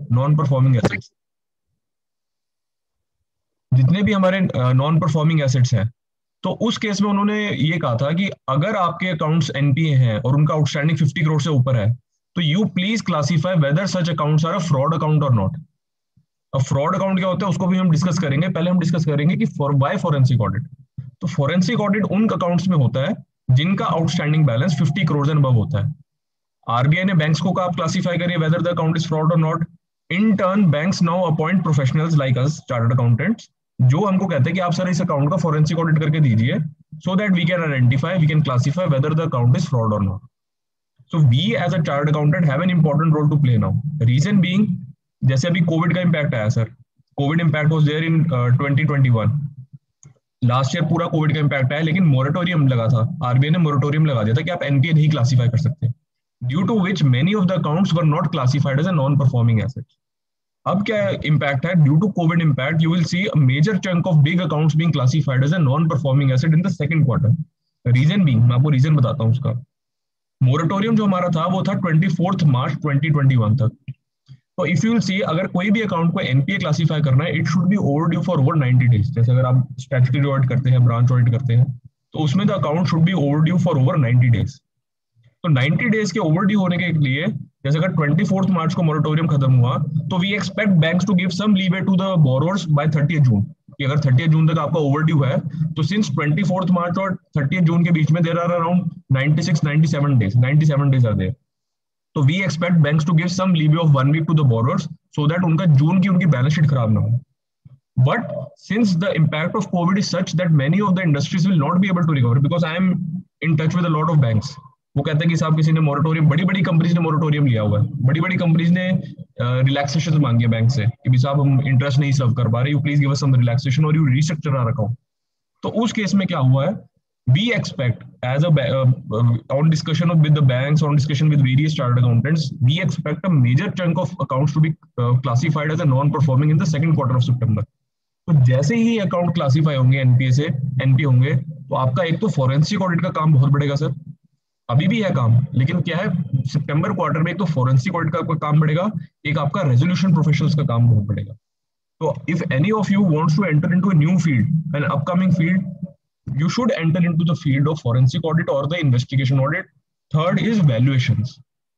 Non performing assets, जितने भी हमारे नॉन परफॉर्मिंग एसेट्स हैं। तो उस केस में उन्होंने ये कहा था कि अगर आपके अकाउंट्स एनपीए हैं और उनका आउटस्टैंडिंग 50 करोड़ से ऊपर है, तो you please classify whether such accounts are a fraud account और नॉट। अब फ्रॉड अकाउंट क्या होता है उसको भी हम डिस्कस करेंगे, पहले हम डिस्कस करेंगे कि फॉर बाय फॉरेंसिक ऑडिट। तो फॉरेंसिक ऑडिट उन अकाउंट्स में होता है जिनका outstanding balance 50 crore and above होता है। आरबीआई ने बैंक्स को कहा आप क्लासीफाई करिए whether the account is fraud और not. In turn banks now appoint professionals like us chartered accountants, जो हमको कहते हैं कि आप सर इस अकाउंट का फॉरेंसिक ऑडिट करके दीजिए, so that we can identify, we can classify whether the account is fraud और not. So we as a chartered accountant have an important role to play now. Reason being, जैसे अभी Covid का impact आया sir, Covid impact was there in 2021। Last year पूरा Covid का impact आया, लेकिन moratorium लगा था, आरबीआई ने मोरेटोरियम लगा दिया था कि आप एनपीए नहीं क्लासीफाई कर सकते, due to which many of the accounts were not classified as a non performing asset. अब क्या इम्पैक्ट है, due to Covid impact you will see a major chunk of big accounts being classified as a non performing asset in the second quarter. Reason being, मैं आपको reason बताता हूँ उसका। Moratorium जो हमारा था वो था 24 मार्च 2021 तक। तो इफ यू विल सी, अगर कोई भी अकाउंट को एनपीए क्लासिफाई करना है, it should be over due for over 90 days. जैसे अगर आप स्टैट्यूटरी ऑडिट करते हैं, ब्रांच ऑडिट करते हैं, तो उसमें the account should be over due for over 90 days. तो 90 डेज के ओवर ड्यू होने के लिए, जैसे अगर 24 मार्च को मोरेटोरियम खत्म हुआ, तो we expect banks to give some leeway to the borrowers by 30 June. कि अगर 30 जून तक आपका ओवर ड्यू है, तो सिंस 24 मार्च और 30 जून के बीच में there are around 96 97 days, 97 days are there. तो we expect banks to give some leeway of 1 week to the borrowers, so that उनका जून की उनकी बैलेंस शीट खराब ना हो। But since the impact of COVID is such that many of the industries will not be able to recover, because I am in touch with a lot of banks, वो कहते हैं कि साहब किसी ने मोरेटोरियम, बड़ी बड़ी कंपनीज ने मोरेटोरियम लिया हुआ है, बड़ी बड़ी कंपनीज ने रिलैक्सेशन मांगी है बैंक से कि भी साहब हम इंटरेस्ट नहीं सर्व कर पा रहे, you please give us some relaxation और यू रीस्ट्रक्चर आवर अकाउंट। तो उस केस में क्या हुआ है, we expect as a on discussion with the banks, on discussion with various chartered accountants, we expect a major chunk of accounts to be classified as a non-performing in the second quarter of September. तो जैसे ही account classify होंगे NPA से, NPA होंगे, तो आपका एक तो फॉरेंसिक ऑडिट का काम बहुत बढ़ेगा सर, अभी भी है काम, लेकिन क्या है सितंबर क्वार्टर में एक तो फॉरेंसिक ऑडिट का काम बढ़ेगा, एक आपका रेजोल्यूशन प्रोफेशनल्स का काम बहुत बढ़ेगा। तो if any of you wants to enter into a new field, an upcoming field, you should enter into the field of forensic audit or the investigation audit. Third is valuations.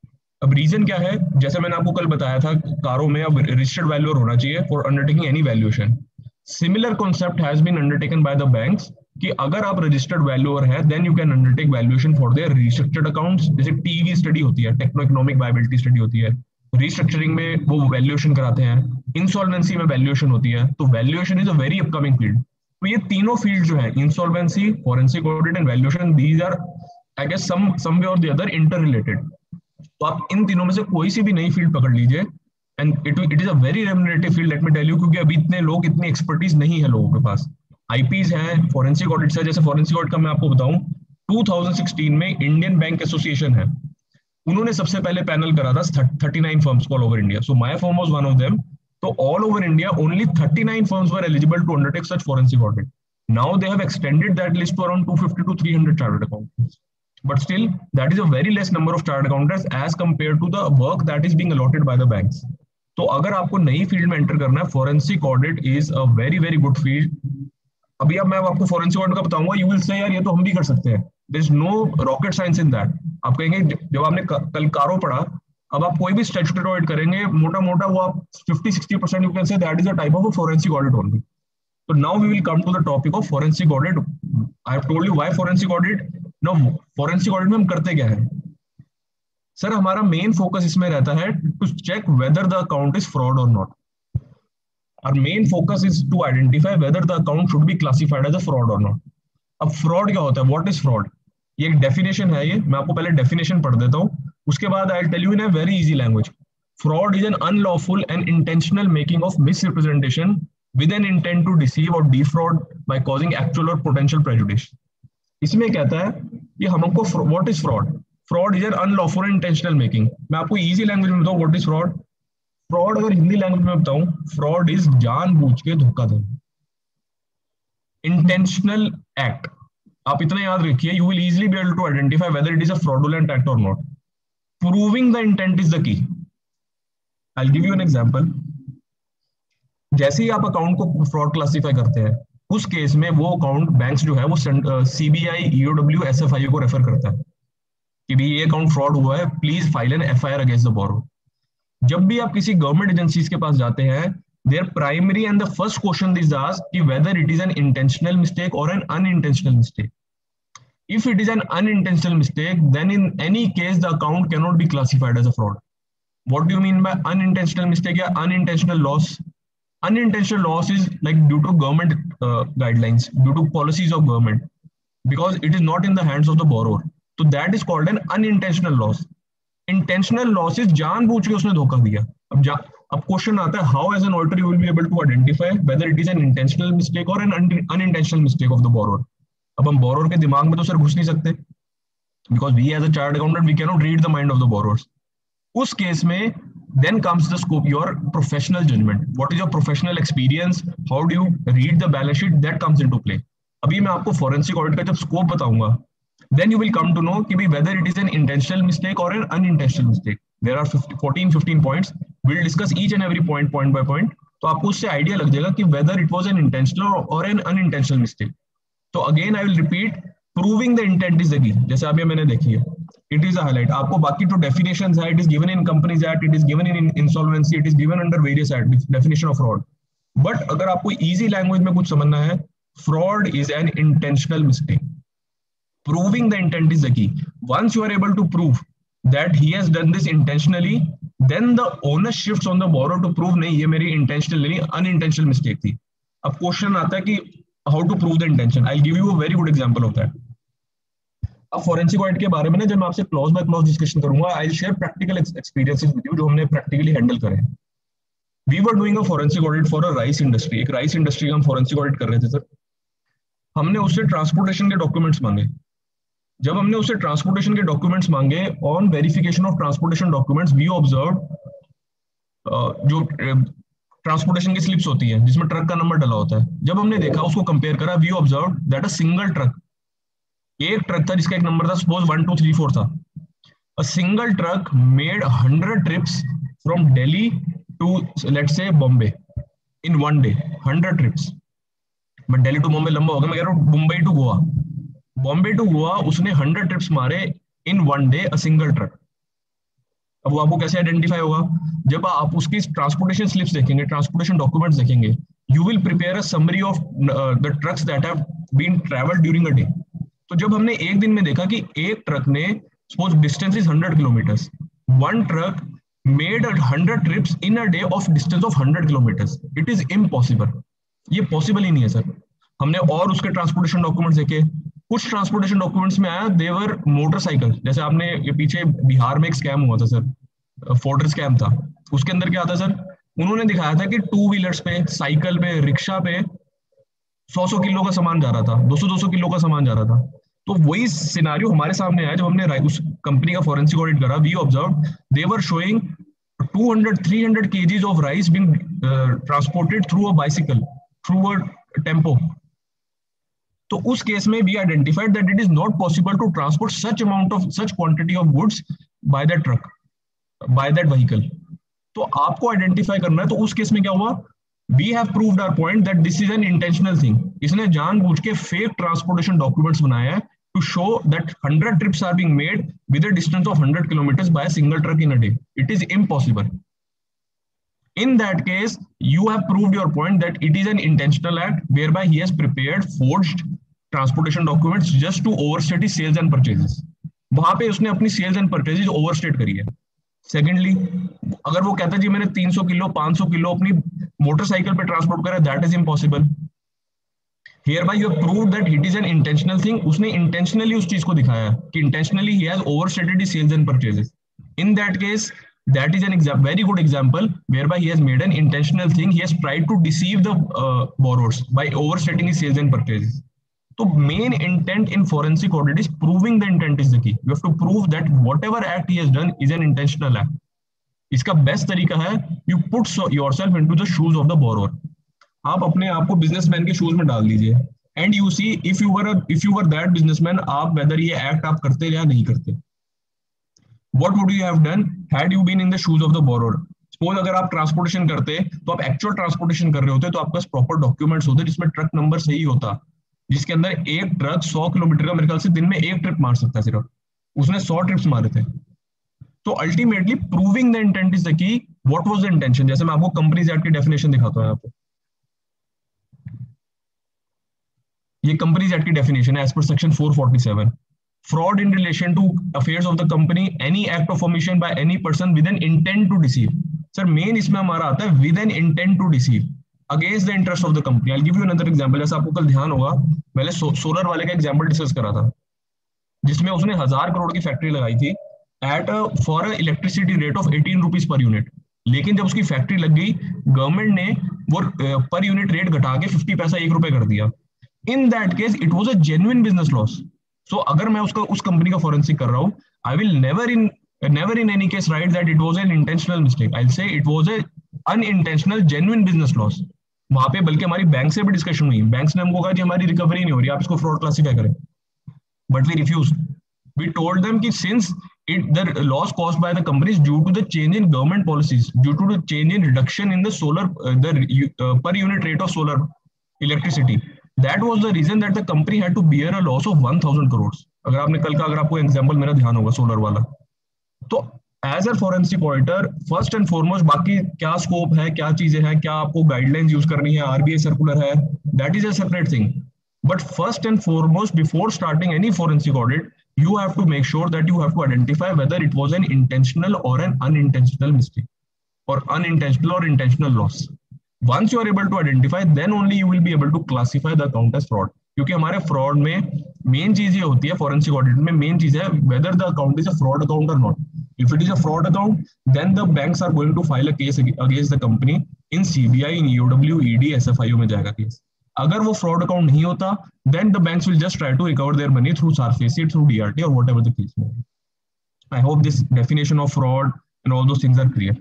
अब reason क्या है, जैसे मैंने आपको कल बताया था, कारों में अब रजिस्टर्ड वैल्यूअर होना चाहिए for undertaking any valuation. Similar concept has been undertaken by the banks कि अगर आप रजिस्टर्ड वैल्यूअर है, then you can undertake valuation for their restructured accounts. जैसे टीवी स्टडी होती है, टेक्नो इकोनॉमिक वायबिलिटी स्टडी होती है, रिस्ट्रक्चरिंग में वो वैल्यूएशन कराते हैं, इंसॉल्वेंसी में वैल्यूएशन होती है। तो valuation is a very upcoming field. तो ये तीनों फील्ड जो है, insolvency, forensic audit and valuation, these are I guess some way और द अदर इंटर रिलेटेड। तो आप इन तीनों में से कोई सी भी नई फील्ड पकड़ लीजिए, and it is a very remunerative field, let me tell you, क्योंकि अभी इतने लोग, इतनी एक्सपर्टीज नहीं है लोगों के पास। आईपीज हैं, फोरेंसिक ऑडिट है। जैसे फोरेंसिक ऑडिट का मैं आपको बताऊं, 2016 में इंडियन बैंक एसोसिएशन है, उन्होंने सबसे पहले पैनल करा था 39 firms all over India, so my firm was one of them. तो all over India only 39 firms were eligible to undertake such forensic audit. Now they have extended that list to around 250 to 300 chartered accountants, but still that is a very less number of chartered accountants as compared to the work that is being allotted by the banks. तो अगर आपको नई field में enter करना है, forensic audit is a very very good field. अभी अब मैं आपको फोरेंसिक ऑडिट का बताऊंगा, यू विल से यार ये तो हम भी कर सकते हैं, there is no rocket science in that. आप कहेंगे जब आपने कल कारो पढ़ा, अब आप कोई भी स्टैट्यूटरी ऑडिट करेंगे, मोटा मोटा वो आप 50-60% you can say that is a type of a forensic audit only. So now we will come to the topic of forensic audit. I have told you why forensic audit. Now forensic audit में हम करते क्या है sir, हमारा main focus इसमें रहता है to check whether the account is fraud और not. Our main focus is to identify whether the account should be classified as a fraud or not. अब फ्रॉड क्या होता है, व्हाट इज फ्रॉड, ये एक डेफिनेशन है। ये मैं आपको पहले डेफिनेशन पढ़ देता हूँ, उसके बाद I tell you in a very easy language. Fraud is an unlawful and intentional making of misrepresentation with an intent to deceive or defraud by causing actual or potential prejudice. इसमें कहता है कि हमको what is fraud, fraud is an unlawful intentional making. मैं आपको easy language में बताऊं what is fraud. Fraud अगर हिंदी लैंग्वेज में बताऊं, फ्रॉड इज जानबूझ के धोखा देना, इंटेंशनल एक्ट। आप इतना याद रखिए, you will easily be able to identify whether it is a fraudulent act और not. Proving the intent is the key. I will give you an example. जैसे ही आप अकाउंट को फ्रॉड क्लासिफाई करते हैं, उस केस में वो अकाउंट बैंक्स जो है वो सीबीआई, ईओडब्ल्यू, एसएफआई को रेफर करता है कि भी ये अकाउंट फ्रॉड हुआ है, please file an FIR against the borrower. जब भी आप किसी गवर्नमेंट एजेंसीज के पास जाते हैं, there primary and the first question is asked कि whether it is an intentional mistake और an unintentional mistake. If it is an unintentional mistake, then in any case the account cannot be classified as a fraud. What do you mean by unintentional mistake or unintentional loss? Unintentional loss is like due to government guidelines, due to policies of government, because it is not in the hands of the borrower. So that is called an unintentional loss. Intentional loss is जानबूझ के उसने धोखा दिया। अब question आता है, how as an auditor you will be able to identify whether it is an intentional mistake or an unintentional mistake of the borrower. अब हम बोरोर के दिमाग में तो सर घुस नहीं सकते, because we as a chartered accountant we can not read the mind of the borrowers. उस केस में then comes the scope your professional judgement, what is your professional experience, how do you read the balance sheet, that comes into play. अभी मैं आपको forensic audit का जब scope बताऊंगा, then you will come to know कि भी whether it is an intentional mistake और an unintentional mistake. There are 14-15 points, we will discuss each and every point by point, तो आपको उससे आइडिया लग जाएगा कि whether it was an intentional और एन अनइंटेंशनल मिस्टेक। तो again I will repeat, proving the intent is the key. जैसे अभी मैंने देखी है, इट इज अ हाईलाइट। आपको बाकी जो डेफिनेशंस है, it is given in companies act, it is given in insolvency, it is given under various act definition of fraud. But अगर आपको इजी लैंग्वेज में कुछ समझना है, fraud is an intentional mistake. Proving the intent is the key. Once you are able to prove that he has done this intentionally, then the owner shifts on the borrower to prove नहीं ये मेरी intentional नहीं unintentional mistake थी। अब question आता है कि how to prove the intention. I'll give you a very good example of that. अब फोरेंसिक ऑडिट के बारे में ना जब मैं आपसे क्लॉज बाय क्लॉज डिस्कशन करूंगा, I will share practical experiences with you जो हमने प्रैक्टिकली हैंडल करे। We were doing a forensic audit for a rice industry. एक राइस इंडस्ट्री का हम फोरेंसिक ऑडिट कर रहे थे सर। हमने उससे ट्रांसपोर्टेशन के डॉक्यूमेंट्स मांगे। जब हमने उससे ट्रांसपोर्टेशन के डॉक्यूमेंट्स मांगे, on verification of transportation documents we observe जो ट्रांसपोर्टेशन की स्लिप्स होती है जिसमें ट्रक का नंबर डला होता है, जब हमने देखा उसको कंपेयर करा, we observe that a single truck, एक ट्रक था जिसका एक नंबर था सपोज 1 2 3 4 था। A single truck made 100 trips from Delhi to let's say Bombay in one day. 100 trips, but Delhi to Bombay लंबा होगा, मैं कह रहा हूँ मुंबई टू गोवा, बॉम्बे टू गोवा उसने 100 ट्रिप्स मारे in one day, a single truck. अब वो आपको कैसे आइडेंटिफाई होगा? जब आप उसकी ट्रांसपोर्टेशन स्लिप्स देखेंगे, ट्रांसपोर्टेशन डॉक्यूमेंट्स देखेंगे, you will prepare a summary of the trucks that have been travelled during a day. तो जब हमने एक दिन में देखा कि एक ट्रक ने suppose distance is 100 kilometres, one truck made 100 trips in a day of distance of 100 kilometres, it is impossible. ये पॉसिबल ही नहीं है सर। हमने और उसके ट्रांसपोर्टेशन डॉक्यूमेंट्स देखे, कुछ ट्रांसपोर्टेशन डॉक्यूमेंट्स में आया देवर मोटरसाइकिल। जैसे आपने ये पीछे बिहार में एक स्कैम हुआ था सर, फोर्डर स्कैम था, उसके अंदर क्या था सर, उन्होंने दिखाया था कि टू व्हीलर्स पे, साइकिल पे, रिक्शा पे 100-100 किलो का सामान जा रहा था, 200-200 किलो का सामान जा रहा था। तो वही सिनारियो हमारे सामने आया जब हमने उस कंपनी का फोरेंसिक ऑडिट करा। We observe they were showing 200-300 kgs of rice being transported through a bicycle, through a tempo. तो उस केस में we identified that it is not possible to transport such quantity of goods by that truck, by that vehicle. तो आपको identify करना है। तो उस case में क्या हुआ, we have proved our point that this is an intentional thing. इसने जानबूझ के फेक ट्रांसपोर्टेशन डॉक्यूमेंट्स बनाए हैं to show that 100 trips are being made with a distance of 100 kilometers by a single truck in a day. It is impossible. In that case, you have proved your point that it is an intentional act whereby he has prepared forged transportation documents just to overstate his sales and purchases. वहां पे उसने अपनी sales and purchases overstate करी है। Secondly, अगर वो कहता है जी मैंने 300 किलो 500 किलो अपनी मोटरसाइकिल पे ट्रांसपोर्ट करा, that is impossible. Hereby you have proved that it is an intentional thing. उसने intentionally उस चीज को दिखाया कि intentionally he has overstated his sales and purchases. In that case, that is an very good example whereby he has made an intentional thing. He has tried to deceive the borrowers by overstating his sales and purchases. So main intent in forensic audit is proving the intent is the key. You have to prove that whatever act he has done is an intentional act. इसका best तरीका है you put yourself into the shoes of the borrower. आप अपने आप को businessman के shoes में डाल दीजिए and you see if you were that businessman, आप वेदर ये एक्ट आप करते या नहीं करते। What would you have done had you been in the shoes of the borrower? Suppose अगर आप ट्रांसपोर्टेशन करते तो आप एक्चुअल ट्रांसपोर्टेशन कर रहे होते तो आपके पास प्रॉपर डॉक्यूमेंट्स होते जिसमें ट्रक नंबर सही होता, जिसके अंदर एक ट्रक 100 किलोमीटर का मेरे ख्याल से दिन में एक ट्रिप मार सकता है सिर्फ, उसने 100 ट्रिप्स मारे थे। तो ultimately proving the intent is the key. What was the intention, जैसे मैं आपको कंपनीज एक्ट की डेफिनेशन दिखाता हूं यहाँ पे। ये कंपनीज एक्ट की डेफिनेशन है as per section 447। Fraud in relation to affairs of the company, any act of omission by any person with an intent to deceive. Sir main इसमें हमारा आता है with an intent to deceive against the interest of the company. I give you another example. जैसे आपको कल ध्यान होगा मैंने सोलर वाले का एग्जांपल डिस्कस करा था, जिसमें उसने 1,000 करोड़ की फैक्ट्री लगाई थी at for electricity rate of 18 rupees per unit. लेकिन जब उसकी फैक्ट्री लग गई गवर्नमेंट ने वो पर यूनिट रेट घटा के 50 पैसा 1 रुपए कर दिया। In that case it was a genuine business loss. So अगर मैं उसका उस कंपनी का फॉरेंसिक कर रहा हूं, I will never in any case write that it was an intentional mistake, I will say it was a unintentional genuine business loss. वहां पे बल्कि हमारी बैंक से भी डिस्कशन हुई, बैंक्स ने हमको कहा कि हमारी रिकवरी नहीं हो रही, आप इसको फ्रॉड क्लासिफाई करें, but we refuse. We told them that since the loss caused by the company is due to the change in government policies, due to the change in reduction in the solar per unit rate of solar electricity, that was the reason that the company had to bear a loss of 1,000 crores। अगर आपने कल का, अगर आपको example मेरा ध्यान होगा solar वाला, तो as a forensic auditor first and foremost बाकी क्या स्कोप है, क्या चीजें हैं, क्या आपको गाइडलाइंस यूज करनी है, आरबीआई सर्कुलर है, that is a separate thing. But first and foremost, before starting any forensic audit, you have to make sure that you have to identify whether it was an intentional or an unintentional mistake, or unintentional or intentional loss. Once you are able to identify, then only you will be able to classify the account as fraud. क्योंकि हमारे fraud में main चीज ये होती है, forensic audit में main चीज है whether the account is a fraud account or not. If it is a fraud account, then the banks are going to file a case against the company in CBI, in EOW, ED, SFIO में जाएगा case. अगर वो fraud account नहीं होता, then the banks will just try to recover their money through SARFAESI, through DRT, or whatever the case may be. I hope this definition of fraud and all those things are clear.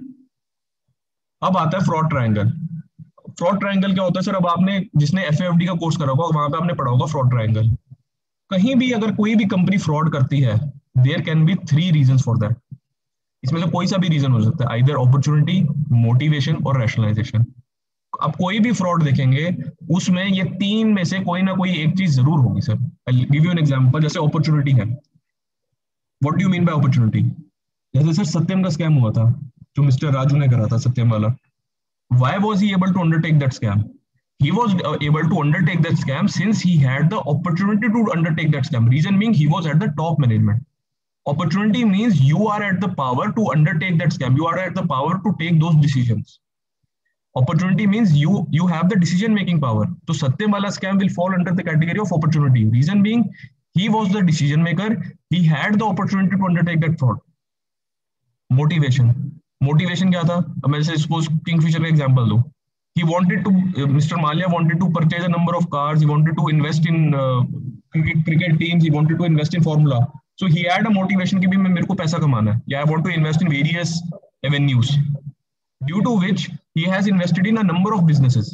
अब आता है fraud triangle. Fraud triangle क्या होता है sir? अब आपने जिसने FAFD का कोर्स करा होगा वहां पे आपने पढ़ा होगा फ्रॉड ट्रायंगल। कहीं भी अगर कोई भी कंपनी फ्रॉड करती है, there can be 3 reasons for that. इसमें से कोई सा भी रीजन हो सकता है, आइदर अपॉर्चुनिटी, मोटिवेशन और रैशनलाइजेशन। आप कोई भी फ्रॉड देखेंगे उसमें ये 3 में से कोई ना कोई एक चीज जरूर होगी sir. I give you an example. जैसे अपॉर्चुनिटी है, what do you mean by opportunity? जैसे सर सत्यम का स्कैम हुआ था जो मिस्टर राजू ने करा था, सत्यम वाला। Why was he able to undertake that scam? He was able to undertake that scam since he had the opportunity to undertake that scam. Reason being, he was at the top management. Opportunity means you are at the power to undertake that scam. You are at the power to take those decisions. Opportunity means you have the decision making power. So Satyam wala scam will fall under the category of opportunity. Reason being, he was the decision maker. He had the opportunity to undertake that fraud. Motivation. Motivation क्या था? अब मैं suppose Kingfisher का example दूं. He wanted to, Mr. Malia wanted to purchase a number of cars. He wanted to invest in cricket teams. He wanted to invest in Formula. So he had a motivation कि भी मेरे को पैसा कमाना है. Yeah, I want to invest in various avenues. Due to which he has invested in a number of businesses.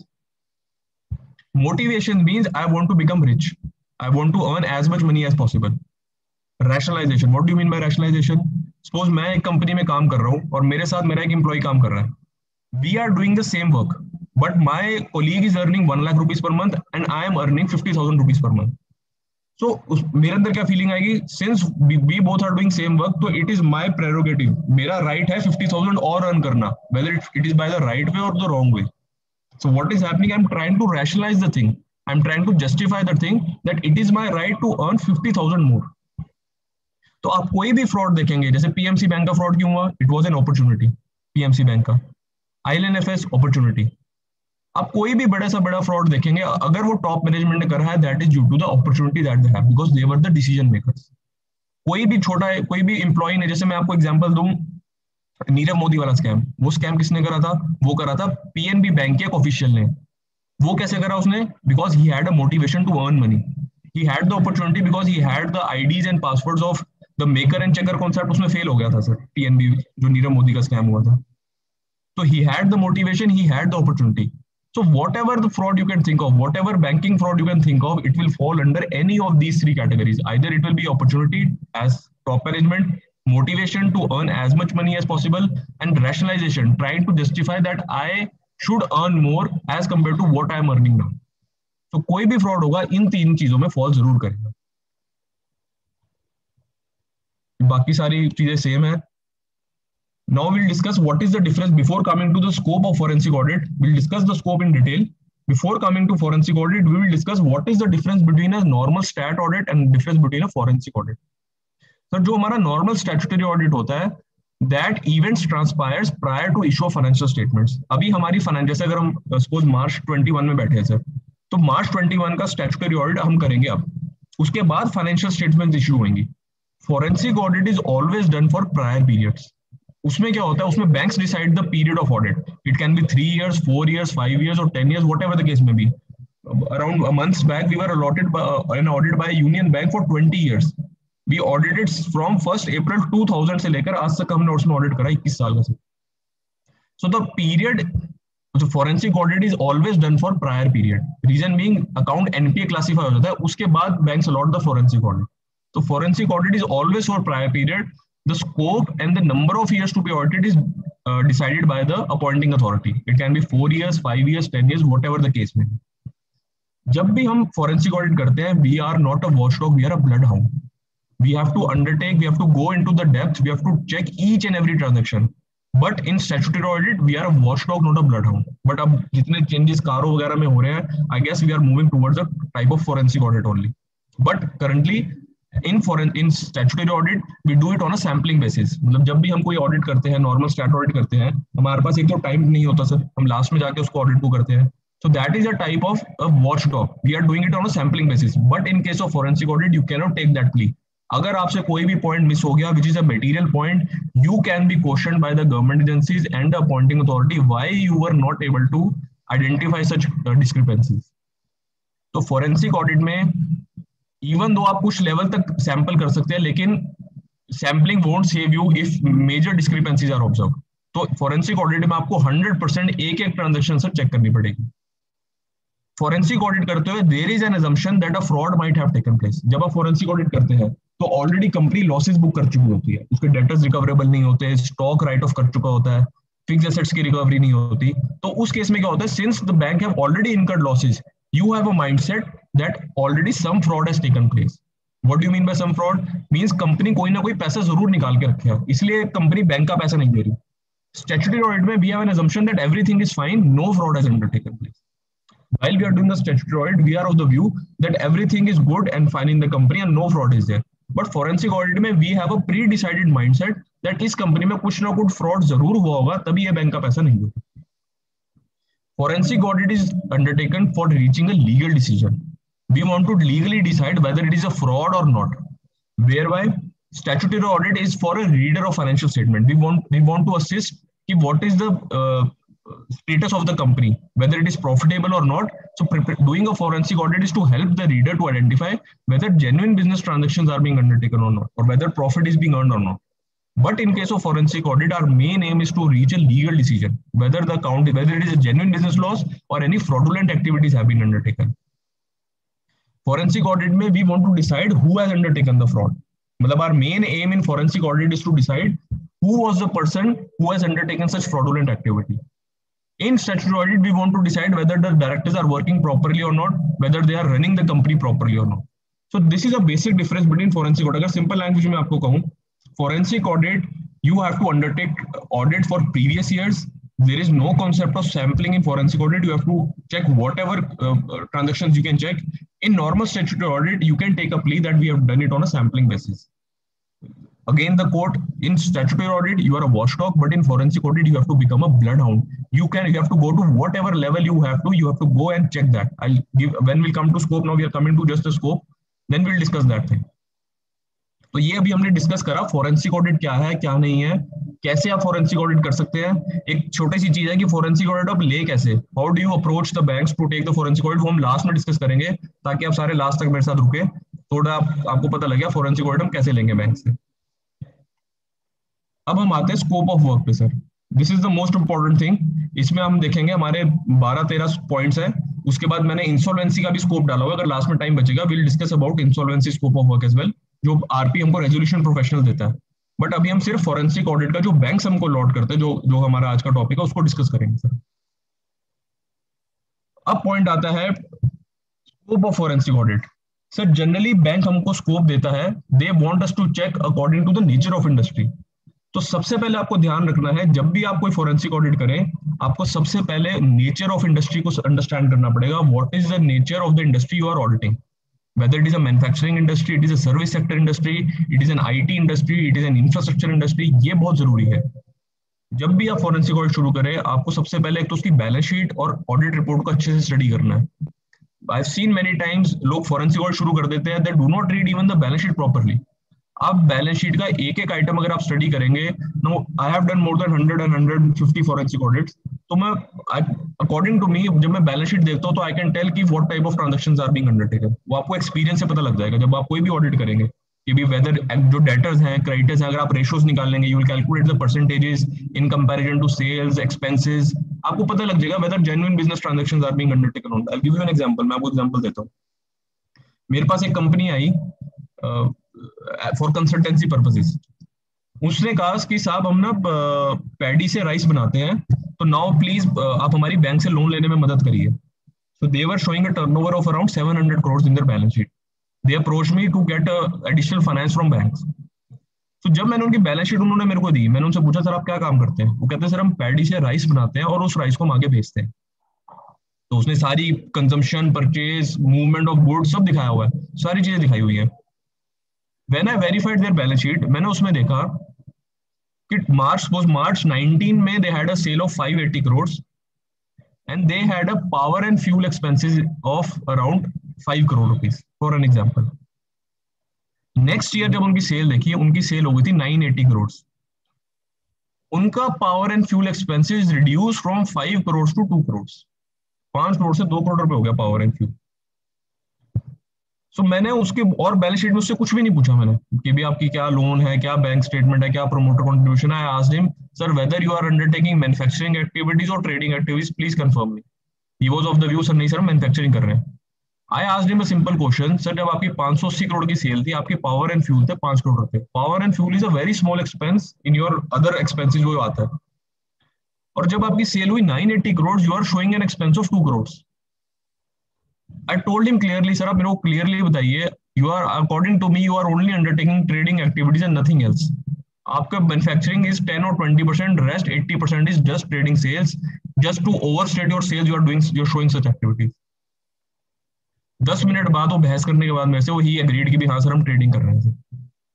Motivation means I want to become rich. I want to earn as much money as possible. Rationalization. What do you mean by rationalization? Suppose मैं एक company में काम कर रहा हूँ और मेरे साथ मेरा एक एम्प्लॉय काम कर रहा है. We are doing the same work. But my colleague is earning 1 lakh rupees per month and I am earning 50,000 rupees per month. So मेरे अंदर क्या फीलिंग आएगी? Since we both are doing same work, तो it is my prerogative. मेरा right है 50,000 और earn करना, whether it is by the right way or the wrong way. So what is happening? I'm trying to rationalize the thing. I'm trying to justify the thing that it is my right to earn 50,000 more. तो आप कोई भी fraud देखेंगे, जैसे PMC bank का fraud क्यों हुआ? It was an opportunity. PMC bank का ILNFS opportunity. आप कोई भी बड़ा सा बड़ा फ्रॉड देखेंगे, अगर वो टॉप मैनेजमेंट ने करा है, that is due to the opportunity that they have, because they were the decision makers. कोई भी छोटा है, कोई भी एम्प्लॉय ने, जैसे मैं आपको एग्जांपल दूं, नीरव मोदी वाला स्कैम, वो स्कैम किसने करा था? वो करा था पीएनबी बैंक के एक ऑफिशियल ने. वो कैसे करा उसने? Because he had a motivation to earn money. He had the opportunity because he had the IDs and passwords of the maker and checker concept. उसमें फेल हो गया था सर पीएनबी, जो नीरव मोदी का स्कैम हुआ था. तो he had the motivation, he had the opportunity. So whatever the fraud you can think of, whatever banking fraud you can think of, it will fall under any of these 3 categories. Either it will be opportunity as top management, motivation to earn as much money as possible, and rationalization, trying to justify that I should earn more as compared to what I am earning now. तो कोई भी fraud होगा इन तीन चीजों में fall जरूर करेगा, बाकी सारी चीजें सेम है. Now we'll discuss what is the difference before coming to the scope of forensic audit. We'll discuss the scope in detail. Before coming to forensic audit, we will discuss what is the difference between a normal stat audit and difference between a forensic audit. So जो हमारा normal statutory audit होता है, that events transpires prior to issue of financial statements. अभी हमारी finance, जैसे अगर हम suppose मार्च 21 में बैठे हैं सर, तो मार्च 21 का स्टैट्यूटरी ऑडिट हम करेंगे. अब उसके बाद फाइनेंशियल स्टेटमेंट्स इशू होंगी. Forensic audit is always done for prior periods. उसमें क्या होता है, उसमें banks decide the period of audit. It can be 3 years, 4 years, 5 years और 10 years, whatever the case may be. Around a months back, we were allotted an audit by Union Bank for 20 years. We audited from 1st April 2000 से लेकर आज तक हमने उसमें audit करा 21 साल का sir. So the period, the forensic audit is always done for prior period. Reason being, account NPA classify हो जाता है, उसके बाद banks allot the forensic audit. So forensic audit is always for prior period. The scope and the number of years to be audited is decided by the appointing authority. It can be 4 years, 5 years, 10 years, whatever the case may be. जब भी हम forensic audit करते हैं, we are not a watchdog, we are a bloodhound. We have to undertake, we have to go into the depth, we have to check each and every transaction. But in statutory audit, we are a watchdog, not a bloodhound. But अब जितने changes कारों वगैरह में हो रहे हैं, I guess we are moving towards a type of forensic audit only. But currently, in statutory audit we do it on a sampling basis. मतलब जब भी हम कोई ऑडिट करते हैं, नॉर्मल स्टैट ऑडिट करते हैं, हमारे पास एक तो टाइम नहीं होता सर, हम लास्ट में जाके उसको ऑडिट को करते हैं. So that is a type of a watchdog. We are doing it on a sampling basis. But in case of forensic audit, you cannot take that plea. अगर आपसे कोई भी पॉइंट मिस हो गया, which is a material point, you can be questioned by the government agencies and the appointing authority why you were not able to identify such discrepancies. तो forensic audit में even though आप कुछ level तक sample कर सकते हैं, लेकिन sampling won't save you if major discrepancies are observe. तो फोरेंसिक ऑडिट में आपको 100% एक एक ट्रांजैक्शन से चेक करनी पड़ेगी. फोरेंसिक ऑडिट करते हुए there is an assumption that a fraud might have taken place. जब आप फोरेंसिक ऑडिट करते हैं तो ऑलरेडी कंपनी लॉसेस बुक कर चुकी होती है, उसके डेटर्स रिकवरेबल नहीं होते, स्टॉक राइट ऑफ कर चुका होता है, फिक्स्ड एसेट्स की रिकवरी नहीं होती. तो उस केस में क्या होता है, since the bank have already incurred losses, you have a mindset that already some fraud has taken place. What do you mean by some fraud? Means company कोई ना कोई पैसा जरूर निकाल के रखे है, इसलिए कंपनी बैंक का पैसा नहीं दे रही. Statutory audit में we have an assumption that everything is fine, no fraud has undertaken place. While we are doing the statutory audit, we are of the view that everything is good and fine in the company and no fraud is there. But forensic audit में we have a pre-decided mindset that इस company में कुछ ना कुछ fraud जरूर हुआ होगा, तभी ये बैंक का पैसा नहीं देता. Forensic audit is undertaken for reaching a legal decision. We want to legally decide whether it is a fraud or not. Whereby statutory audit is for a reader of financial statement. We want to assist if what is the status of the company, whether it is profitable or not. So doing a forensic audit is to help the reader to identify whether genuine business transactions are being undertaken or not, or whether profit is being earned or not. But in case of forensic audit, our main aim is to reach a legal decision, whether it is a genuine business loss or any fraudulent activities have been undertaken. Forensic audit में we want to decide who has undertaken the fraud. मतलब our main aim in forensic audit is to decide who was the person who has undertaken such fraudulent activity. In statutory audit, we want to decide whether the directors are working properly or not, whether they are running the company properly or not. So this is a basic difference between forensic audit. अगर simple language में आपको कहूँ, forensic audit, you have to undertake audit for previous years. There is no concept of sampling in forensic audit. You have to check whatever transactions you can check. In normal statutory audit, you can take a plea that we have done it on a sampling basis. Again, the quote, in statutory audit, you are a watchdog, but in forensic audit, you have to become a bloodhound. You have to go to whatever level you have to go and check that. When we come to scope, now we are coming to just the scope, then we'll discuss that thing. तो ये अभी हमने discuss करा forensic audit क्या है, क्या नहीं है, कैसे आप फोरेंसिक ऑडिट कर सकते हैं. एक छोटी सी चीज है कि फोरेंसिक ऑडिट आप ले कैसे, how do you approach the banks to take the forensic audit, वो हम लास्ट में डिस्कस करेंगे ताकि आप सारे लास्ट तक मेरे साथ रुके, थोड़ा आपको पता लगे फोरेंसिक ऑडिट हम कैसे लेंगे बैंक से. अब हम आते हैं स्कोप ऑफ वर्क पे sir. This is the most important thing. इसमें हम देखेंगे हमारे 12-13 पॉइंट्स हैं. उसके बाद मैंने इंसॉल्वेंसी का भी स्कोप डाला हुआ, अगर लास्ट में टाइम बचेगा will discuss about insolvency scope of work as well, जो आरपी हमको रेजोल्यूशन प्रोफेशनल देता है. बट अभी हम सिर्फ फॉरेंसिक ऑडिट का जो बैंक्स हमको अलॉट करते हैं, जो जो हमारा आज का टॉपिक है, उसको डिस्कस करेंगे सर। अब पॉइंट आता है scope of forensic audit. Sir generally bank हमको स्कोप देता है, they want us to check according to the nature of industry. तो सबसे पहले आपको ध्यान रखना है, जब भी आप कोई फॉरेंसिक ऑडिट करें, आपको सबसे पहले नेचर ऑफ इंडस्ट्री को अंडरस्टैंड करना पड़ेगा। What is the nature of the industry you are auditing, whether it is a manufacturing industry, it is a service sector industry, it is an IT industry, it is an infrastructure industry। ये बहुत जरूरी है। जब भी आप forensic audit शुरू करें, आपको सबसे पहले एक तो उसकी बैलेंस शीट और ऑडिट रिपोर्ट को अच्छे से स्टडी करना है। I've seen many times लोग फॉरेंसिक ऑडिट शुरू कर देते हैं, they do not read even the balance sheet properly। आप बैलेंस शीट का एक एक आइटम अगर आप स्टडी करेंगे, no I have done more than 100 and 150 forensic audits, तो मैं अकॉर्डिंग टू मी जब मैं बैलेंस शीट देखता हूं तो आई कैन टेल कि what type of transactions are being undertaken. वो आपको एक्सपीरियंस से पता लग जाएगा जब आप कोई भी ऑडिट करेंगे कि भी वेदर जो डेटर्स हैं, क्रेडिटर्स हैं, अगर आप रेशियोज निकाल लेंगे, you will calculate the percentages in comparison to sales expenses, आपको पता लग जाएगा whether genuine business transactions are being undertaken और not. I will give you an example, मैं आपको एग्जांपल देता हूं। मेरे पास एक कंपनी आई फॉर कंसल्टेंसी पर्पसेस। उसने कहा कि साहब हम ना पैडी से राइस बनाते हैं, तो नाउ प्लीज आप हमारी बैंक से लोन लेने में मदद करिए। So they were showing a turnover of around 700 crores in their balance sheet. They approached me to get additional finance from banks. तो जब मैंने उनकी बैलेंस शीट उन्होंने मेरे को दी, मैंने उनसे पूछा सर आप क्या काम करते हैं? वो कहते हैं सर हम पैडी से राइस बनाते हैं और उस राइस को हम आगे भेजते हैं। तो उसने सारी consumption, purchase, movement of goods सब दिखाया हुआ है, सारी चीजें दिखाई हुई है। When I verified their balance sheet, मैंने उसमें देखा कि मार्च 19 में they had a sale of 580 crores and they had a power and fuel expenses of around 5 crore rupees for an example। Next year जब उनकी सेल देखी, उनकी सेल हो गई थी 980 crores। उनका power and fuel expenses reduce from 5 crores to 2 crores। 5 crore से 2 करोड़ रुपए हो गया पावर एंड फ्यूल। सो मैंने उसके और बैलेंस शीट में उससे कुछ भी नहीं पूछा मैंने कि भी आपकी क्या लोन है, क्या बैंक स्टेटमेंट है, क्या प्रोमोटर कंट्रीब्यूशन है। I asked him sir whether you are undertaking manufacturing activities और trading activities, please confirm me. He was of the view sir नहीं सर मैन्युफैक्चरिंग कर रहे हैं। I asked him a simple question, sir जब आपकी 580 करोड़ की cell थी, आपके पावर एंड फ्यूल थे 5 करोड़ रुपए। Power and fuel is a very small expense in your other expenses जो आता है, और जब आपकी सेल हुई 980 crore, you are showing an expense of 2 crore. I told him clearly, sir, आप मेरे को क्लियरली बताइए, you are according to me you are only undertaking trading activities and nothing else। आपका manufacturing is 10 or 20%, rest 80% is just trading sales, just to overstate your sales you are doing, you're showing such activities। 10 minute बाद वो बहस करने के बाद मेरे से वो ही एग्रीड कि भी हाँ सर हम ट्रेडिंग कर रहे हैं।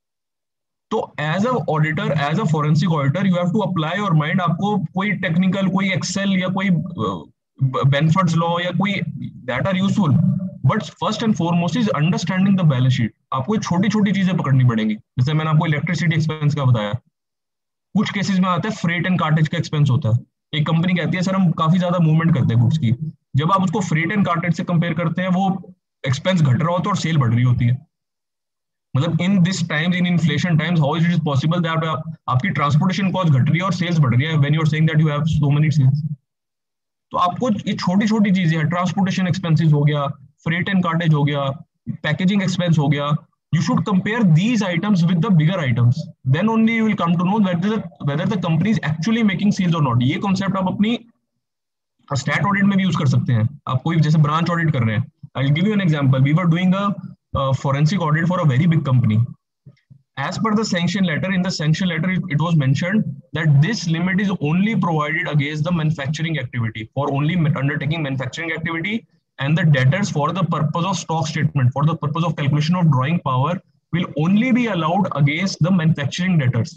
तो as a auditor, as a forensic auditor, you have to apply your mind. आपको कोई टेक्निकल, कोई एक्सेल या कोई बेनिफिट्स लॉ या कोई that are useful, but first and foremost is understanding the balance sheet. आपको छोटी छोटी चीजें पकड़नी पड़ेंगी, जैसे मैंने आपको इलेक्ट्रिसिटी एक्सपेंस का बताया। कुछ केसेस में आता है फ्रेट एंड कार्टेज का एक्सपेंस होता है। एक कंपनी कहती है सर हम काफी ज्यादा मूवमेंट करते हैं गुड्स की, जब आप उसको फ्रेट एंड कार्टेज से कंपेयर करते हैं, वो एक्सपेंस घट रहा होता है और सेल बढ़ रही होती है। मतलब in this times, in inflation times, how is it possible that आपकी ट्रांसपोर्टेशन कॉस्ट घट रही है और सेल्स बढ़ रही है when you are saying that you have so many sales. तो आपको ये छोटी छोटी चीजें हैं, ट्रांसपोर्टेशन एक्सपेंसेस हो गया, फ्रेट एंड कार्टेज हो गया, पैकेजिंग एक्सपेंस हो गया, you should compare these items with the bigger items, then only you will come to know whether the company is actually making sales or not। ये concept आप अपनी stat audit में भी use कर सकते हैं। आप कोई जैसे ब्रांच ऑडिट कर रहे हैं, I will give you an example. We were doing a forensic audit for a very big company. As per the sanction letter, in the sanction letter, it was mentioned that this limit is only provided against the manufacturing activity, for only undertaking manufacturing activity, and the debtors for the purpose of stock statement, for the purpose of calculation of drawing power, will only be allowed against the manufacturing debtors।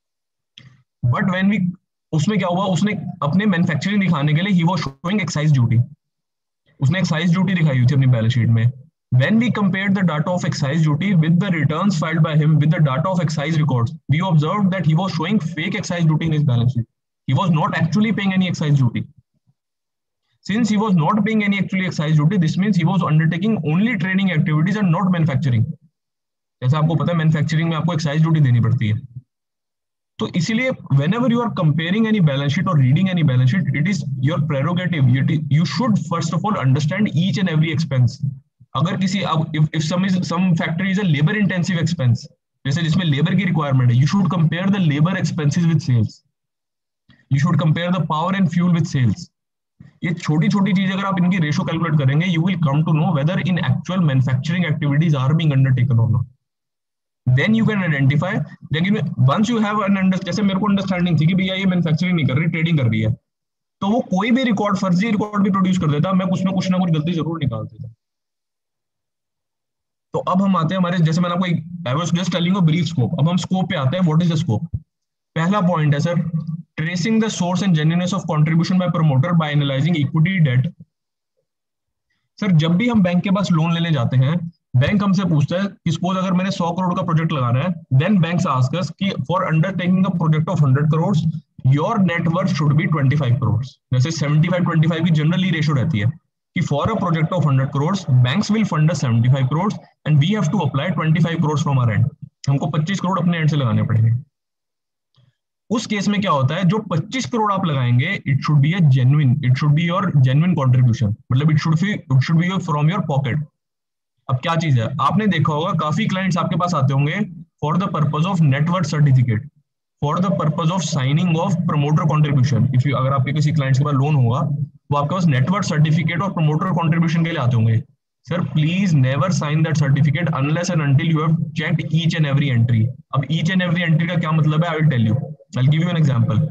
But when we, उसमें क्या हुआ, उसने अपने manufacturing दिखाने के लिए he was showing excise duty, उसने excise duty दिखाई हुई थी अपनी बैलेंस शीट में। When we compared the data of excise duty with the returns filed by him with the data of excise records, we observed that he was showing fake excise duty in his balance sheet। He was not actually paying any excise duty। Since he was not paying any actually excise duty, this means he was undertaking only trading activities and not manufacturing। जैसा आपको पता है manufacturing में आपको excise duty देनी पड़ती है। तो इसीलिए whenever you are comparing any balance sheet or reading any balance sheet, it is your prerogative, you should first of all understand each and every expense। अगर किसी if some factory is a labor intensive expense जैसे जिसमें labour की requirement है, you should compare the labour expenses with sales, you should compare the power and fuel with sales. ये छोटी छोटी चीज अगर आप इनकी रेशो कैलकुलेट करेंगे, you will come to know whether in actual manufacturing activities are being undertaken और not. Then you can identify, लेकिन वंस यू हैव एन जैसे मेरे को अंडरस्टैंडिंग थी कि भैया ये मैन्युफैक्चरिंग नहीं कर रही, ट्रेडिंग कर रही है, तो वो कोई भी रिकॉर्ड, फर्जी रिकॉर्ड भी प्रोड्यूस कर देता, मैं उसमें कुछ ना कुछ गलती जरूर निकाल देता। तो अब हम आते हैं हमारे, जैसे मैंने आपको, I was just telling a brief scope, अब हम स्कोप पे आते हैं। What is the scope? पहला पॉइंट है sir, tracing the source and genuineness of contribution by promoter by analysing equity debt. Sir जब भी हम बैंक के पास लोन लेने जाते हैं, बैंक हमसे पूछता है कि सपोज अगर मैंने 100 करोड़ का प्रोजेक्ट लगाना है, देन बैंक्स आस्क अस कि for undertaking a project of 100 crore your net worth should be 25 crore. जैसे 75-25 की जनरली रेशो रहती है कि for a project of 100 crore banks will fund us 75 crore and we have to apply 25 crore from our end. हमको 25 करोड़ अपने and से लगाने पड़ेंगे। उस केस में क्या होता है, जो 25 करोड़ आप लगाएंगे, it should be a genuine, it should be your genuine contribution, मतलब it should be from your pocket. अब क्या चीज है, आपने देखा होगा काफी क्लाइंट्स आपके पास आते होंगे for the purpose of net worth certificate, for the purpose of signing of promoter contribution. If you, अगर आपके किसी क्लाइंट्स के पास लोन होगा, वो आपके पास नेटवर्थ सर्टिफिकेट और प्रमोटर कॉन्ट्रीब्यूशन के लिए आते होंगे। Sir please never sign that certificate unless and until you have checked each and every entry. अब ईच एंड एवरी एंट्री का क्या मतलब है, I will tell you, I will give you an example.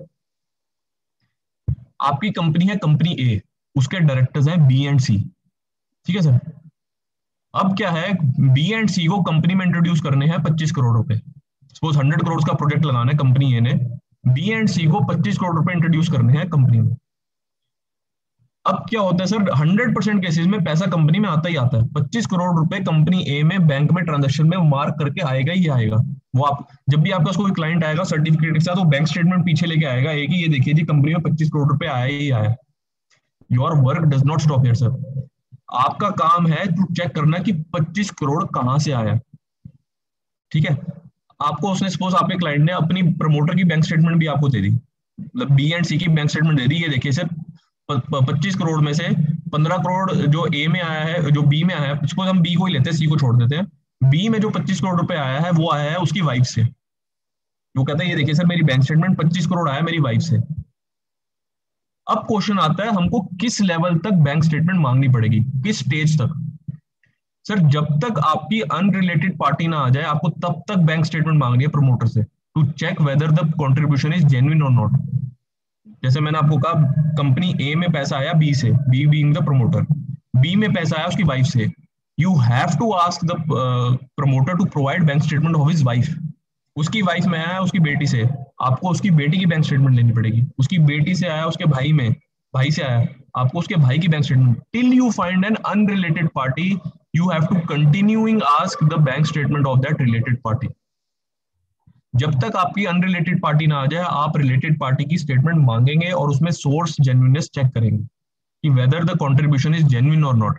आपकी कंपनी है company A, उसके directors हैं B and सी, ठीक है सर। अब क्या है, बी एंड सी को कंपनी में इंट्रोड्यूस करने हैं 25 करोड़ रुपए। सपोज 100 करोड़ का प्रोजेक्ट लगाना है कंपनी ए ने, बी एंड सी को 25 करोड़ रुपए इंट्रोड्यूस करने हैं कंपनी में। अब क्या होता है सर, 100% केसेस में पैसा कंपनी में आता ही आता है। 25 करोड़ रुपए कंपनी ए में बैंक में ट्रांजेक्शन में मार्क करके आएगा ही आएगा। वो आप जब भी आपका कोई क्लाइंट आएगा सर्टिफिकेट के साथ, वो बैंक स्टेटमेंट पीछे लेके आएगा एक ही, ये देखिए जी कंपनी में 25 करोड़ रुपए आया ही आया। Your work does not stop here sir. आपका काम है टू चेक करना कि 25 करोड़ कहां से आया, ठीक है। आपको उसने, सपोज आपके क्लाइंट ने अपनी प्रमोटर की बैंक स्टेटमेंट भी आपको दे दी, मतलब बी एंड सी की बैंक स्टेटमेंट दे दी, ये देखिए सर 25 करोड़ में से 15 करोड़ जो ए में आया है, जो बी में आया है, सपोज हम बी को ही लेते हैं, सी को छोड़ देते हैं। बी में जो 25 करोड़ रुपए आया है, वो आया है उसकी वाइफ से। वो कहता है ये देखिए सर मेरी बैंक स्टेटमेंट 25 करोड़ आया मेरी वाइफ से। अब क्वेश्चन आता है, हमको किस लेवल तक बैंक स्टेटमेंट मांगनी पड़ेगी, किस स्टेज तक? सर जब तक आपकी अनरिलेटेड पार्टी ना आ जाए, आपको तब तक बैंक स्टेटमेंट मांगनी है प्रमोटर से, to check whether the contribution is genuine और नॉट। जैसे मैंने आपको कहा, कंपनी ए में पैसा आया बी से, B being the promoter, B में पैसा आया उसकी वाइफ से, you have to ask the promoter to provide bank statement of his wife. उसकी वाइफ में आया उसकी बेटी से, आपको उसकी बेटी की बैंक स्टेटमेंट लेनी पड़ेगी। उसकी बेटी से आया उसके भाई में, भाई से आया, आपको उसके भाई की bank statement. Till you find an unrelated party, you have to continuing ask the bank statement of that related party. जब तक आपकी अनरिलेटेड पार्टी ना आ जाए, आप रिलेटेड पार्टी की स्टेटमेंट मांगेंगे और उसमें सोर्स जेन्युइननेस चेक करेंगे कि whether the contribution is genuine और नॉट।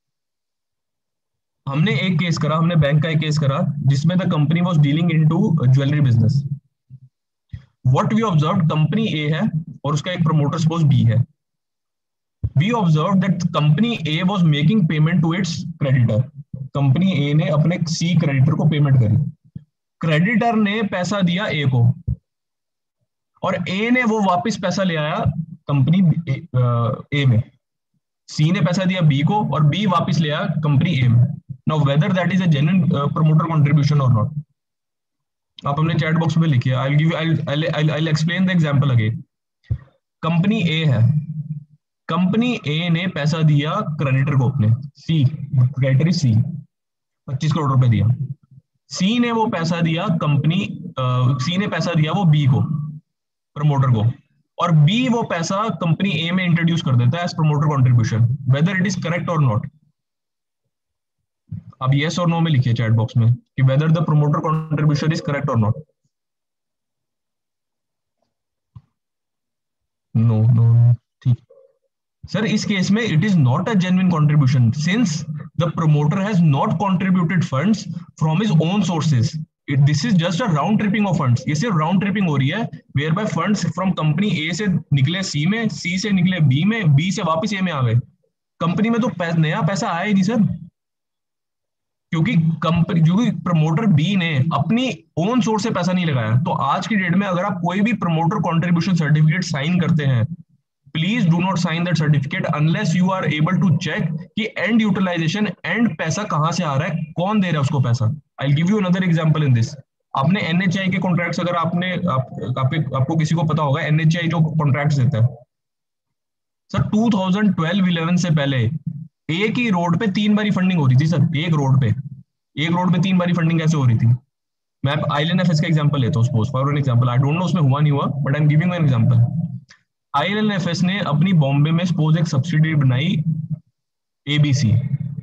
हमने एक केस करा, हमने बैंक का एक केस करा जिसमें the company was dealing into jewellery business. What we observe, company A है और उसका एक प्रमोटर सपोज बी है। We observe that company A was making payment to its creditor. Company A ने अपने सी क्रेडिटर को पेमेंट करी, creditor ने पैसा दिया ए को और ए ने वो वापस पैसा ले आया कंपनी ए में। सी ने पैसा दिया बी को और बी वापस ले आया कंपनी ए में। Now whether that is a genuine promoter contribution और नॉट, आप हमने चैट बॉक्स में लिखिए। I give I explain the example again. Company A है, कंपनी ए ने पैसा दिया क्रेडिटर को अपने, सी क्रेडिटर सी 25 करोड़ रुपए दिया। सी ने वो पैसा दिया सी ने पैसा दिया वो बी को, प्रमोटर को, और बी वो पैसा कंपनी ए में इंट्रोड्यूस कर देता है as promoter contribution. Whether it is correct और नॉट, अब यस और नो में लिखिए चैट बॉक्स में कि whether the promoter contribution is correct और नॉट। नो नो, ठीक सर। इस केस में it is not a genuine contribution since the promoter has not contributed funds from his own sources. This is just a round tripping of funds. ये सिर्फ round tripping हो रही है, where by funds from company A से निकले सी में, सी से निकले बी में, बी से वापस ए में आ गए। कंपनी में तो नया पैसा आया ही नहीं सर। क्योंकि कंपनी जो प्रमोटर बी ने अपनी ओन सोर्स से पैसा नहीं लगाया। तो आज की डेट में अगर आप कोई भी प्रमोटर कंट्रीब्यूशन सर्टिफिकेट साइन करते हैं, please do not sign that certificate unless you are able to check कि एंड यूटिलाइजेशन, एंड पैसा कहां से आ रहा है, कौन दे रहा है उसको पैसा। I give you another example in this. आपने एनएचआई के कॉन्ट्रैक्ट्स, अगर आपको किसी को पता होगा एनएचआई जो कॉन्ट्रैक्ट्स देता है सर, 2012-11 से पहले एक ही रोड पे 3 बारी फंडिंग हो रही थी सर। एक रोड पे 3 बारी फंडिंग कैसे हो रही थी? मैं आईएलएन एफएस का एग्जांपल लेता हूँ, suppose for an example, I don't know उसमें हुआ नहीं हुआ, but I am giving an example. IL&FS ने अपनी बॉम्बे में सपोज एक सब्सिडी बनाई एबीसी।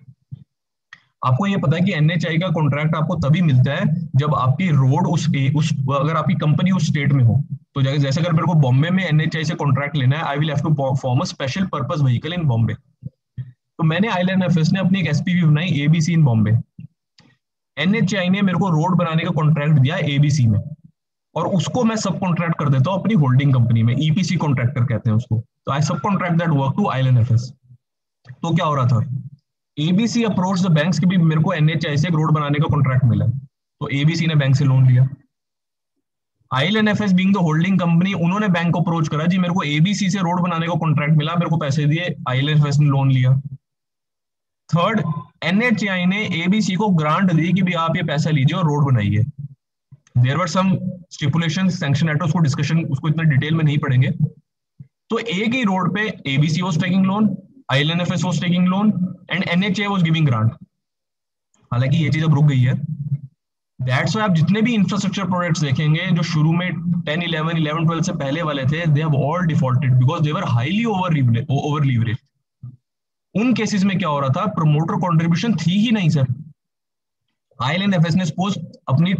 आपको ये पता है कि एनएचआई का कॉन्ट्रैक्ट आपको तभी मिलता है जब आपकी रोड उस अगर आपकी कंपनी उस स्टेट में हो। तो जैसे अगर मेरे को बॉम्बे में एनएचआई से कॉन्ट्रैक्ट लेना है, I will have to form a special purpose vehicle in Bombay. तो मैंने आईएलएन एफएस ने अपनी एक एसपीवी बनाई एबीसी इन बॉम्बे। एनएचआई ने मेरे को रोड बनाने का कॉन्ट्रैक्ट दिया एबीसी में, और उसको मैं सब कॉन्ट्रैक्ट कर देता हूँ अपनी होल्डिंग कंपनी में, ईपीसी कॉन्ट्रैक्टर कहते हैं उसको। तो I sub contract that work to IL&FS. तो क्या हो रहा था, एबीसी अप्रोच द बैंक्स कि भी मेरे को एनएचआई से एक रोड बनाने का कॉन्ट्रैक्ट मिला, तो एबीसी ने बैंक से लोन लिया। IL&FS being the holding company, उन्होंने बैंक को अप्रोच करा, जी मेरे को एबीसी से रोड बनाने का कॉन्ट्रैक्ट मिला, मेरे को पैसे दिए, आईएलएनएफएस ने लोन लिया। थर्ड, एनएचआई ने एबीसी को ग्रांट दी कि भी आप ये पैसा लीजिए और रोड बनाइए। There were some stipulations, sanction act, उसको डिस्कशन, उसको इतना डिटेल में नहीं पढ़ेंगे। तो एक ही रोड पे ABC was taking loan, IL&FS was taking loan and NHI was giving grant. हालांकि ये चीज अब रुक गई है। दैट्स व्हाई आप जितने भी इंफ्रास्ट्रक्चर प्रोजेक्ट्स देखेंगे जो शुरू में 10, 11, 11, 12 से पहले वाले थे, they have all defaulted because they were highly over leverage. उन केसेस में क्या हो रहा था, प्रमोटर कंट्रीब्यूशन थी ही नहीं सर। आईएलएनएफएस ने सपोज अपनी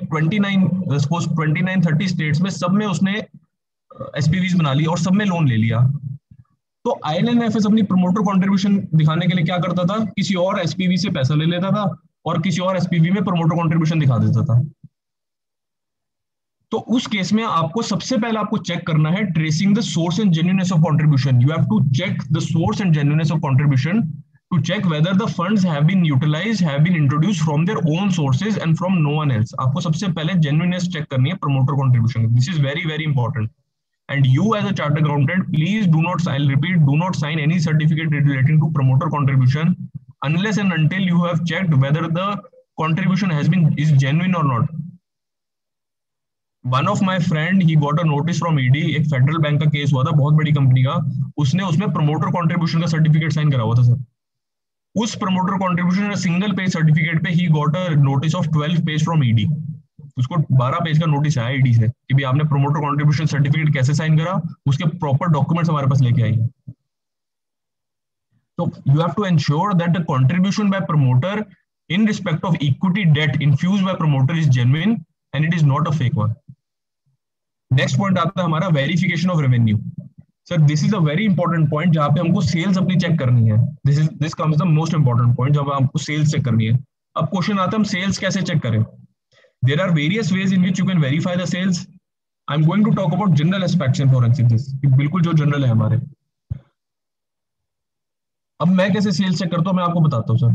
29-30 स्टेट्स में सब में उसने एसपीवीज बना ली और सब में लोन ले लिया। तो आईएलएनएफएस अपनी प्रमोटर कंट्रीब्यूशन दिखाने के लिए क्या करता था, किसी और एसपीवी से पैसा ले लेता था और किसी और एसपीवी में प्रमोटर कंट्रीब्यूशन दिखा देता था। तो उस केस में आपको सबसे पहले आपको चेक करना है tracing the source and genuineness of contribution. You have to check the source and genuineness of contribution to check whether the funds have been utilised, have been introduced from their own sources and from no one else. आपको सबसे पहले genuineness check करनी है promoter contribution. This is very very important. And you as a chartered accountant, please do not sign, repeat, do not sign any certificate relating to promoter contribution unless and until you have checked whether the contribution is genuine or not. One of my friend, he got a notice from ED, एक फेडरल बैंक का case हुआ था, बहुत बड़ी company का, उसने उसमें promoter contribution का सर्टिफिकेट साइन करा हुआ था सर। उस promoter contribution single page certificate पे ही got a notice of 12 page from ED। उसको 12 पेज का नोटिस आया ईडी से कि भी आपने प्रमोटर कंट्रीब्यूशन सर्टिफिकेट कैसे साइन करा, उसके प्रॉपर डॉक्यूमेंट्स हमारे पास लेके आइए। तो you have to ensure that the contribution by promoter in respect of equity debt infused by promoter is genuine and it is not a fake one. Next point आता है हमारा verification of revenue. Sir this is a very important point जहां पे हमको sales अपनी check करनी है। This comes the most important point जब हमको सेल्स चेक करनी है। अब क्वेश्चन आता है हम सेल्स कैसे चेक करें। There are various ways in which you can verify the sales. I'm going to talk about general aspects in forensic this, बिल्कुल जो जनरल है हमारे। अब मैं कैसे सेल्स चेक करता हूँ मैं आपको बताता हूँ सर।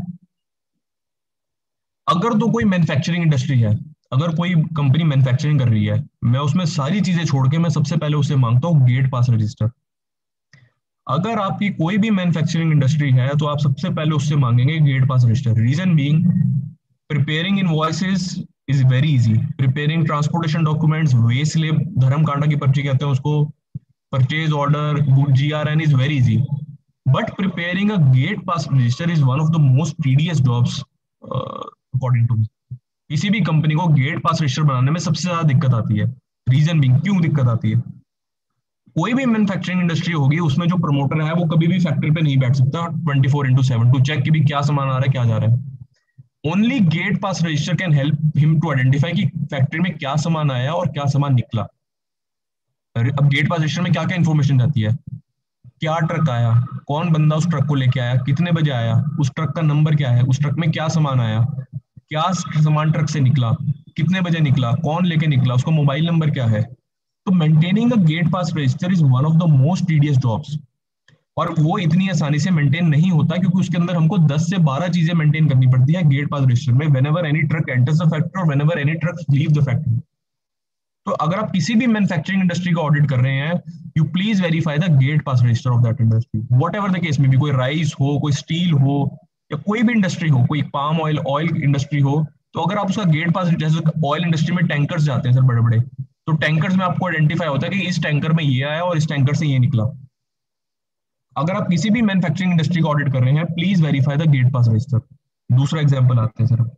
अगर तो कोई मैन्युफैक्चरिंग इंडस्ट्री है, अगर कोई कंपनी मैन्युफैक्चरिंग कर रही है, मैं उसमें सारी चीजें छोड़ के मैं सबसे पहले उससे मांगता हूँ गेट पास रजिस्टर। अगर आपकी कोई भी मैन्युफैक्चरिंग इंडस्ट्री है तो आप सबसे पहले उससे मांगेंगे gate pass register. Reason being, preparing invoices is very easy, preparing transportation documents, way slip, धर्म कांडा की पर्ची कहते हैं उसको, purchase order, GRN is very easy, but preparing a gate pass register is one of the most tedious jobs according to me. किसी भी company को gate pass register बनाने में सबसे ज्यादा दिक्कत आती है। रीजन बीइंग, क्यों दिक्कत आती है, कोई भी मैन्युफैक्चरिंग इंडस्ट्री होगी उसमें जो प्रमोटर है वो कभी भी फैक्ट्री पे नहीं बैठ सकता 24/7 टू चेक कि भी क्या सामान आ रहा है क्या जा रहा है। Only gate pass register can help him to identify कि फैक्ट्री में क्या सामान आया और क्या सामान निकला। अब गेट पास रजिस्टर में क्या क्या इंफॉर्मेशन जाती है, क्या ट्रक आया, कौन बंदा उस ट्रक को लेके आया, कितने बजे आया, उस ट्रक का नंबर क्या है, उस ट्रक में क्या सामान आया, क्या सामान ट्रक से निकला, कितने बजे निकला, कौन लेके निकला, उसका मोबाइल नंबर क्या है। तो maintaining a gate pass register is one of the most tedious jobs. और वो इतनी आसानी से मेंटेन नहीं होता, क्योंकि उसके अंदर हमको 10 से 12 चीजें मेंटेन करनी पड़ती है गेट पास रजिस्टर में, whenever any truck enters the factory और whenever any truck leave the factory. तो अगर आप किसी भी मैन्युफैक्चरिंग इंडस्ट्री का ऑडिट कर रहे हैं, you please verify the gate pass register of that industry, whatever the case में भी, कोई राइस हो, कोई स्टील हो, या कोई भी इंडस्ट्री हो, कोई पाम ऑयल ऑयल इंडस्ट्री हो। तो अगर आप उसका गेट पास, जैसे ऑयल इंडस्ट्री में टैंकर्स जाते हैं सर बड़े बड़े, तो टैंकर्स में आपको आइडेंटिफाई होता है कि इस टैंकर में ये आया और इस टैंकर से ये निकला। अगर आप किसी भी मैन्युफैक्चरिंग इंडस्ट्री का ऑडिट कर रहे हैं, please verify the gate pass register. दूसरा एग्जाम्पल आते हैं सर,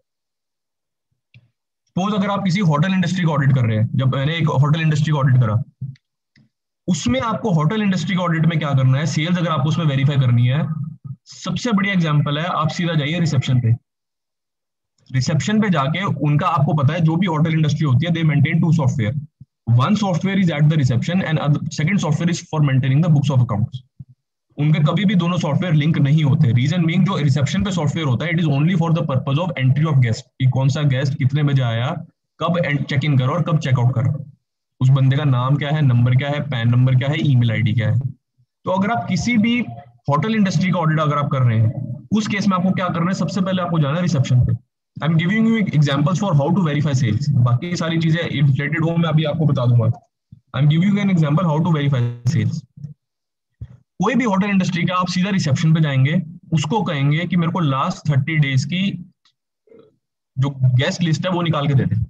सपोज अगर आप किसी होटल इंडस्ट्री का ऑडिट कर रहे हैं, जब मैंने एक होटल इंडस्ट्री का ऑडिट करा, उसमें आपको होटल इंडस्ट्री के ऑडिट में क्या करना है, सेल्स अगर आपको उसमें वेरीफाई करनी है, सबसे बढ़िया एग्जांपल है, आप सीधा जाइए रिसेप्शन पे। रिसेप्शन पे जाके उनका, आपको पता है जो भी होटल इंडस्ट्री होती है, they maintain two software, one software is at the reception and second software is for maintaining the books of accounts. उनके कभी भी दोनों सॉफ्टवेयर लिंक नहीं होते। रीजन बीइंग, जो रिसेप्शन पे सॉफ्टवेयर होता है, it is only for the purpose of entry of guest, कि कौन सा गेस्ट कितने बजे आया, कब चेक इन करो और कब चेकआउट करो, उस बंदे का नाम क्या है, नंबर क्या है, पैन नंबर क्या है, ईमेल आईडी क्या है। तो अगर आप किसी भी होटल इंडस्ट्री का ऑडिट अगर आप कर रहे हैं, उस केस में आपको क्या करना है, सबसे पहले आपको जाना है रिसेप्शन पे। I am giving you examples for how to verify sales, बाकी सारी चीजें रिलेटेड हो मैं अभी आपको बता दूंगा। I am giving you an example how to verify sales. कोई भी होटल इंडस्ट्री का, आप सीधा रिसेप्शन पे जाएंगे, उसको कहेंगे कि मेरे को लास्ट 30 डेज की जो गेस्ट लिस्ट है वो निकाल के दे दे।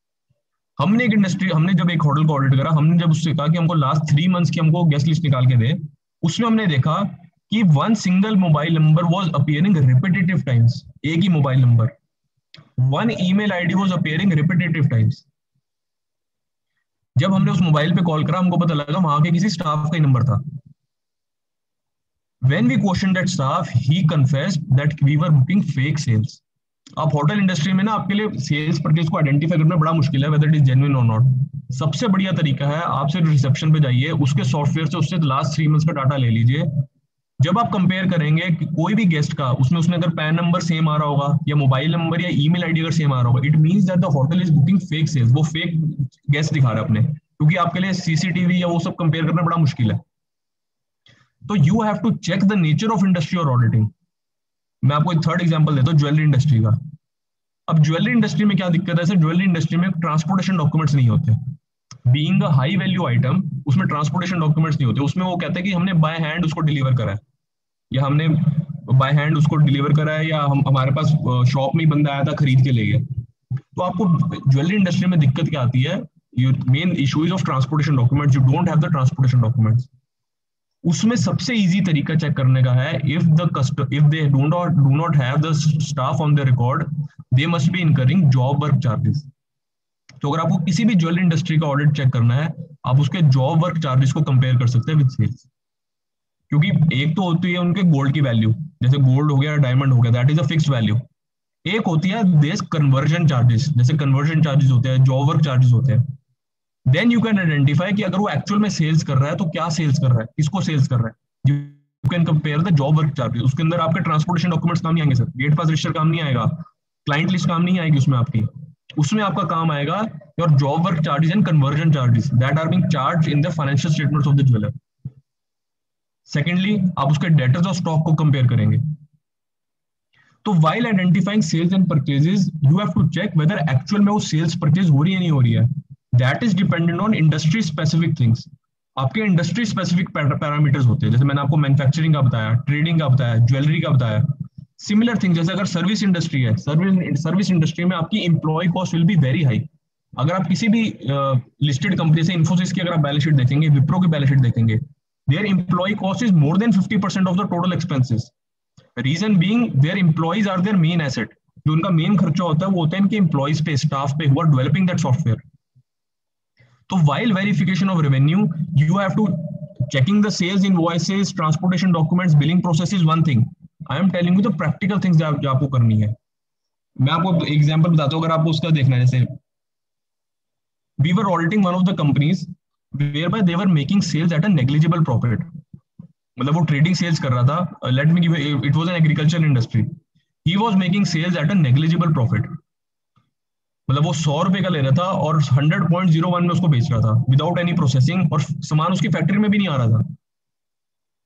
हमने जब एक होटल को ऑडिट करा, हमने जब उससे कहा कि हमको लास्ट 3 मंथ्स की हमको गेस्ट लिस्ट निकाल के दे, उसमें हमने देखा कि one single mobile number was appearing repetitive times, एक ही mobile number, one email ID was appearing repetitive times. जब हमने उस मोबाइल पे कॉल करा, हमको पता लगा वहां के किसी स्टाफ का ही नंबर था। When we questioned that staff, he confessed that we were booking fake sales. आप होटल इंडस्ट्री में ना, आपके लिए सेल्स परचेज को आइडेंटिफाई करना बड़ा मुश्किल है, वेदर इट इज जेन्युइन और नॉट। सबसे बढ़िया तरीका है, आप सिर्फ रिसेप्शन पे जाइए, उसके सॉफ्टवेयर से उससे लास्ट 3 मंथ्स का डाटा ले लीजिए। जब आप कंपेयर करेंगे कि कोई भी गेस्ट का, उसमें उसने अगर पैन नंबर सेम आ रहा होगा, या मोबाइल नंबर या ईमेल आईडी अगर सेम आ रहा होगा, it means that the hotel is booking fake sales, वो फेक गेस्ट दिखा रहा है अपने, क्योंकि आपके लिए सीसीटीवी या वो सब कंपेयर करना बड़ा मुश्किल है। तो you have to check the nature of industry और ऑडिटिंग। मैं आपको एक थर्ड एग्जांपल देता हूँ, ज्वेलरी इंडस्ट्री का। अब ज्वेलरी इंडस्ट्री में क्या दिक्कत है सर, ज्वेलरी इंडस्ट्री में ट्रांसपोर्टेशन डॉक्यूमेंट्स नहीं होते। Being a high value item, उसमें ट्रांसपोर्टेशन डॉक्यूमेंट्स नहीं होते। उसमें वो कहते हैं कि हमने बाय हैंड उसको डिलीवर करा है, या हमने बाय हैंड उसको डिलीवर करा है, या हमारे पास शॉप में ही बंदा आया था खरीद के ले गया। तो आपको ज्वेलरी इंडस्ट्री में दिक्कत क्या आती है, main issue is of transportation documents, you don't have the transportation documents. उसमें सबसे इजी तरीका चेक करने का है, if they do not have the staff on the record, they must be incurring job work charges. तो अगर आपको किसी भी ज्वेलरी इंडस्ट्री का ऑडिट चेक करना है, आप उसके जॉब वर्क चार्जेस को कंपेयर कर सकते हैं विद सेल्स। क्योंकि एक तो होती है उनके गोल्ड की वैल्यू, जैसे गोल्ड हो गया, डायमंड हो गया, that is a fixed value. एक होती है देश कन्वर्जन चार्जेस, जैसे कन्वर्जन चार्जेस होते हैं, जॉब वर्क चार्जेस होते हैं। देन यू कैन आइडेंटिफाई कि अगर वो एक्चुअल में सेल्स कर रहा है तो क्या सेल्स कर रहा है, किसको सेल्स कर रहा है। You can compare the job work charges. उसके अंदर आपके ट्रांसपोर्टेशन डॉक्यूमेंट्स काम नहीं आएंगे सर, गेट पास रजिस्टर काम नहीं आएगा, क्लाइंट लिस्ट काम नहीं आएगी उसमें आपकी। उसमें आपका काम आएगा your job work charges and conversion charges that are being charged in the financial statements of the jeweller. Secondly, आप उसके डेटर्स और स्टॉक को कंपेयर करेंगे। तो while identifying sales and purchases, you have to check whether actual में वो sales purchase हो रही है नहीं हो रही है। That is dependent on industry specific things. आपके इंडस्ट्री स्पेसिफिक पैरामीटर्स होते हैं, जैसे मैंने आपको मैन्युफैक्चरिंग का बताया, ट्रेडिंग का बताया, ज्वेलरी का बताया। सिमिलर थिंग, जैसे अगर सर्विस इंडस्ट्री है, सर्विस इंडस्ट्री में आपकी employee cost will be very high. अगर आप किसी भी लिस्टेड कंपनी से, इन्फोसिस की अगर आप बैलेंस शीट देखेंगे, विप्रो की बैलेंस शीट देखेंगे, their employee cost is more than 50% of the total expenses. Reason being their employees are their main asset. जो उनका मेन खर्चा होता है वो होता है इनके employees pay, staff pay, who are developing that software. तो while verification of revenue, you have to checking the sales invoices, transportation documents, billing process is one thing. I am telling you the practical things जो आपको करनी है। मैं आपको example बताता हूँ, अगर आपको उसका देखना है, जैसे we were auditing one of the companies whereby they were making sales at a negligible profit. मतलब वो ट्रेडिंग सेल्स कर रहा था, let me give you, it was an agriculture industry. He was making sales at a negligible profit. मतलब वो 100 रुपए का ले रहा था और 100.01 में उसको बेच रहा था विदाउट एनी प्रोसेसिंग, और सामान उसकी फैक्ट्री में भी नहीं आ रहा था।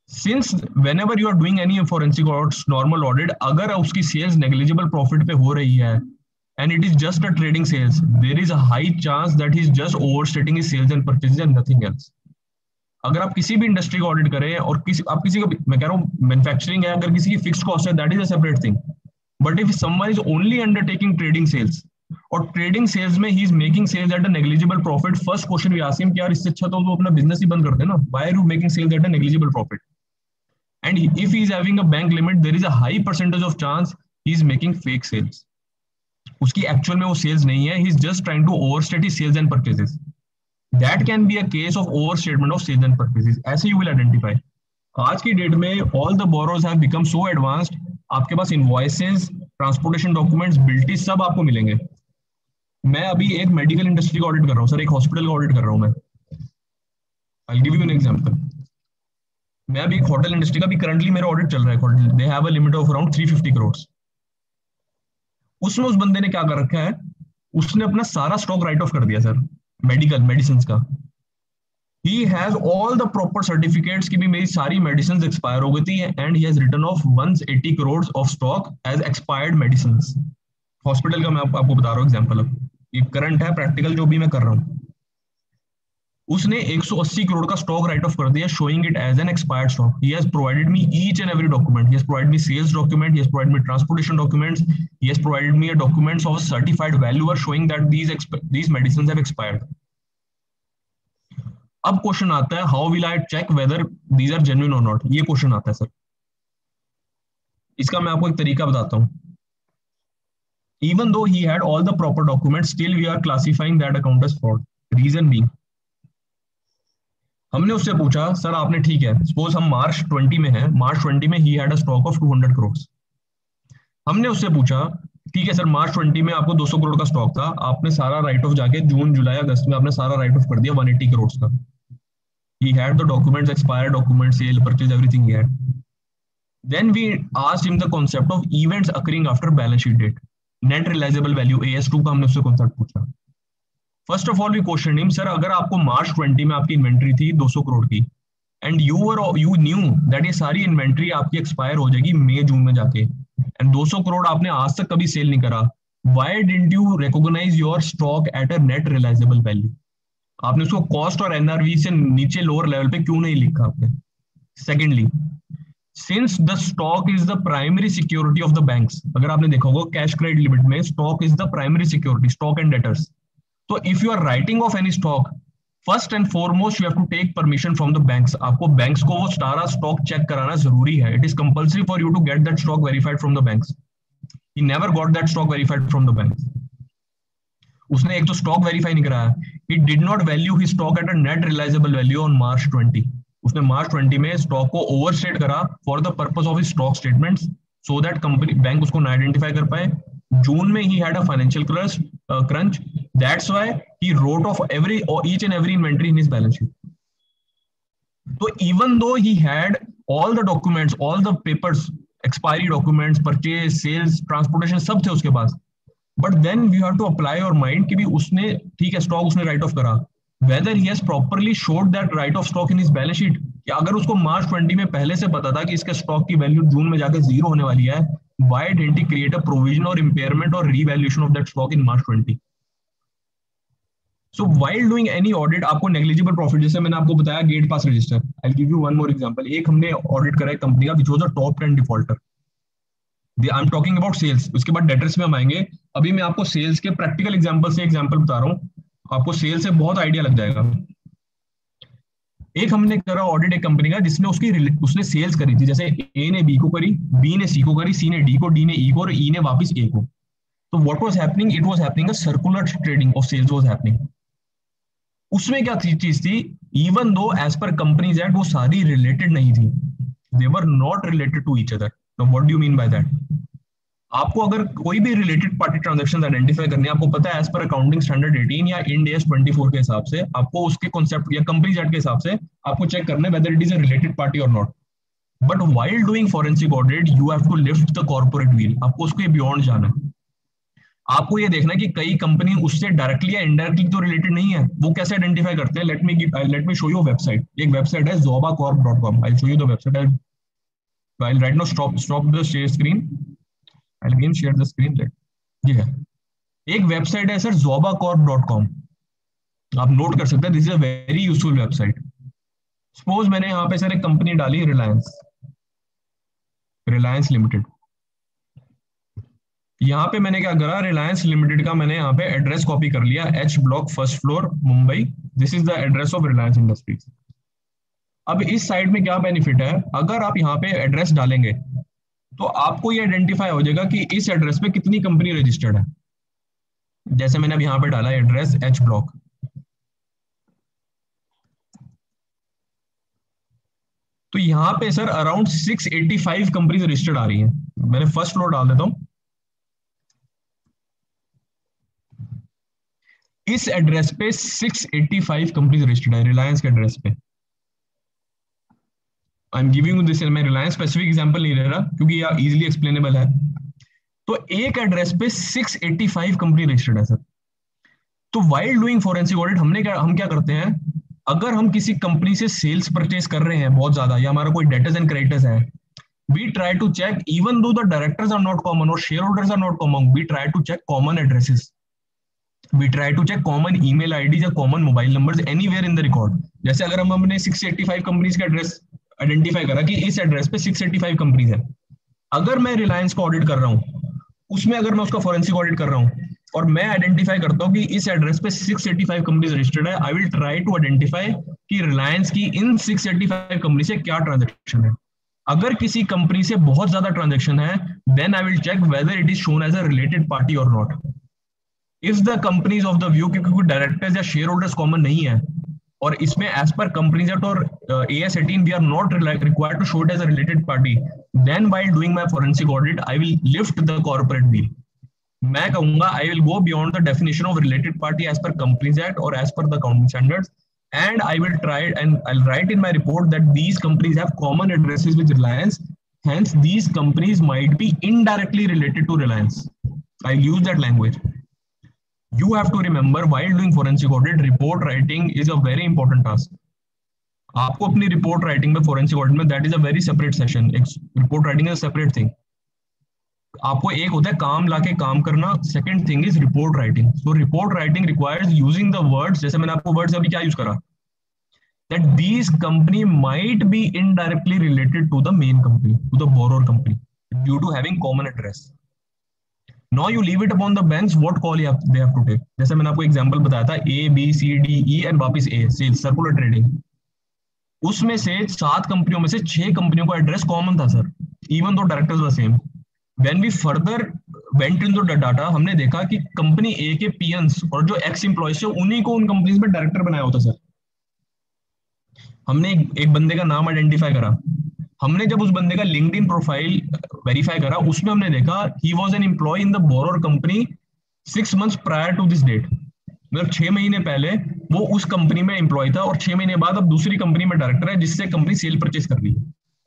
Since whenever you are doing any forensic normal audit, अगर उसकी सेल्स नेग्लिजिबल प्रॉफिट पे हो रही है and it is just a trading sales, there is a high chance that he is just overstating his sales and purchases and nothing else. अगर आप किसी भी इंडस्ट्री को ऑडिट करें और आप किसी को, मैं कह रहा हूँ मैन्युफैक्चरिंग है, अगर किसी की फिक्स्ड कॉस्ट है, that is a separate thing. But if someone is only undertaking trading sales और ट्रेडिंग सेल्स में ही is making sales at a negligible profit, first question we ask him कि यार इससे अच्छा तो वो अपना बिजनेस ही बंद कर दे ना, why are you making sales at a negligible profit. And if he is having a bank limit, there is a high percentage of chance he is making fake sales. उसकी एक्चुअल में वो sales नहीं है, he is just trying to overstate his sales and purchases. That can be a case of overstatement of sales and purchases. ऐसे you will identify. आज की date में all the borrowers have become so advanced, आपके पास invoices, transportation documents, बिल्टी सब आपको मिलेंगे. मैं अभी एक मेडिकल इंडस्ट्री का ऑडिट कर रहा हूँ सर, एक हॉस्पिटल का ऑडिट कर रहा हूँ मैं. I give you an example. मैं अभी एक होटल इंडस्ट्री का भी करंटली मेरा ऑडिट चल रहा है. Hotel they have a limit of around 350 crore. उसमें उस बंदे ने क्या कर रखा है, उसने अपना सारा स्टॉक राइट ऑफ कर दिया सर, मेडिकल मेडिसिन का. he has all the proper certificates कि भी मेरी सारी मेडिसिन एक्सपायर हो गई थी, and he has written off 180 crores of stock as expired medicines. Hospital का मैं आपको बता रहा हूँ एग्जांपल. अब ये करंट है, प्रैक्टिकल जो भी मैं कर रहा हूँ. उसने 180 करोड़ का स्टॉक राइट ऑफ कर दिया, showing it as an expired stock. He has provided me each and every document. He has provided me sales document, he has provided me transportation documents, he has provided me a documents of a certified valuer showing that these medicines have expired. अब question आता है, how will I check whether these are genuine और not. ये question आता है sir. इसका मैं आपको एक तरीका बताता हूं. Even though he had all the proper documents, still we are classifying that account as fraud. Reason being, हमने उससे पूछा सर आपने, ठीक है सपोज हम मार्च 20 में है, मार्च 20 में he had a stock of 200 crore. हमने उससे पूछा ठीक है सर मार्च 20 में आपको 200 करोड़ का स्टॉक था, आपने सारा राइट ऑफ जाके जून जुलाई अगस्त में आपने सारा राइट ऑफ कर दिया 180 करोड़ का. He had the documents, expired documents, sale, purchase, everything he had. Then we asked him the concept of events occurring after balance sheet date. Net realizable value AS2 का हमने उससे कॉन्सेप्ट पूछा. First of all we question him, sir अगर आपको मार्च 20 में आपकी inventory थी 200 करोड़ की, एंड यू न्यू दैट ये सारी इन्वेंट्री आपकी एक्सपायर हो जाएगी मई जून में जाके, एंड 200 करोड़ आपने आज तक कभी सेल नहीं करा, why didn't you recognise your stock at a net realisable value. आपने उसको कॉस्ट और एनआरवी से नीचे लोअर लेवल पे क्यों नहीं लिखा आपने. Secondly, since the stock is the primary security of the banks, अगर आपने देखा होगा कैश क्रेडिट लिमिट में stock is the primary security, stock and debtors. तो if you are writing off any stock, first and foremost you have to take permission from the banks. आपको banks को वो सारा स्टॉक चेक कराना जरूरी है. It is compulsory for you to get that stock verified from the banks. He never got that stock verified from the banks. उसने एक तो स्टॉक वेरीफाई नहीं कराया. He did not value his stock at a net realizable value on March 20. उसने मार्च 20 में stock को overstate करा for the purpose of his stock statements, so that company bank उसको ना आइडेंटिफाई कर पाए. जून में he had a financial crunch, that's why he wrote off each and every inventory in his balance sheet. तो even though he had all the documents, all the papers, expiry documents, purchase, sales, transportation सब थे उसके पास, but then we have to apply your mind कि भी उसने ठीक है स्टॉक उसने राइट ऑफ करा, whether he has properly showed that write off stock in his balance sheet. कि अगर उसको मार्च 20 में पहले से पता था कि इसके स्टॉक की वैल्यू जून में जाकर जीरो होने वाली है, why didn't he create a provision और इम्पेयरमेंट और revaluation of that stock in March 20. So while doing any audit, आपको नेग्लिजिबल प्रॉफिट, जैसे मैंने आपको बताया gate pass register, I will give you one more example. एक हमने ऑडिट करा है कंपनी का which was a top 10 defaulter. I am talking about sales, उसके बाद डेटर्स में हम आएंगे. अभी मैं आपको सेल्स के प्रैक्टिकल एग्जांपल से एग्जांपल बता रहा हूँ, आपको सेल्स से बहुत आइडिया लग जाएगा. एक हमने करा ऑडिट एक कंपनी का जिसमें उसने सेल्स करी थी, जैसे ए ने बी को करी, बी ने सी को करी, सी ने डी को, डी ने ई को और ई ने वापस ए को. तो what was happening, it was happening a circular trading of sales was happening. उसमें क्या चीज थी, even though as per companies act वो सारी रिलेटेड नहीं थी, they were not related to each other. Now what do you mean by that. आपको अगर कोई भी रिलेटेड पार्टी ट्रांजैक्शन आइडेंटिफाई करनी है, आपको पता है एज पर अकाउंटिंग स्टैंडर्ड 18 या इंड एस 24 के हिसाब से आपको उसके कॉन्सेप्ट या कंपनीज एक्ट के हिसाब से आपको चेक करना है whether it is a related party और not. But while doing forensic audit you have to lift the corporate veil, आपको उसके बियॉन्ड जाना है. आपको ये देखना है कि कई कंपनी उससे डायरेक्टली या इनडायरेक्टली तो रिलेटेड नहीं है। वो कैसे आइडेंटिफाई करते हैं? Let me show you website. एक वेबसाइट है zobacorp.com। I show you the website. I'll right now stop the share screen. I'll again share the screen. ये है, एक वेबसाइट है सर zobacorp.com। आप नोट कर सकते हैं, this is a very useful website. Suppose मैंने यहाँ पे सर एक कंपनी डाली, रिलायंस, रिलायंस लिमिटेड। यहाँ पे मैंने क्या करा, रिलायंस लिमिटेड का मैंने यहाँ पे एड्रेस कॉपी कर लिया, H block, first floor, Mumbai. This is the address of Reliance industries. अब इस साइड में क्या बेनिफिट है, अगर आप यहाँ पे एड्रेस डालेंगे तो आपको ये आइडेंटिफाई हो जाएगा कि इस एड्रेस पे कितनी कंपनी रजिस्टर्ड है। जैसे मैंने अब यहाँ पे डाला एड्रेस एच ब्लॉक, तो यहाँ पे सर अराउंड 685 कंपनीज रजिस्टर्ड आ रही हैं। मैंने फर्स्ट फ्लोर डाल देता हूँ। इस एड्रेस पे 685 कंपनीज रजिस्टर्ड है, रिलायंस के एड्रेस पे। आई एम गिविंग दिस, मैं रिलायंस स्पेसिफिक एग्जांपल नहीं ले रहा क्योंकि ये इजीली एक्सप्लेनेबल है। तो एक एड्रेस पे 685 कंपनी रजिस्टर्ड है सर। तो वाइल डूइंग फॉरेंसिक ऑडिट हम क्या करते हैं, अगर हम किसी कंपनी से सेल्स परचेज कर रहे हैं बहुत ज्यादा, या हमारा कोई डेटर्स एंड क्रेडिटर्स है, we try to check, even though the directors are not common or shareholders are not common, we try to check common addresses, we try to check common email IDs या common mobile numbers anywhere in the record। जैसे अगर हम हमने 685 companies का address identify करा कि इस address पे 685 कंपनीज है, अगर मैं रिलायंस को ऑडिट कर रहा हूँ, उसमें अगर मैं उसका फॉरेंसिक ऑडिट कर रहा हूँ और मैं आइडेंटिफाई करता हूँ कि इस एड्रेस पे 685 कंपनीज रजिस्टर्ड है, I will try to identify कि रिलायंस की इन 685 कंपनी से क्या ट्रांजेक्शन है। अगर किसी कंपनी से बहुत ज्यादा ट्रांजेक्शन है, then I will check whether it is shown as a related party और not. If the companies of the view, क्योंकि डायरेक्टर्स या शेयर होल्डर्स कॉमन नहीं है और इसमें एज पर कंपनीज एक्ट और AS 18 we are not required to show it as a related party, then while doing my forensic audit I will lift the corporate veil. मैं कहूंगा I will go beyond the definition of related party as per companies act और as per the accounting standards, and I will try and I'll write in my report that these companies have common addresses with Reliance, hence these companies might be indirectly related to Reliance. I'll use that language. You have to remember, while doing forensic audit, report writing is a very important task. आपको अपनी report writing में, forensic audit में, that is a very separate session. Report writing is a separate thing. आपको एक होता है काम लाके काम करना, second thing is report writing. So report writing requires using the words, जैसे मैंने आपको वर्ड्स अभी क्या यूज करा, that these company might be indirectly related to the main company, to the borrower company, due to having common address. Now you leave it upon the banks what call they have to take. जैसे मैंने आपको example बताया था A B C D E and वापिस A, sales, circular trading. उसमें से 7 कंपनियों में से 6 कंपनियों का एड्रेस कॉमन था sir, even though directors were same. When we further went into the data, हमने देखा कि कंपनी A के पीएन्स और जो एक्स एम्प्लॉयज थे उन्हीं को उन कंपनीज में डायरेक्टर बनाया होता सर। हमने एक बंदे का नाम आइडेंटिफाई करा, हमने जब उस बंदे का लिंक्डइन प्रोफाइल वेरीफाई करा, उसमें हमने देखा he was an employee in the borrower company 6 months prior to this date. मतलब 6 महीने पहले वो उस कंपनी में एम्प्लॉय था और 6 महीने बाद अब दूसरी कंपनी में डायरेक्टर है जिससे कंपनी सेल परचेज कर रही है।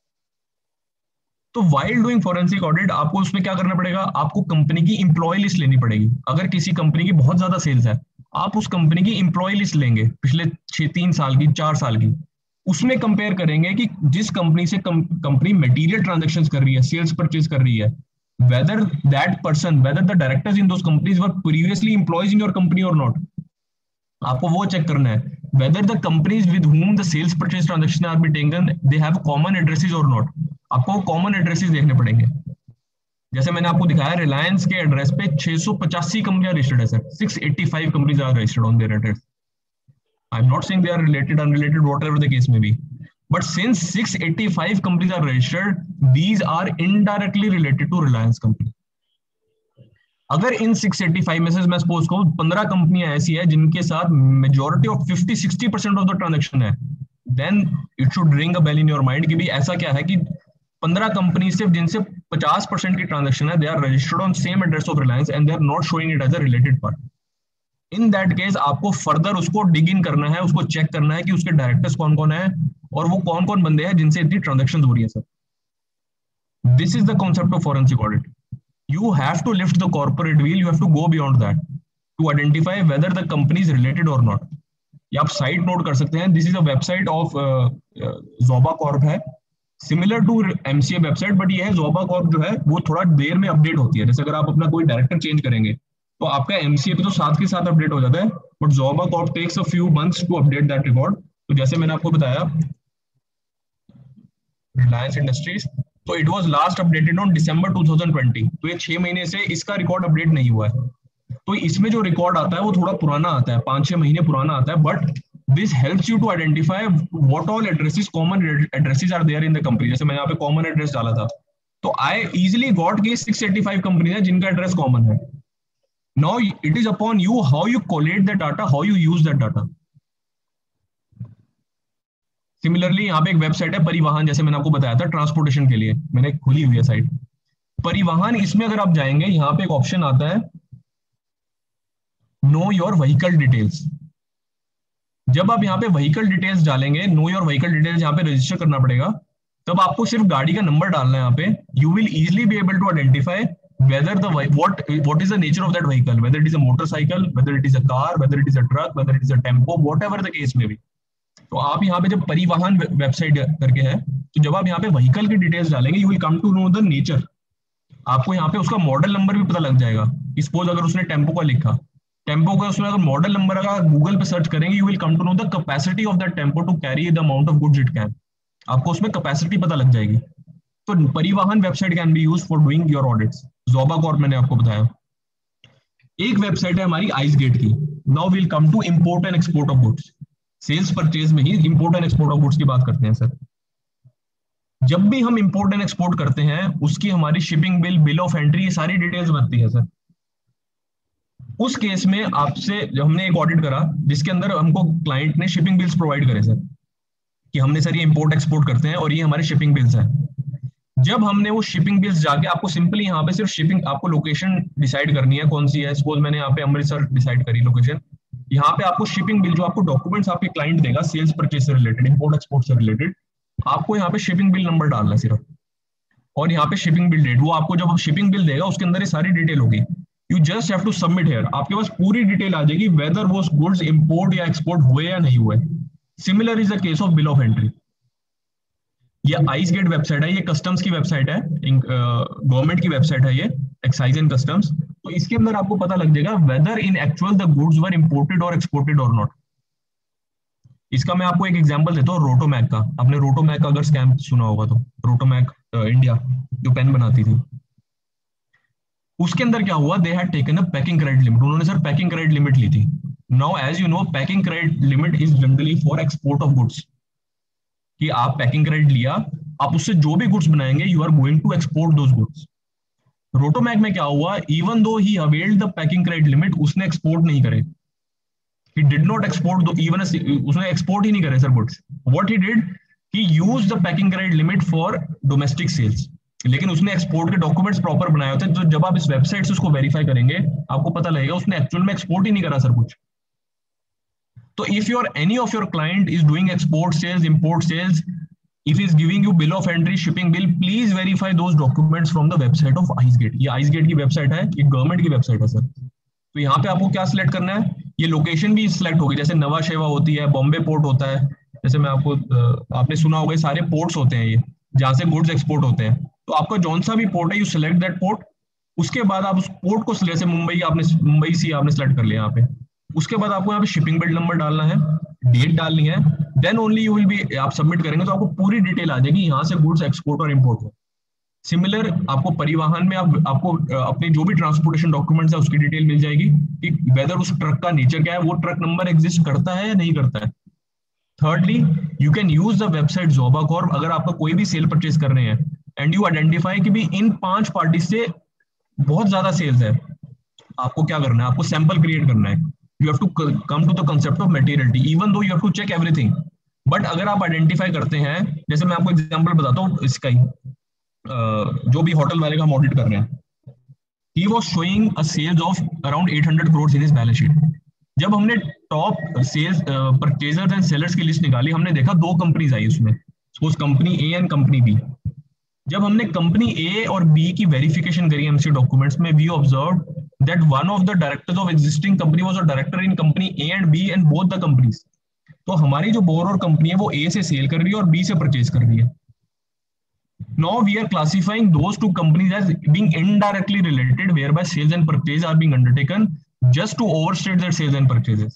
तो वाइल डूइंग फॉरेंसिक ऑडिट आपको उसमें क्या करना पड़ेगा, आपको कंपनी की इंप्लॉय लिस्ट लेनी पड़ेगी। अगर किसी कंपनी की बहुत ज्यादा सेल्स है, आप उस कंपनी की इंप्लॉय लिस्ट लेंगे पिछले 3 साल की, 4 साल की, उसमें कंपेयर करेंगे कि जिस कंपनी से कंपनी मटेरियल ट्रांजैक्शंस कर रही है, सेल्स परचेज कर रही है, whether that person, whether the directors in those companies were previously employees in your company और नॉट। आपको वो चेक करना है वेदर द कंपनीज with whom the sales purchase transaction are being taken they have common addresses or not। आपको common addresses देखने पड़ेंगे। जैसे मैंने आपको दिखाया रिलायंस के एड्रेस पे 685 कंपनियां रजिस्टर्ड है sir, 685 companies are registered on their address. I am not saying they are related, unrelated, whatever the case may be, but since 685 companies are registered, these are indirectly related to Reliance company. अगर इन 685 में से मैं suppose कहूं 15 कंपनियां ऐसी है जिनके साथ majority of 50-60% of the transaction है, then it should ring a bell in your mind कि भी ऐसा क्या है कि 15 कंपनी सिर्फ जिनसे 50% की ट्रांजैक्शन है, they are registered on same address of Reliance and they are not showing it as a related party. In that case आपको फर्दर उसको डिग इन करना है, उसको चेक करना है कि उसके डायरेक्टर्स कौन कौन है और वो कौन कौन बंदे हैं जिनसे इतनी ट्रांजैक्शन हो रही है sir. This is the concept of forensic audit. You have to lift the corporate wheel, you have to go beyond that to identify whether the company is related or not. ये आप site note कर सकते हैं. This is a website of Zauba Corp है, similar to MCA website, but ये है Joba Corp जो है वो थोड़ा देर में अपडेट होती है. जैसे अगर आप अपना कोई डायरेक्टर चेंज करेंगे तो आपका एमसीए पे तो साथ के साथ अपडेट हो जाता है, but Zauba Corp takes a few months to update that record. तो जैसे मैंने आपको बताया रिलायंस इंडस्ट्रीज, तो it was last updated on December 2020. तो ये 6 महीने से इसका रिकॉर्ड अपडेट नहीं हुआ है. तो इसमें जो रिकॉर्ड आता है वो थोड़ा पुराना आता है, 5-6 महीने पुराना आता है, but this helps you to identify what all addresses, common addresses are there in the company. जैसे मैंने यहाँ पे कॉमन एड्रेस डाला था, तो आई इजिली गॉट के 685 कंपनी है जिनका एड्रेस कॉमन है. Now it is upon you how you collect that data, how you use that data. Similarly यहाँ पे एक वेबसाइट है परिवहन, जैसे मैंने आपको बताया था ट्रांसपोर्टेशन के लिए, मैंने खुली हुई है साइट परिवहन. इसमें अगर आप जाएंगे यहाँ पे एक ऑप्शन आता है नो योर व्हीकल डिटेल्स. जब आप यहाँ पे व्हीकल डिटेल्स डालेंगे, नो योर व्हीकल डिटेल्स यहाँ पे रजिस्टर करना पड़ेगा, तब आपको सिर्फ गाड़ी का नंबर डालना है यहाँ पे. You will easily be able to identify whether the what is the nature of that vehicle, whether it is a motorcycle, whether it is a car, whether it is a truck, whether it is a tempo, whatever the case may be. तो आप यहाँ पे जब परिवहन website करके है, तो जब आप यहाँ पे व्हीकल की डिटेल्स डालेंगे, you will come to know the nature. आपको यहाँ पे उसका मॉडल नंबर भी पता लग जाएगा. सपोज अगर उसने टेम्पो का लिखा, टेम्पो का उसमें अगर मॉडल नंबर अगर गूगल पे सर्च करेंगे, you will come to know the capacity of that tempo to carry the amount of goods it can. आपको उसमें कैपेसिटी पता लग जाएगी. तो Parivahan website can be used for doing your audits. Zauba Corp मैंने आपको बताया. एक वेबसाइट है हमारी आइसगेट की. Now will come to import and export of goods. Sales purchase में ही import and export of goods की बात करते हैं सर. जब भी हम इंपोर्ट एंड एक्सपोर्ट करते हैं, उसकी हमारी shipping bill, bill of entry, ये सारी डिटेल्स बनती है सर. उस केस में आपसे जब हमने एक ऑडिट करा जिसके अंदर हमको क्लाइंट ने शिपिंग बिल्स प्रोवाइड करे सर, कि हमने सर ये इंपोर्ट एक्सपोर्ट करते हैं और ये हमारे शिपिंग बिल्स हैं. जब हमने वो शिपिंग बिल्स जाके, आपको सिंपली यहाँ पे सिर्फ शिपिंग, आपको लोकेशन डिसाइड करनी है कौन सी है. सपोज मैंने यहाँ पे अमृतसर डिसाइड करी लोकेशन. यहाँ पे आपको शिपिंग बिल, जो आपको डॉक्यूमेंट्स आपके क्लाइंट देगा सेल्स परचेज से रिलेटेड, इंपोर्ट एक्सपोर्ट से रिलेटेड, आपको यहाँ पे शिपिंग बिल नंबर डालना है सिर्फ, और यहाँ पे शिपिंग बिल डेट. वो आपको जब शिपिंग बिल देगा उसके अंदर ये सारी डिटेल होगी. You just have to submit here. आपके पास पूरी डिटेल आ जाएगी वेदर वो गुड्स इंपोर्ट या एक्सपोर्ट हुए या नहीं हुए. Similar is the case of bill of entry. ये आइसगेट वेबसाइट है, ये कस्टम्स की वेबसाइट है, गवर्नमेंट की वेबसाइट है ये, एक्साइज एंड कस्टम्स. तो इसके अंदर आपको पता लग जाएगा whether in actual the goods were imported और एक्सपोर्टेड और नॉट. इसका मैं आपको एक एग्जांपल देता हूँ रोटोमैक का. आपने रोटोमैक का अगर स्कैम सुना होगा तो, रोटोमैक इंडिया जो पेन बनाती थी, उसके अंदर क्या हुआ, they had taken a packing credit limit. उन्होंने सर पैकिंग क्रेडिट लिमिट ली थी. Now as you know, packing credit limit is generally for export of goods. कि आप पैकिंग क्रेडिट लिया, आप उससे जो भी गुड्स बनाएंगे, you are going to export those goods. Rotomac में क्या हुआ, even though he availed the packing credit limit, उसने एक्सपोर्ट नहीं करे. He did not export even उसने एक्सपोर्ट ही नहीं करे sir goods. What he did, he used the packing credit limit for domestic sales. लेकिन उसने एक्सपोर्ट के डॉक्यूमेंट्स प्रॉपर बनाए होते हैं. तो जब आप इस वेबसाइट से उसको वेरीफाई करेंगे, आपको पता लगेगा उसने एक्चुअल में एक्सपोर्ट ही नहीं करा सर कुछ. तो if your any of your client is doing export sales, import sales, if he is giving you bill of entry, shipping bill, please verify those documents from the website of ICEGATE. ये ICEGATE की website है, ये government की website है sir. तो यहाँ पे आपको क्या सिलेक्ट करना है, ये लोकेशन भी सिलेक्ट होगी. जैसे नवा शेवा होती है, बॉम्बे पोर्ट होता है, जैसे मैं आपको, आपने सुना होगा सारे पोर्ट्स होते हैं ये जहाँ से गुड्स एक्सपोर्ट होते हैं. तो आपका जौन सा भी पोर्ट है, यू सिलेक्ट दैट पोर्ट. उसके बाद आप उस पोर्ट को, जैसे मुंबई, आपने मुंबई सी आपने सिलेक्ट कर लिया यहाँ पे. उसके बाद आपको यहाँ पे शिपिंग बिल नंबर डालना है, डेट डालनी है, then only you will be, आप सबमिट करेंगे तो आपको पूरी डिटेल आ जाएगी यहाँ से गुड्स एक्सपोर्ट और इंपोर्ट हो. सिमिलर आपको परिवहन में आपको अपने जो भी ट्रांसपोर्टेशन डॉक्यूमेंट्स है उसकी डिटेल मिल जाएगी कि वेदर उस ट्रक का नेचर क्या है, वो ट्रक नंबर एग्जिस्ट करता है या नहीं करता है. Thirdly, you can use the website Zauba Corp. अगर आपका कोई भी सेल परचेज कर रहे हैं एंड यू आइडेंटिफाई कि भी इन 5 पार्टी से बहुत ज्यादा सेल्स है, आपको क्या करना है, आपको सैंपल क्रिएट करना है. You have to come to the concept of materiality, even though you have to check everything. But अगर आप आइडेंटिफाई करते हैं, जैसे मैं आपको एग्जांपल बताता हूँ इसका ही, जो भी होटल वाले का हम ऑडिट कर रहे हैं, he was showing a sales of around 800 crores in his balance sheet. जब हमने top sales purchasers and sellers की लिस्ट निकाली, हमने देखा 2 कंपनीज आई उसमें, suppose company A and company B. जब हमने कंपनी ए और बी की वेरिफिकेशन करी एमसी डॉक्यूमेंट्स में, we observe that one of the directors of existing company was a director in company A and B and both the companies. तो हमारी जो borrower company है वो ए से सेल कर रही है और बी से परचेज कर रही है। Now we are classifying those two companies as being indirectly related, whereby sales and purchase are being undertaken just to overstate their sales and purchases.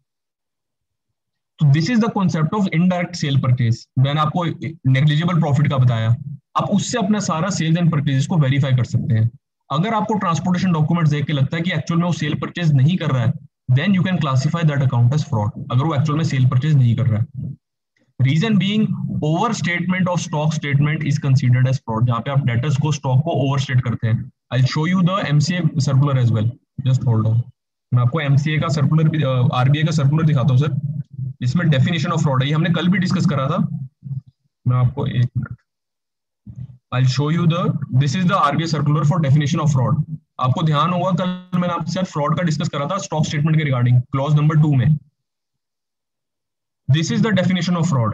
तो this is the concept of indirect sale purchase. मैंने आपको negligible profit का बताया, आप उससे अपना सारा sales and purchase को वेरीफाई कर सकते हैं। अगर आपको ट्रांसपोर्टेशन डॉक्यूमेंट्स देख के लगता है कि एक्चुअल में वो सेल परचेज नहीं कर रहा है, then you can classify that account as fraud, अगर वो एक्चुअल में सेल परचेज नहीं कर रहा है। Reason being overstatement of stock statement is considered as fraud, जहां पे आप डेटर्स को स्टॉक को ओवरस्टेट करते हैं। I show you the MCA circular as well, just hold on. मैं आपको एमसीए का सर्कुलर, आरबीआई का सर्कुलर दिखाता हूँ सर, इसमें डेफिनेशन ऑफ फ्रॉड है, ये हमने कल भी डिस्कस करा था। मैं आपको एक minute, I show you the, this is the RBI circular for definition of fraud. आपको ध्यान होगा कल मैंने आपके साथ फ्रॉड का डिस्कस करा था स्टॉक स्टेटमेंट के रिगार्डिंग, क्लॉज नंबर 2 में। This is the definition of fraud,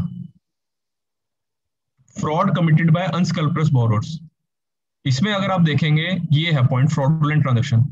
fraud committed by unscrupulous borrowers. इसमें अगर आप देखेंगे ये है पॉइंट, फ्रॉडुलेंट ट्रांजैक्शन,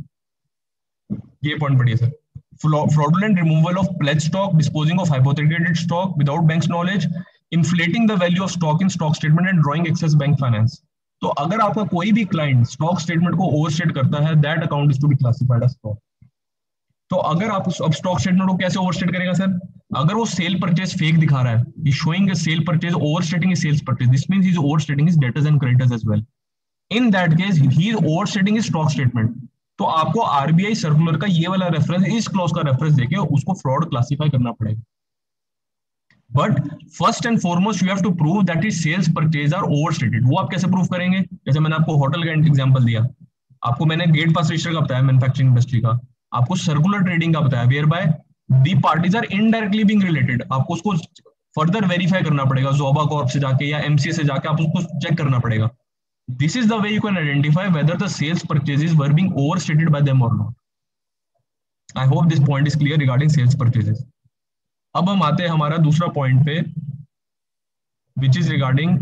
ये पॉइंट पढ़िए sir. Fraudulent removal of pledged stock, disposing of hypothecated stock without bank's knowledge, inflating the value of stock in stock statement and drawing excess bank finance। तो अगर आपका कोई भी क्लाइंट स्टॉक स्टेटमेंट को overstate करता है, that account is to be classified as fraud. तो अगर आप अब स्टॉक स्टेटमेंट को कैसे ओवरस्टेट करेगा सर? अगर वो सेल परचेज फेक दिखा रहा है, he showing a sale purchase overstating sales purchase, this means he is overstating his debtors and creditors as well. In that case he is overstating his stock statement. तो आपको RBI circular का ये वाला reference, इस clause का reference देके उसको fraud classify करना पड़ेगा। But first and foremost you have to prove that is sales purchase are overstated. वो आप कैसे प्रूव करेंगे? जैसे मैंने आपको होटल का एग्जांपल दिया, आपको मैंने गेट पास रजिस्टर का बताया मैन्युफैक्चरिंग इंडस्ट्री का, आपको सर्कुलर ट्रेडिंग का बताया, whereby the parties are indirectly being related. आपको उसको फर्दर वेरीफाई करना पड़ेगा, जोबा कॉर्प से जाके या एमसीए से जाके आप उसको चेक करना पड़ेगा। This is the way you can identify whether the sales purchases were being overstated by them or not. I hope this point is clear regarding sales purchases. अब हम आते हैं हमारा दूसरा पॉइंट पे, which is regarding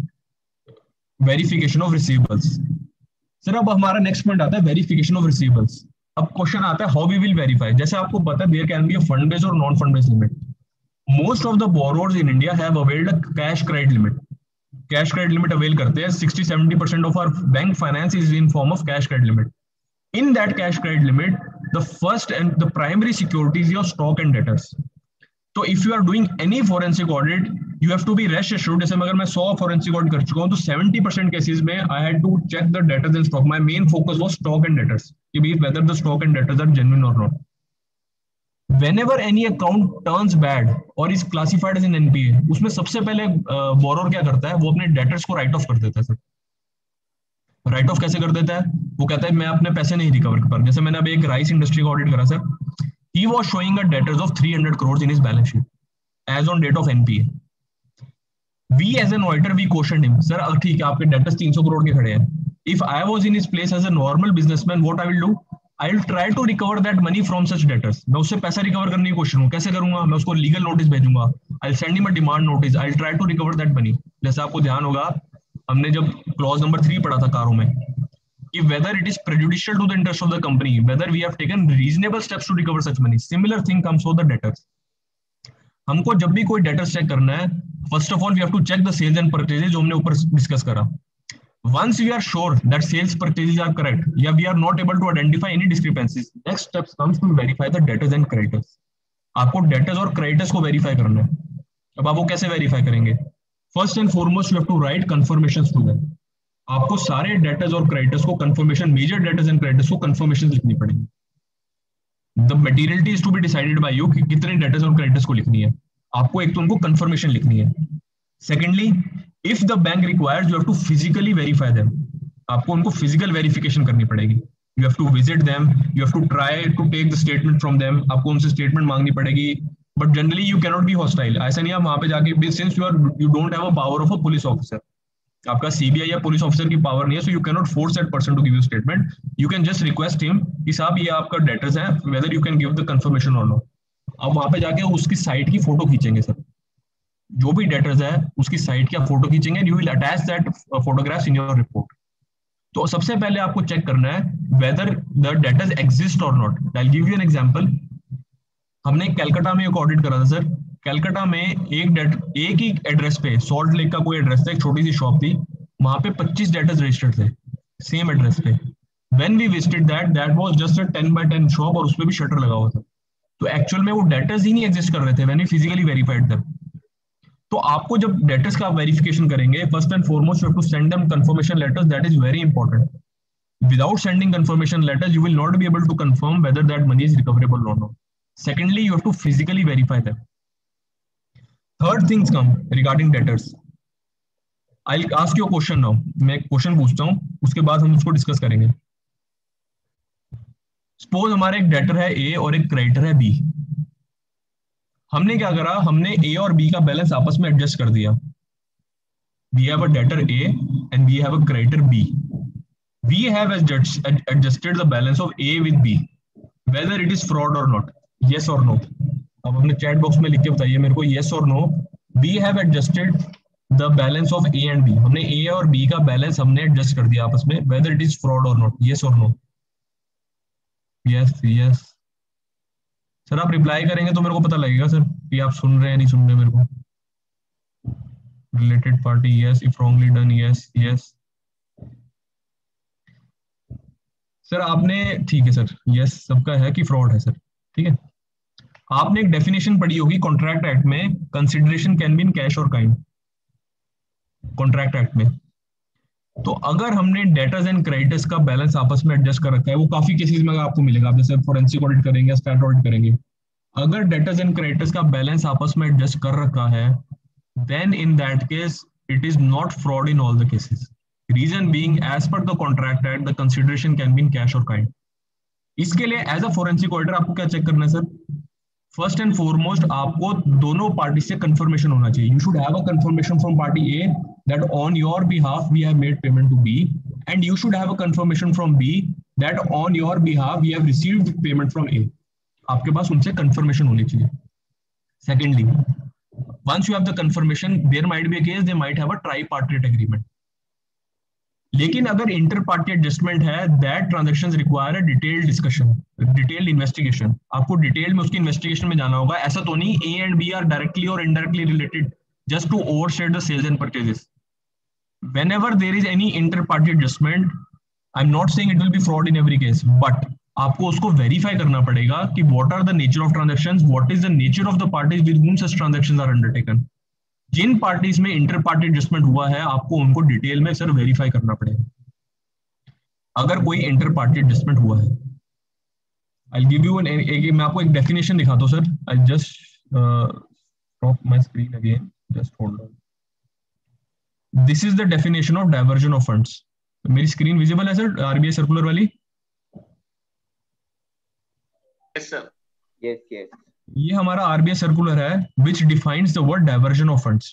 verification of receivables. Sir अब हमारा next point आता है वेरिफिकेशन ऑफ रिसीवेबल्स। अब क्वेश्चन आता है हाउ वी विल वेरीफाई। जैसे आपको पता है there can be a fund based और non fund based limit. Most of the borrowers in India have availed a cash credit limit. Cash credit limit avail करते हैं, 60-70% of our bank finance is in form of cash credit limit. In that cash credit limit the first and the primary security is your stock and debtors. तो if you are doing any forensic audit you have to be rest assured. जैसे अगर मैं 100 forensic audit कर चुका हूं तो 70% cases में I had to check the debtors and stock. My main focus was stock and debtors, कि भी whether the stock and debtors are genuine और not. Whenever any account turns bad or is classified as an NPA, उसमें सबसे पहले borrower क्या करता है, वो अपने डेटर्स को राइट ऑफ कर देता है सर। राइट ऑफ कैसे कर देता है? वो कहता है मैं अपने पैसे नहीं रिकवर कर पा रहा। जैसे मैंने अभी एक राइस इंडस्ट्री का ऑडिट करा sir, he was showing a debtors of 300 crores in his balance sheet as on date of NPA. We as an auditor we cautioned him, sir ठीक है आपके डेटर्स 300 करोड़ के खड़े हैं। If I was in his place as a normal businessman, what I will do? I'll try to recover that money from such debtors. मैं उससे पैसा recover करने की कोशिश करूँ। कैसे करूंगा? मैं उसको लीगल नोटिस भेजूंगा, I'll send him a demand notice, I'll try to recover that money. जैसे आपको ध्यान होगा हमने जब क्लॉज नंबर 3 पढ़ा था कारों में, कि whether it is prejudicial to the interest of the company, whether we have taken reasonable steps to recover such money. Similar thing comes for the debtors. हमको जब भी कोई डेटर्स चेक करना है, first of all we have to check the sales and purchases, जो हमने ऊपर discuss करा। Once we are sure that sales purchases are correct, yeah, we are not able to identify any discrepancies, next steps comes to verify the debtors and creditors. आपको debtors और creditors को verify करना है। अब आप वो कैसे verify करेंगे? First and foremost, you have to write confirmations to them. आपको सारे debtors और creditors को confirmation, major debtors and creditors को confirmations लिखनी पड़ेगी। The materiality is to be decided by you कि कितने debtors और creditors को लिखनी है। आपको एक तो उनको confirmation लिखनी है। Secondly, if the bank requires, you have to physically verify them. आपको उनको physical verification करनी पड़ेगी। You have to visit them, you have to try to take the statement from them. आपको उनसे statement मांगनी पड़ेगी, but generally you cannot be hostile. ऐसा नहीं आप वहां पे जाके, since you don't have a power of a police officer, आपका सीबीआई या पुलिस ऑफिसर की पावर नहीं है, so you cannot force that person to give you statement. You can just request him कि साहब ये आपका debtors है, whether you can give the confirmation or not. आप वहां पे जाके उसकी साइट की फोटो खींचेंगे सर, जो भी डेटर्स है उसकी साइट का फोटो खींचेंगे and you will attach that photographs in your report. तो सबसे पहले आपको चेक करना है वेदर द डेटर्स एग्जिस्ट और not. I give you an example. हमने कलकत्ता में एक ऑडिट करा था सर। कलकत्ता में एक ही एड्रेस पे, सॉल्ट लेक का कोई एड्रेस था, एक छोटी सी शॉप थी, वहां पे 25 डेटर्स रजिस्टर्ड थे सेम एड्रेस पे। When we visited that was just a 10 by 10 shop और उसपे भी शटर लगा हुआ था। तो एक्चुअल में वो डेटर्स ही नहीं एग्जिस्ट कर रहे थे when we physically verified them. तो आपको जब डेटर्स का वेरिफिकेशन करेंगे, first and foremost you have to send them confirmation letters, that is very important. Without sending confirmation letters, you will not be able to confirm whether that money is recoverable or not. Secondly, you have to physically verify them. Third things come regarding debtors. I'll ask you a question now. मैं एक question पूछता हूँ, उसके बाद हम उसको discuss करेंगे। Suppose हमारे एक डेटर है ए और एक क्रेडिटर है बी। हमने क्या करा, हमने ए और बी का बैलेंस आपस में एडजस्ट कर दिया। We have a debtor A and we have a creditor B. We have adjusted the balance of A with B, whether it is fraud or not. Yes or no? अब अपने chat box में लिख के बताइए मेरे को yes or no. We have adjusted the balance of A and B. हमने A और B का बैलेंस हमने एडजस्ट कर दिया आपस में, whether it is fraud or not. Yes or no? Yes, yes. Sir आप रिप्लाई करेंगे तो मेरे को पता लगेगा सर कि आप सुन रहे हैं नहीं सुन रहे मेरे को। Related party, yes. If wrongly done, yes, yes. Sir आपने, ठीक है सर, यस सबका है कि फ्रॉड है सर, ठीक है। आपने एक डेफिनेशन पढ़ी होगी कॉन्ट्रैक्ट एक्ट में, consideration can be in cash और काइंड, कॉन्ट्रैक्ट एक्ट में। तो अगर हमने डेटर्स एंड क्रेडिटर्स का बैलेंस आपस में एडजस्ट कर रखा है, वो काफी केसेस में आपको मिलेगा, आप जैसे फोरेंसिक ऑडिट करेंगे, स्टैट ऑडिट करेंगे, अगर डेटर्स एंड क्रेडिटर्स का बैलेंस आपस में एडजस्ट कर रखा है, then in that case it is not fraud in all the cases. Reason being, as per the contract act, the consideration can be in cash or kind. इसके लिए as a forensic auditor आपको क्या check करना है sir? First and foremost आपको दोनों party से confirmation होना चाहिए। You should have a confirmation from party A that on your behalf we have made payment to B, and you should have a confirmation from B that on your behalf we have received payment from A. आपके पास उनसे confirmation होनी चाहिए। Secondly, once you have the confirmation, there might be a case they might have a tripartite agreement. लेकिन अगर inter party adjustment है, that transactions require a detailed discussion, detailed investigation. आपको detail में उसकी इन्वेस्टिगेशन में जाना होगा। ऐसा तो नहीं A and B are directly और indirectly related just to overstate the sales and purchases. whenever there is any inter party adjustment, I'm not saying it will be fraud in every case, but आपको उसको verify करना पड़ेगा कि what are the nature of transactions, what is the nature of the parties with whom such transactions are undertaken। जिन parties में inter party adjustment हुआ है, आपको उनको डिटेल में सर वेरीफाई करना पड़ेगा अगर कोई इंटर पार्टी एडजस्टमेंट हुआ है। आई गिव यू मैं आपको एक डेफिनेशन दिखाता हूं sir. I just stop my screen again, just hold on. This is the definition of diversion of funds. मेरी स्क्रीन विजिबल है सर, आरबीआई सर्कुलर वाली? Yes, sir. Yes, yes. ये हमारा आरबीआई सर्कुलर है which defines the word diversion of funds.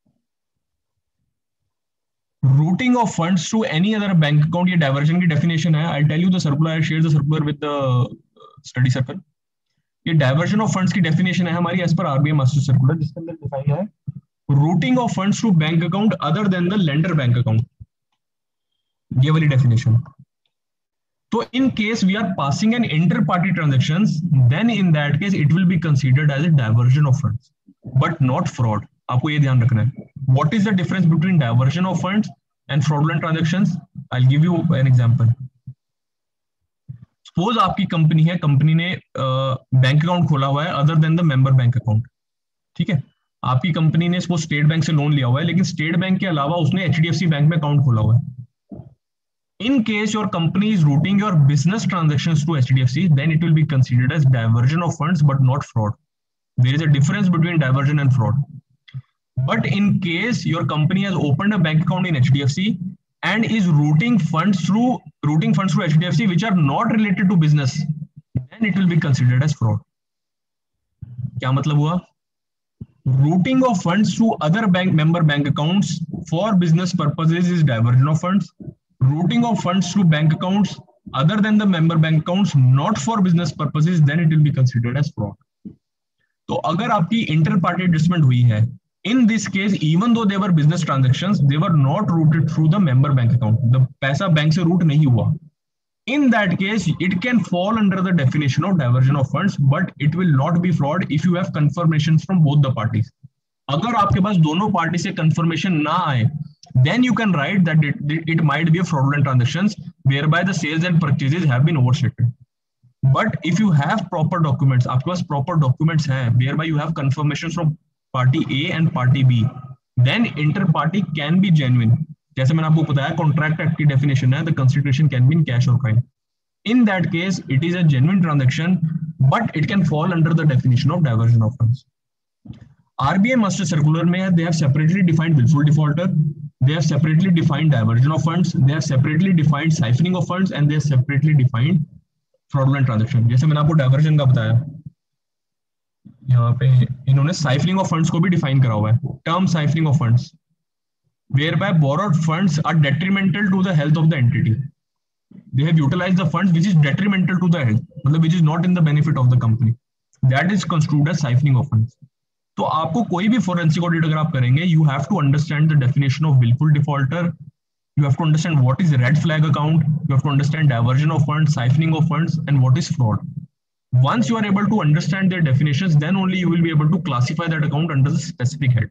Routing of funds to any other bank account, ये diversion की definition है। I tell you the circular, I share the circular with the study circle. ये diversion of funds की definition है हमारी as per RBI master circular, जिसके अंदर define है routing of funds to bank account other than the lender bank account, ये वाली definition. So in case we are passing an inter-party transactions, then in that case it will be considered as a diversion of funds, but not fraud. आपको ये ध्यान रखना है। What is the difference between diversion of funds and fraudulent transactions? I'll give you an example. Suppose आपकी company है, company ने bank account खोला हुआ है other than the member bank account, ठीक है। आपकी कंपनी ने सपोज स्टेट बैंक से लोन लिया हुआ है, लेकिन स्टेट बैंक के अलावा उसने एचडीएफसी बैंक में अकाउंट खोला हुआ है। In case your company is routing your business transactions to HDFC, then it will be considered as diversion of funds, but not fraud. There is a difference between diversion and fraud. But in case your company has opened a bank account in HDFC and is routing funds through HDFC which are not related to business, then it will be considered as fraud. क्या मतलब हुआ? Routing of funds to other member bank accounts for business purposes is diversion of funds. Routing of funds to bank accounts other than the member bank accounts not for business purposes, then it will be considered as fraud. तो अगर आपकी inter party adjustment हुई है In this case, even though they were business transactions, they were not routed through the member bank account. The पैसा bank से route नहीं हुआ. In that case, it can fall under the definition of diversion of funds, but it will not be fraud if you have confirmations from both the parties. अगर आपके पास दोनों party से confirmation ना आए, then you can write that it might be a fraudulent transactions whereby the sales and purchases have been overstated. But if you have proper documents, आपके पास proper documents हैं whereby you have confirmations from party A and party B, then inter-party can be genuine. जैसे मैंने आपको बताया contract act की definition है, the consideration can be in cash और kind. In that case it is a genuine transaction, but it can fall under the definition of diversion of funds. RBI master circular में they have separately defined willful defaulter, they have separately defined diversion of funds, they have separately defined siphoning of funds, and they have separately defined fraudulent transaction. जैसे मैंने आपको diversion का बताया, यहाँ पे इन्होंने siphoning of funds को भी डिफाइन करा हुआ है. Term siphoning of funds whereby borrowed funds are detrimental to the health of the entity. They have utilized the funds which is detrimental to the health, मतलब which is not in the benefit of the company. That is construed as siphoning of funds. तो आपको कोई भी forensic audit अगर आप करेंगे, you have to understand the definition of willful defaulter. You have to understand what is red flag account. You have to understand diversion of funds, siphoning of funds, and what is fraud. Once you are able to understand their definitions, then only you will be able to classify that account under the specific head.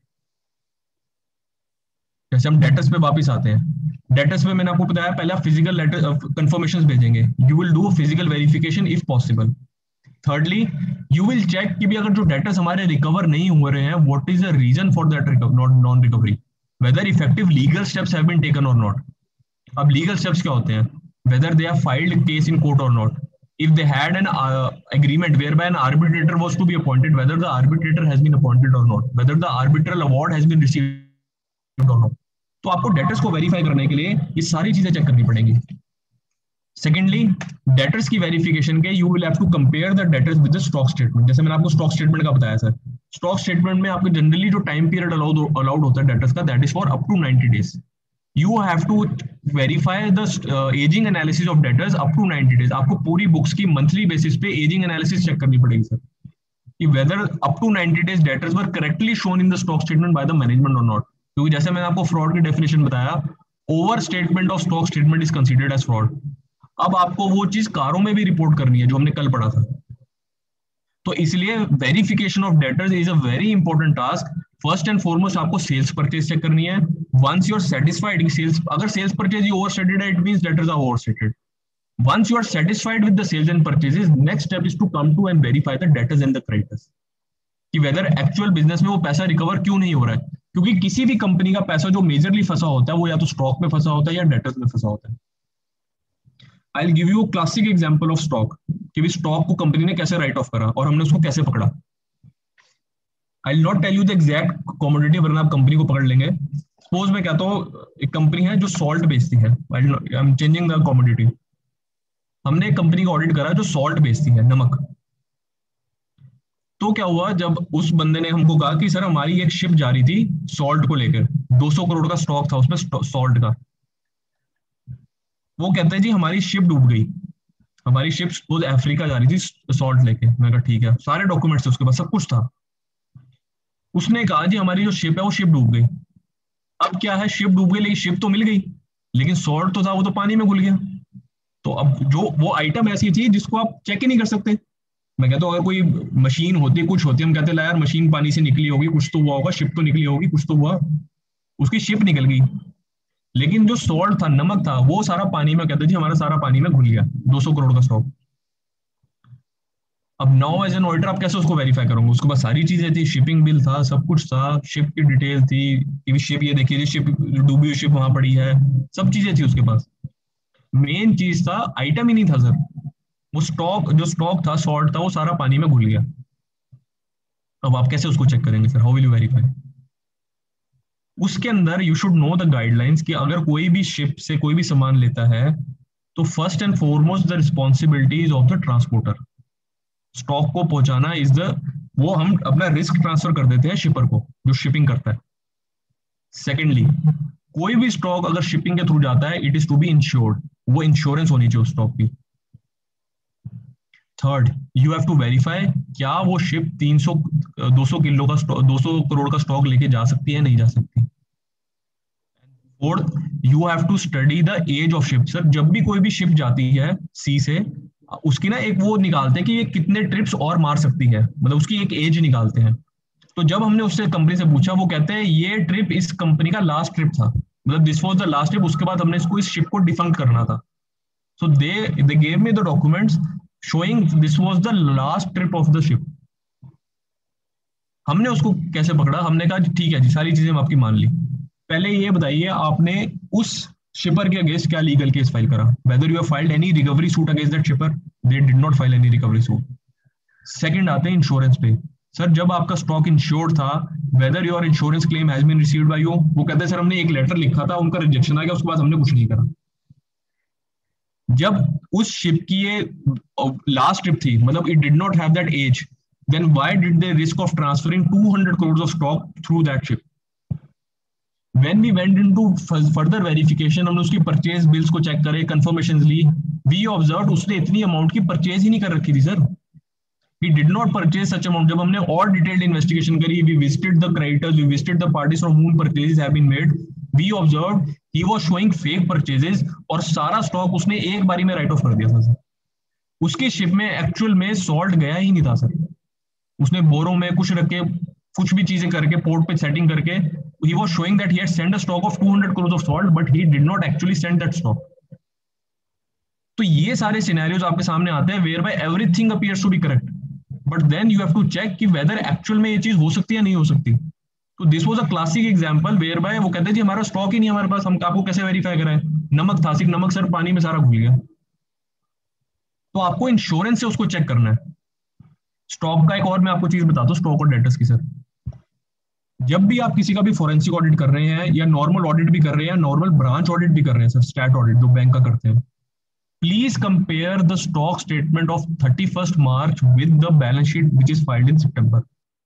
जैसे हम debtors पे वापस आते हैं, debtors पे मैंने आपको बताया पहले आप फिजिकल लेटर कंफर्मेशंस भेजेंगे, you will do physical verification if possible. Thirdly you will check कि भी अगर जो डेटर्स हमारे रिकवर नहीं हो रहे हैं, what is the reason for that non recovery, whether effective legal steps have been taken और नॉट. अब लीगल स्टेप्स क्या होते हैं, whether they have filed case in court और not, if they had an agreement whereby an arbitrator was to be appointed, whether the arbitrator has been appointed or not, whether the arbitral award has been received or not. तो आपको debtors को verify करने के लिए ये सारी चीजें check करनी पड़ेंगी. सेकेंडली, डेटर्स की वेरिफिकेशन के you will have to compare the debtors with the stock statement. जैसे मैंने आपको स्टॉक स्टेटमेंट का बताया सर, स्टॉक स्टेटमेंट में आपको जनरली जो टाइम पीरियड अलाउड होता है डेटर्स का, that is for up to 90 days. You have to verify the aging analysis of debtors up to 90 days. आपको पूरी बुक्स की मंथली बेसिस पे एजिंग एनालिसिस चेक करनी पड़ेगी सर, कि whether up to 90 days debtors were correctly shown in the stock statement by the management or not. क्योंकि जैसे मैंने आपको फ्रॉड की डेफिनेशन बताया, overstatement of stock statement is considered as fraud. अब आपको वो चीज कारों में भी रिपोर्ट करनी है जो हमने कल पढ़ा था. तो इसलिए verification of debtors is a very important task. First and foremost आपको सेल्स परचेज चेक करनी है. Once you are satisfied sales, अगर सेल्स परचेज ओवरस्टेटेड है, it means debtors are overstated. Once you are satisfied with the sales and purchases, next step is to come to and verify the debtors and the creditors, कि whether actual business में वो पैसा recover क्यों नहीं हो रहा है. क्योंकि किसी भी कंपनी का पैसा जो मेजरली फंसा होता है वो या तो स्टॉक में फंसा होता है या डेटर्स में फंसा होता है. I will give you classic example of stock, कि भी स्टॉक को कंपनी ने कैसे राइट ऑफ करा और हमने उसको कैसे पकड़ा. I will not tell you the exact commodity, वरना आप कंपनी को पकड़ लेंगे. सपोज मैं कहता हूँ एक कंपनी है जो सॉल्ट बेचती है, I am changing the commodity. हमने एक कंपनी का ऑडिट करा जो सॉल्ट बेचती है, नमक. तो क्या हुआ, जब उस बंदे ने हमको कहा कि सर हमारी एक शिप जा रही थी सॉल्ट को लेकर, 200 करोड़ का स्टॉक था उसमें सॉल्ट का. वो कहते हैं जी हमारी शिप डूब गई, हमारी शिप सपोज अफ्रीका जा रही थी सॉल्ट लेके. मैं कहा ठीक है, सारे डॉक्यूमेंट्स थे उसके पास, सब कुछ था. उसने कहा जी हमारी जो शिप है वो शिप डूब गई. अब क्या है, शिप डूब गई लेकिन शिप तो मिल गई, लेकिन सॉल्ट तो था वो तो पानी में घुल गया. तो अब जो वो आइटम ऐसी थी जिसको आप चेक ही नहीं कर सकते. मैं कहता हूँ अगर कोई मशीन होती, कुछ होती, हम कहते हैं यार मशीन पानी से निकली होगी, कुछ तो हुआ होगा, शिप तो निकली होगी, कुछ तो हुआ. उसकी शिप निकल गई, लेकिन जो सॉल्ट था, नमक था, वो सारा पानी में, कहते जी हमारा सारा पानी में घुल गया, 200 करोड़ का स्टॉक. अब नाउ एज एन ऑडिटर आप कैसे उसको वेरीफाई करोगे. उसके पास सारी चीजें थी, शिपिंग बिल था, सब कुछ था, शिप की डिटेल थी, कि शिप ये देखिए, शिप डूबी हुई शिप वहां पड़ी है, सब चीजें थी उसके पास. मेन चीज था आइटम ही नहीं था सर, वो स्टॉक, जो स्टॉक था सॉल्ट था, वो सारा पानी में घुल गया. अब आप कैसे उसको चेक करेंगे sir, how will you verify. उसके अंदर you should know the guidelines, कि अगर कोई भी शिप से कोई भी सामान लेता है तो first and foremost the responsibility is of the transporter. Stock को पहुंचाना इज द, वो हम अपना रिस्क ट्रांसफर कर देते हैं शिपर को जो शिपिंग करता है. सेकेंडली, कोई भी स्टॉक अगर शिपिंग के थ्रू जाता है, it is to be insured, वो इंश्योरेंस होनी चाहिए उस स्टॉक की. Third, you have to verify क्या वो शिप 200 किलो का 200 करोड़ का स्टॉक लेके जा सकती है, नहीं जा सकती। Fourth, you have to study the age of ship. Sir जब भी कोई भी शिप जाती है सी से, उसकी ना एक वो निकालते हैं कि ये कितने ट्रिप्स और मार सकती है, मतलब उसकी एक एज निकालते हैं। तो जब हमने उससे कंपनी से पूछा, वो कहते हैं ये ट्रिप इस कंपनी का लास्ट ट्रिप था, मतलब this was the last trip, उसके बाद हमने इसको इस शिप को डिफंक्ट करना था। So they gave me the documents showing this was the last trip of the ship. हमने उसको कैसे पकड़ा, हमने कहा ठीक है जी, सारी चीजें हम आपकी मान ली। पहले ये बताइए आपने उस शिपर के अगेंस्ट क्या लीगल केस फाइल करा, whether you have filed any recovery suit against that shipper. They did not file any recovery suit. Second आते हैं इंश्योरेंस पे। सर जब आपका स्टॉक इंश्योर्ड था, whether your insurance claim has been received by you. वो कहते हैं sir हमने एक लेटर लिखा था, उनका रिजेक्शन आ गया, उसके बाद हमने कुछ नहीं करा। जब उस शिप की ये लास्ट ट्रिप थी, मतलब it did not have that age, then why did they risk of transferring 200 crores of stock through that ship? When we went into further verification, हमने उसकी परचेज बिल्स को चेक करे, confirmation ली, we observed उसने इतनी amount की purchase ही नहीं कर रखी थी sir. He did not purchase such amount. जब हमने और डिटेल्ड इन्वेस्टिगेशन करी, we visited the creditors, we visited the parties from whom purchases have been made, we observed he was showing fake purchases, और सारा स्टॉक उसने एक बारी में राइट ऑफ कर दिया था सर। उसकी शिप में एक्चुअल में सॉल्ट गया ही नहीं था सर। उसने बोरों में कुछ रख के, कुछ भी चीजें करके, पोर्ट पे सेटिंग करके, he was showing that he had sent a stock of 200 crores of salt, but he did not actually send that stock. तो ये सारे सिनेरियोज आपके सामने आते हैं whereby everything appears to be correct, but then you have to check कि whether actual में ये चीज हो सकती है या नहीं हो सकती। तो this was a classic example whereby वो कहते हैं जी हमारा स्टॉक ही नहीं हमारे पास, हम आपको कैसे वेरीफाई कराएं, नमक था, सिर्फ नमक सर पानी में सारा घुल गया। तो आपको इंश्योरेंस से उसको चेक करना है। स्टॉक का एक और मैं आपको चीज बताता हूँ, स्टॉक और डेटर्स की। सर जब भी आप किसी का भी फोरेंसिक ऑडिट कर रहे हैं, या नॉर्मल ऑडिट भी कर रहे हैं, नॉर्मल ब्रांच ऑडिट भी कर रहे हैं सर, स्टैट ऑडिट जो बैंक का करते हैं, please compare the stock statement of 31st March with the balance sheet which is filed in September.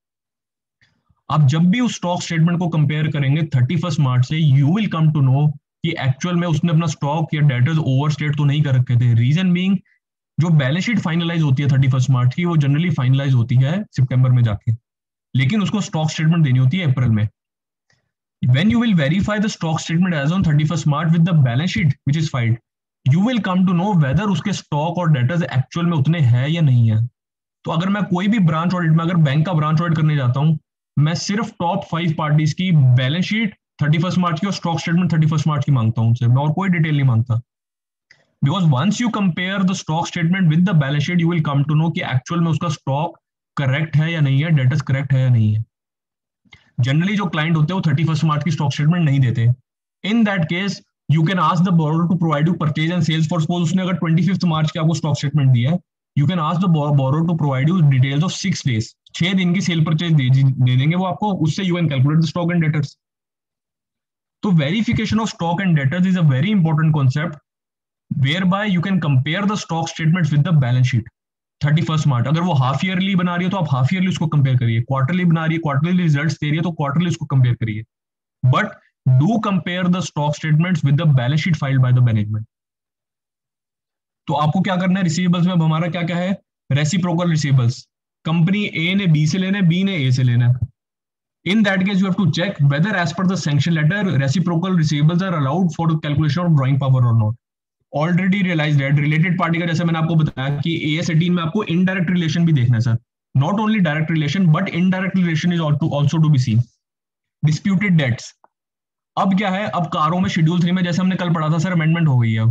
आप जब भी उस स्टॉक स्टेटमेंट को कंपेयर करेंगे 31st मार्च से, you will come to know कि एक्चुअल में उसने अपना स्टॉक या डेटर्स ओवरस्टेट तो नहीं कर रखे थे। रीजन बीइंग, जो बैलेंस शीट फाइनलाइज होती है 31st मार्च की, वो जनरली फाइनलाइज होती है सितंबर में जाके, लेकिन उसको स्टॉक स्टेटमेंट देनी होती है अप्रैल में। When you will verify the stock statement as on 31st March with the balance sheet which is filed, you will come to know whether उसके स्टॉक और डेटर्स एक्चुअल में उतने हैं या नहीं है। तो अगर मैं कोई भी ब्रांच ऑडिट में, अगर बैंक का ब्रांच ऑडिट करने जाता हूं, मैं सिर्फ टॉप 5 पार्टीज की बैलेंस शीट 31st मार्च की और स्टॉक स्टेटमेंट 31st मार्च की मांगता हूं उनसे, मैं और कोई डिटेल नहीं मांगता। Because once you compare the stock statement with the balance sheet, you will come to know कि एक्चुअल में उसका स्टॉक करेक्ट है या नहीं है, डेटर्स करेक्ट है या नहीं है। जनरली जो क्लाइंट होते हैं वो 31st मार्च की स्टॉक स्टेटमेंट नहीं देते। In that case you can ask the borrower to provide you purchase and sales. For suppose उसने अगर 25th मार्च की आपको स्टॉक स्टेटमेंट दी है, you can ask the borrower to provide you details of 6 days, 6 दिन की सेल परचेज दे देंगे वो आपको, उससे you can calculate the stock and debtors. तो verification of stock and debtors is a very important concept whereby you can compare the stock statements with the balance sheet 31st March. अगर वो half yearly बना रही है तो आप half yearly उसको compare करिए, क्वार्टरली बना रही है, क्वार्टरली रिजल्ट्स दे रही है तो क्वार्टरली उसको कंपेयर करिए, but do compare the stock statements with the balance sheet filed by the management. तो आपको क्या करना है, रिसीवेबल्स में अब हमारा क्या क्या है, रेसिप्रोकल रिसीवेबल्स। कंपनी ए ने बी से लेना है, बी ने ए से लेना है। In that case, you have to check whether, as per the sanction letter, reciprocal receivables are allowed for the calculation of drawing power or not. Already realised है related party का, जैसे मैंने आपको बताया कि AS 18 में आपको इनडायरेक्ट रिलेशन भी देखना है sir, not only direct relation but indirect relation is also to be seen. Disputed debts, अब क्या है, अब कारों में शेड्यूल 3 में जैसे हमने कल पढ़ा था सर, अमेंडमेंट हो गई है।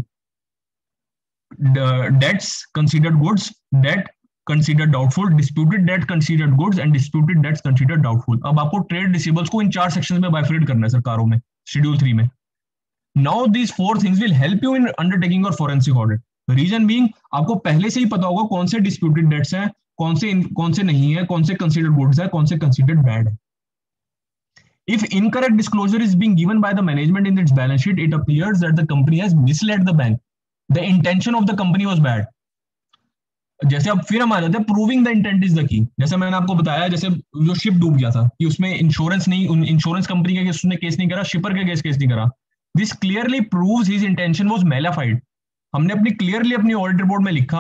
Debts considered goods, debt considered doubtful, disputed debt considered goods and disputed debts considered doubtful. अब आपको ट्रेड रिसीवेबल्स को इन 4 सेक्शंस में बाइफरेट करना है सर कारों में, शेड्यूल 3 में। Now these 4 things will help you in undertaking your forensic audit. Reason being, आपको पहले से ही पता होगा कौन से disputed debts हैं, कौन से नहीं है, कौन से considered goods है, कौन से considered bad है। If incorrect disclosure is being given by the management in its balance sheet, it appears that the company has misled the bank. The intention of the company was bad. जैसे अब फिर हम आ जाते हैं proving the intent is the key. जैसे मैंने आपको बताया, जैसे जो शिप डूब गया था कि उसमें इंश्योरेंस नहीं, इंश्योरेंस कंपनी का उसने केस नहीं करा, शिपर का केस नहीं करा। This clearly proves his intention was malified. हमने क्लियरली अपनी ऑडिट रिपोर्ट में लिखा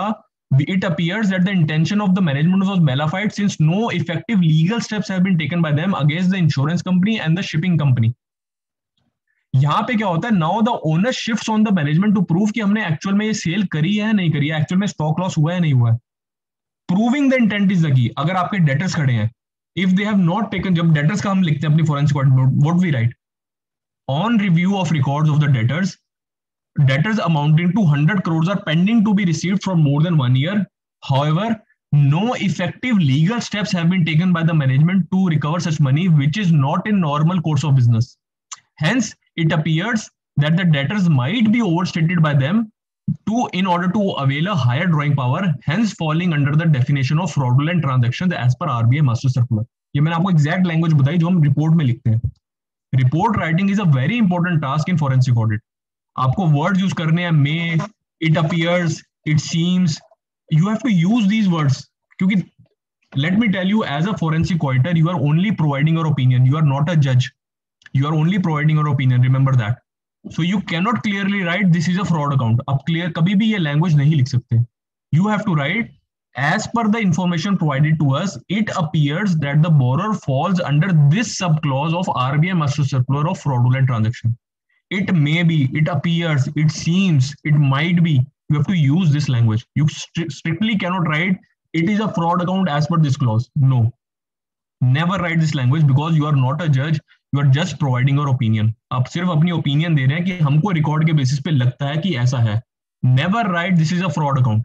it appears that the intention of the management was bona fide since no effective legal steps have been taken by them against the insurance company and the shipping company. यहाँ पे क्या होता है, now the owner shifts on the management to prove कि हमने actual में ये cell करी है नहीं करी है, एक्चुअल में स्टॉक लॉस हुआ है नहीं हुआ है. Proving the intent is the key. अगर आपके डेटर्स खड़े हैं, if they have not taken, जब डेटर्स का हम लिखते हैं अपनी forensic audit, what we write on review of records of the debtors amounting to 100 crores are pending to be received for more than 1 year. However, no effective legal steps have been taken by the management to recover such money, which is not in normal course of business. Hence, it appears that the debtors might be overstated by them in order to avail a higher drawing power, hence falling under the definition of fraudulent transactions as per RBI Master Circular. ये मैंने आपको exact language बताई जो हम report में लिखते हैं. Report writing is a very important task in forensic audit. आपको वर्ड यूज करने हैं, may, it appears, it seems, you have to use these words, क्योंकि let me tell you, as a forensic auditor you are only providing your opinion, you are not a जज, you are only providing your opinion, remember that. So you can not clearly write this is a fraud account. आप clear कभी भी ये language नहीं लिख सकते. You have to right as per the information provided to us, it appears that the borrower falls under this subclause of RBI Master Circular of fraudulent transaction. It may be, it appears, it seems, it might be. You have to use this language. You strictly cannot write it is a fraud account as per this clause. No, never write this language because you are not a judge. You are just providing your opinion. आप सिर्फ अपनी opinion दे रहे हैं कि हमको record के basis पे लगता है कि ऐसा है. Never write this is a fraud account,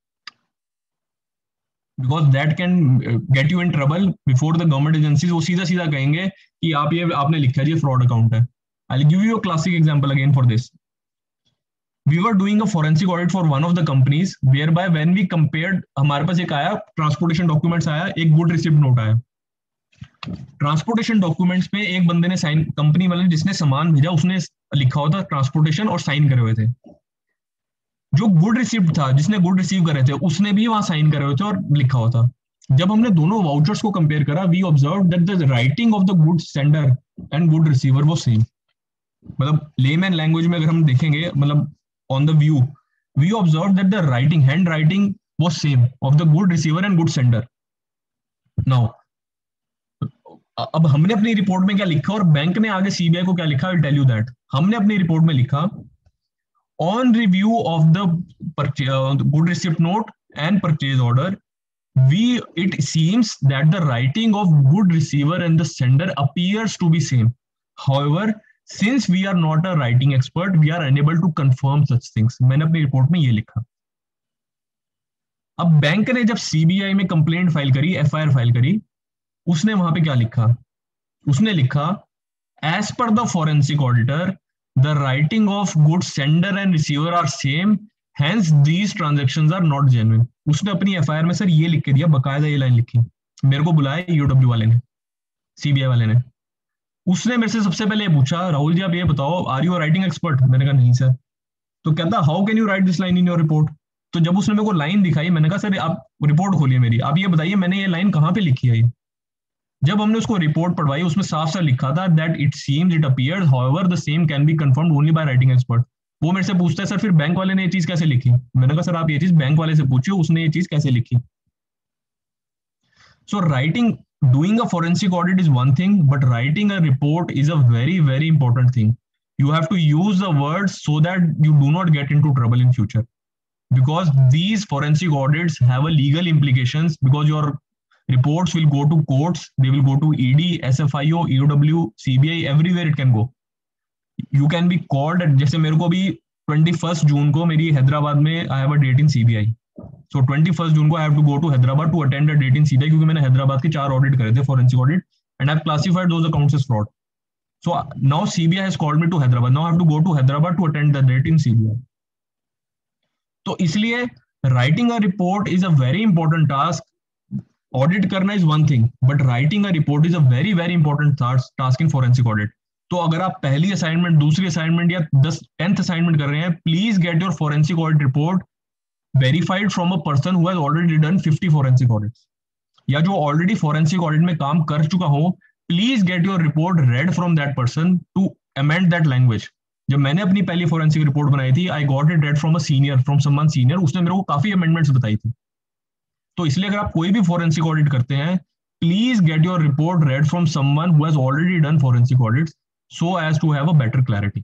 because that can get you in trouble before the government agencies. वो सीधा सीधा कहेंगे कि आप ये आपने लिखा है ये फ्रॉड अकाउंट है. I'll give you a classic example again for this. We were doing a forensic audit for one of the companies, whereby when we compared, हमारे पास एक आया ट्रांसपोर्टेशन डॉक्यूमेंट्स आया, एक गुड रिसिप्ट नोट आया. Transportation documents पे एक बंदे ने साइन, कंपनी वाले जिसने सामान भेजा उसने लिखा हुआ था ट्रांसपोर्टेशन और साइन करे हुए थे. जो गुड रिसिप्ट था, जिसने गुड रिसीव करे थे, उसने भी वहां साइन करे हुए थे और लिखा हुआ था. जब हमने दोनों वाउचर्स को कंपेयर करा, we observe that the writing of the good sender and good receiver वो सेम. मतलब लेमैन लैंग्वेज में अगर हम देखेंगे, मतलब on the view, we observe that the writing, hand writing was same of the good receiver and good sender. Now अब हमने अपनी रिपोर्ट में क्या लिखा और बैंक ने आगे सीबीआई को क्या लिखा, I will tell you that. हमने अपनी रिपोर्ट में लिखा, on review of the good receipt note and purchase order, it seems that the writing of good receiver and the sender appears to be same. However, since we are not a writing expert, we are unable to confirm such things. मैंने अपनी report में ये लिखा. अब bank ने जब CBI में complaint file करी, एफआईआर फाइल करी, उसने वहां पे क्या लिखा, उसने लिखा as per the forensic auditor, the writing of good sender and receiver are same, hence these transactions are not genuine. उसने अपनी एफआईआर में सर ये लिख के दिया, बकायदा ये लाइन लिखी. मेरे को बुलाया यूडब्ल्यू वाले ने, सीबीआई वाले ने. उसने मेरे से सबसे पहले पूछा, राहुल जी आप ये बताओ, आर यू राइटिंग एक्सपर्ट? मैंने कहा नहीं सर. तो कहता how can you write this line in your report? तो जब उसने मेरे को लाइन दिखाई, मैंने कहा सर आप रिपोर्ट खोलिए मेरी, आप ये बताइए मैंने ये लाइन कहाँ पे लिखी है. जब हमने उसको रिपोर्ट पढ़वाई, उसमें साफ साफ लिखा था that it seems, it appears, however the same can be confirmed only by writing expert. वो मेरे से पूछता है सर फिर बैंक वाले ने ये चीज कैसे लिखी? मैंने कहा सर आप ये चीज बैंक वाले से पूछिए, उसने ये चीज कैसे लिखी. So writing, doing a forensic audit is one thing, but writing a report is a very, very important thing. You have to use the words so that you do not get into trouble in future. Because these forensic audits have a legal implications, because your reports will go to courts, they will go to ED, SFIO, EOW, CBI, everywhere it can go. You can be called, जैसे मेरे को भी 21 जून को मेरी हैदराबाद में I have a date in CBI. So 21 जून को I have to go to Hyderabad to attend a date in CBI, क्योंकि मैंने हैदराबाद के 4 ऑडिट करे थे, forensic audit, and I've classified those accounts as fraud. So now CBI has called me to Hyderabad. Now I have to go to Hyderabad to attend the date in CBI. तो इसलिए writing a report is a very important task. Audit करना is one thing, but writing a report is a very, very important task in forensic audit. तो अगर आप पहली assignment, दूसरी assignment या 10th assignment कर रहे हैं, please get your forensic audit report verified from a person who has already done 50 forensic audits, या जो ऑलरेडी फोरेंसिक ऑडिट में काम कर चुका हो. Please get your report read from that person to amend that language. जब मैंने अपनी पहली फोरेंसिक रिपोर्ट बनाई थी, I got it read from a senior, from someone senior, उसने मेरे को काफी अमेंडमेंट्स बताई थी। तो इसलिए अगर आप कोई भी फोरेंसिक ऑडिट करते हैं, please get your report read from someone who has already done forensic audit, so as to have a better clarity.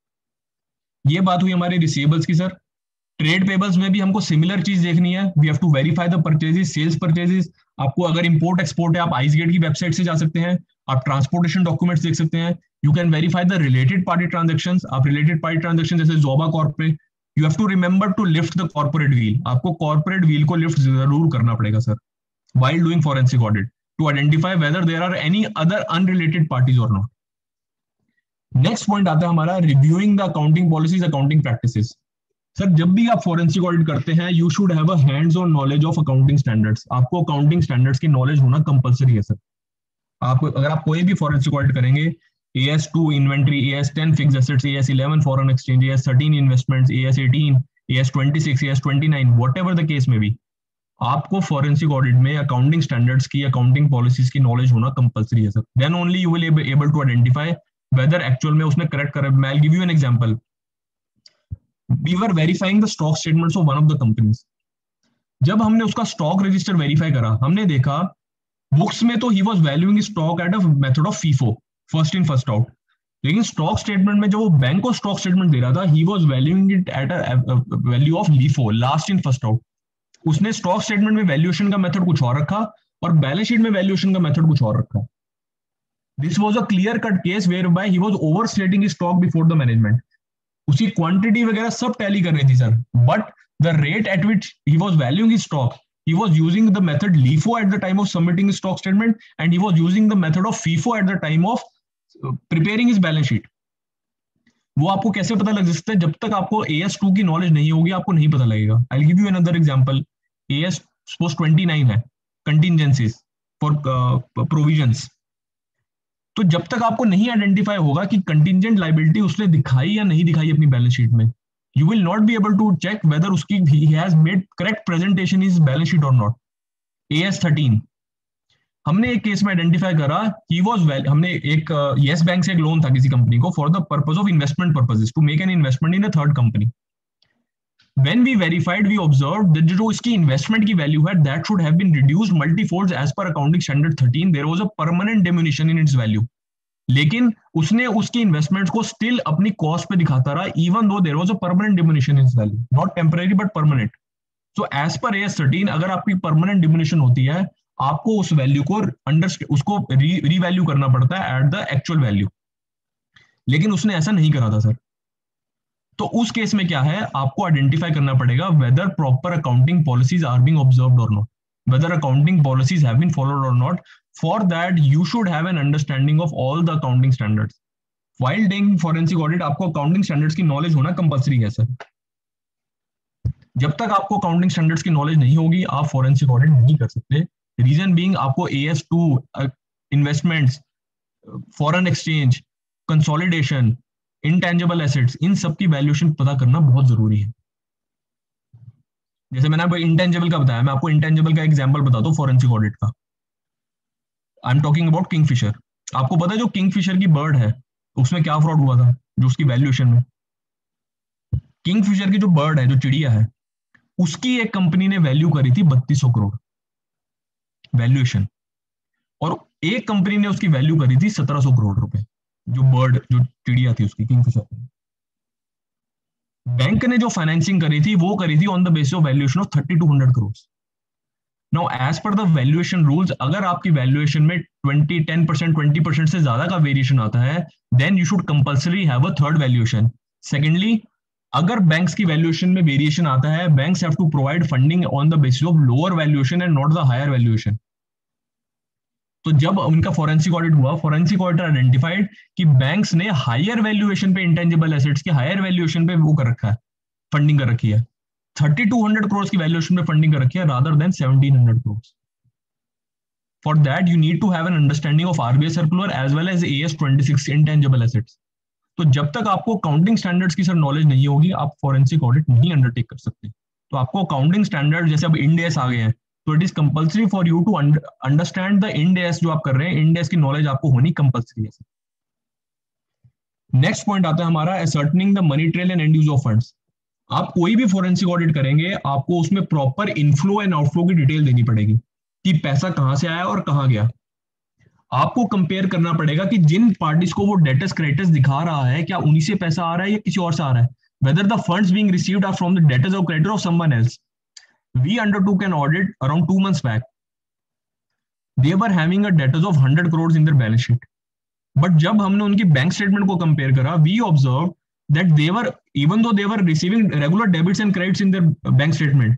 ये बात हुई हमारे रिसीवेबल्स की। सर, ट्रेड पेबल्स में भी हमको सिमिलर चीज देखनी है। We have to verify the purchases, sales purchases. आपको अगर इंपोर्ट एक्सपोर्ट है, आप आइस गेट की वेबसाइट से जा सकते हैं, आप ट्रांसपोर्टेशन डॉक्यूमेंट्स देख सकते हैं। You can verify the related party transaction. आप रिलेटेड पार्टी ट्रांजेक्शन जैसे जोबा corporate, you have to remember to lift the corporate veil. आपको कॉर्पोरेट व्हील को लिफ्ट जरूर करना पड़ेगा sir, while doing forensic audit, to identify whether there are any other unrelated parties or not. Next point आता है हमारा reviewing the accounting policies, accounting practices. Sir, जब भी आप फोरेंसिक ऑडिट करते हैं, you should have a hands on knowledge of accounting standards. आपको accounting standards की नॉलेज होना कंपलसरी है सर। आप अगर आप कोई भी फोरेंसिक ऑडिट करेंगे, AS2 inventory, AS10 fixed assets, AS11 foreign exchange, AS13 investments, AS18, AS26, AS29, whatever the case में भी, आपको फॉरेंसिक ऑडिट में अकाउंटिंग स्टैंडर्ड्स की, अकाउंटिंग पॉलिसीज की नॉलेज होना कंपलसरी है sir. Then only you will able to identify whether actual में उसने करेक्ट करा। मैं give you an example. We were verifying the stock statements of one of the companies. जब हमने उसका स्टॉक रजिस्टर वेरीफाई करा, हमने देखा बुक्स में तो he was valuing stock at a method of FIFO, first in first out, लेकिन stock statement में जब वो बैंक को स्टॉक स्टेटमेंट दे रहा था, he was valuing it at a value of LIFO, last in first out. उसने stock statement में वैल्यूएशन का मेथड कुछ और रखा और बैलेंस शीट में वैल्यूएशन का मेथड कुछ और रखा। This was a clear cut case where by he was overstating stock before the management. उसकी क्वांटिटी वगैरह सब टैली कर रही थी sir, but the rate at which he was valuing his stock, he was using the method LIFO at the time of submitting his stock statement, and he was using the method of FIFO at the time of preparing his balance sheet. वो आपको कैसे पता लग सकता है? जब तक आपको AS2 की नॉलेज नहीं होगी, आपको नहीं पता लगेगा। I'll give you another example. AS suppose 29 है, contingencies for provisions। तो जब तक आपको नहीं आइडेंटिफाई होगा कि कंटिजेंट लाइबिलिटी उसने दिखाई या नहीं दिखाई अपनी बैलेंस शीट में, you will not be able to check whether उसकी he has made correct presentation in his balance sheet or not. AS13 हमने एक केस में आइडेंटिफाई करा, he was हमने एक येस बैंक से एक लोन था किसी कंपनी को for the purpose of investment purposes, to make an investment in a third company. When we verified, we observed that जो इसकी इन्वेस्टमेंट की वैल्यू है, that should have been reduced multifolds as per accounting standard 13. There was a permanent diminution in its value. लेकिन उसने उसकी investments को still अपनी cost पे दिखाता रहा, even though there was a permanent diminution in value, not temporary but permanent. So as per AS13 अगर आपकी परमानेंट डिमिनिशन होती है, आपको उस वैल्यू को उसको रीवैल्यू करना पड़ता है एट द एक्चुअल वैल्यू, लेकिन उसने ऐसा नहीं करा था सर। तो उस केस में क्या है, आपको आइडेंटिफाई करना पड़ेगा whether proper accounting policies are being observed और not, whether accounting policies have been followed or not. For that, you should have an understanding of all the accounting standards. While doing forensic audit, आपको accounting standards की knowledge होना compulsory है सर। जब तक आपको accounting standards की knowledge नहीं होगी, आप forensic audit नहीं कर सकते। Reason being, आपको AS2, investments, foreign exchange, consolidation, intangible assets, इन सब की valuation पता करना बहुत जरूरी है। जैसे मैंने आपको इंटेंजिबल का बताया, मैं आपको इंटेंजिबल का एग्जांपल बताता हूँ फोरेंसिक ऑडिट का। I am talking about Kingfisher. आपको पता है जो किंगफिशर की बर्ड है, उसमें क्या फ्रॉड हुआ था जो उसकी वैल्यूएशन में? किंगफिशर की जो बर्ड है, जो चिड़िया है, उसकी एक कंपनी ने वैल्यू करी थी 3200 करोड़ वैल्यूएशन, और एक कंपनी ने उसकी वैल्यू करी थी 1700 करोड़ रुपए। जो बर्ड, जो चिड़िया थी उसकी, किंगफिशर की। बैंक ने जो फाइनेंसिंग करी थी, वो करी थी on the basis of valuation of 3200 crore. Now as per the valuation rules, अगर आपकी वैल्यूएशन में 10%, 20% से ज्यादा का वेरिएशन आता है, then you should compulsory have a third valuation. Secondly, अगर बैंक्स की वैल्यूएशन में वेरिएशन आता है, banks have to provide funding on the basis of lower valuation and not the higher valuation. तो जब उनका फोरेंसिक ऑडिट हुआ, फोरेंसिक ऑडिटर आइडेंटिफाइड कि बैंक्स ने हायर वैल्यूएशन पे, इंटेंजिबल एसेट्स के हायर वैल्यूएशन पे वो कर रखा है, फंडिंग कर रखी है। 3200 करोड़ की वैल्यूएशन पे फंडिंग कर रखी है rather than 1700 crore. For that you need to have an understanding of RBI circular as well as AS26 intangible assets. तो जब तक आपको अकाउंटिंग स्टैंडर्ड्स की सर नॉलेज नहीं होगी, आप फोरेंसिक ऑडिट नहीं अंडरटेक कर सकते। तो आपको अकाउंटिंग स्टैंडर्ड, जैसे अब इंड AS आ गए हैं, तो it is compulsory for you to understand the Ind AS जो आप कर रहे हैं, इंड AS की नॉलेज आपको होनी कंपल्सरी है। नेक्स्ट पॉइंट आता है हमारा ascertaining the money trail and end use of funds. आप कोई भी फोरेंसिक ऑडिट करेंगे, आपको उसमें प्रॉपर इनफ्लो एंड आउटफ्लो की डिटेल देनी पड़ेगी कि पैसा कहां से आया और कहां गया। आपको कंपेयर करना पड़ेगा कि जिन पार्टीज को वो डेटर्स क्रेडिटर्स दिखा रहा है, क्या उन्हीं से पैसा आ रहा है या किसी और से आ रहा है। Weather the funds being received are from the debtors और creditor of someone else. We undertook an audit around 2 months back. They were having a debtors of 100 crores in their balance sheet. But जब हमने उनकी bank statement को compare करा, we observed that they were, even though they were receiving regular debits and credits in their bank statement,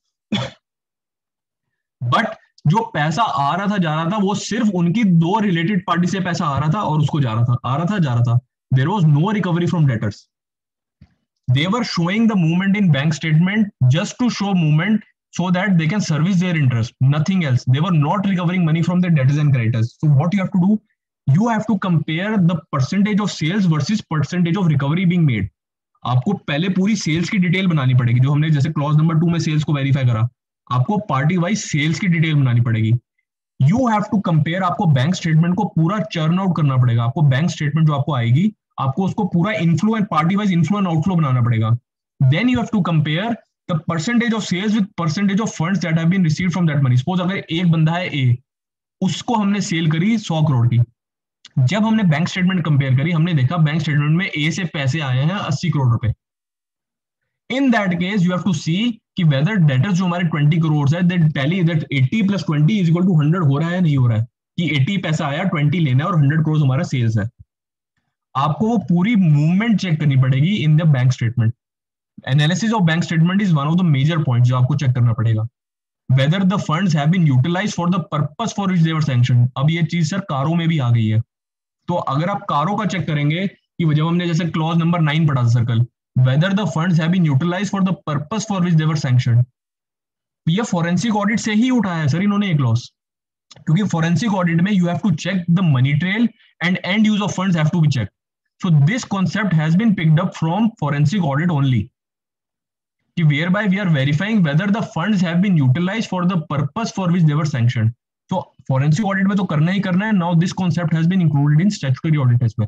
but जो पैसा आ रहा था जा रहा था वो सिर्फ उनकी दो रिलेटेड पार्टी से पैसा आ रहा था और उसको जा रहा था, आ रहा था जा रहा था। There was no recovery from debtors. They were showing the movement in bank statement just to show movement so that they can service their interest, nothing else. They were not recovering money from their debtors and creditors. So what you have to do, you have to compare the percentage of sales versus percentage of recovery being made. आपको पहले पूरी sales की detail बनानी पड़ेगी, जो हमने जैसे clause number 2 में सेल्स को वेरीफाई करा, आपको पार्टी वाइज सेल्स की डिटेल बनानी पड़ेगी। यू हैव टू कंपेयर, आपको बैंक स्टेटमेंट को पूरा चर्न आउट करना पड़ेगा। आपको बैंक स्टेटमेंट जो आपको आएगी, आपको उसको पूरा inflow and party wise inflow and outflow बनाना पड़ेगा। Then you have to compare the percentage of sales with percentage of funds that have been received from that money. Suppose अगर एक बंदा है ए, उसको हमने सेल करी 100 करोड़ की। जब हमने बैंक स्टेटमेंट कंपेयर करी, हमने देखा बैंक स्टेटमेंट में ए से पैसे आए हैं 80 करोड़ रुपए। In that case you have to see कि वेदर डेटर्स जो हमारे 20 करोड़ है, दैट टैली दैट 80 + 20 = 100 हो रहा है नहीं हो रहा है, कि 80 पैसा आया, 20 लेना है और 100 करोड़ हमारा सेल्स है। आपको वो पूरी मूवमेंट चेक करनी पड़ेगी in the bank statement. Analysis of bank statement is one of the major point जो आपको चेक करना पड़ेगा। Whether the funds have been utilized for the purpose for which they were sanctioned. अब ये चीज sir कारों में भी आ गई है। तो अगर आप कारों का चेक करेंगे कि जब हमने जैसे क्लॉज नंबर 9 पढ़ा था circle, whether the funds have been utilized for the purpose for which they were sanctioned, ये फोरेंसिक ऑडिट से ही उठाया है सर इन्होंने ये क्लॉज। क्योंकि फोरेंसिक ऑडिट में you have to check the money trail and end use of funds have to be check. So this concept has been picked up from forensic audit only, whereby we are verifying whether the funds have been utilized for the purpose for which they were sanctioned. So forensic audit में तो करना ही करना है। Now this concept has been included in statutory audit as well.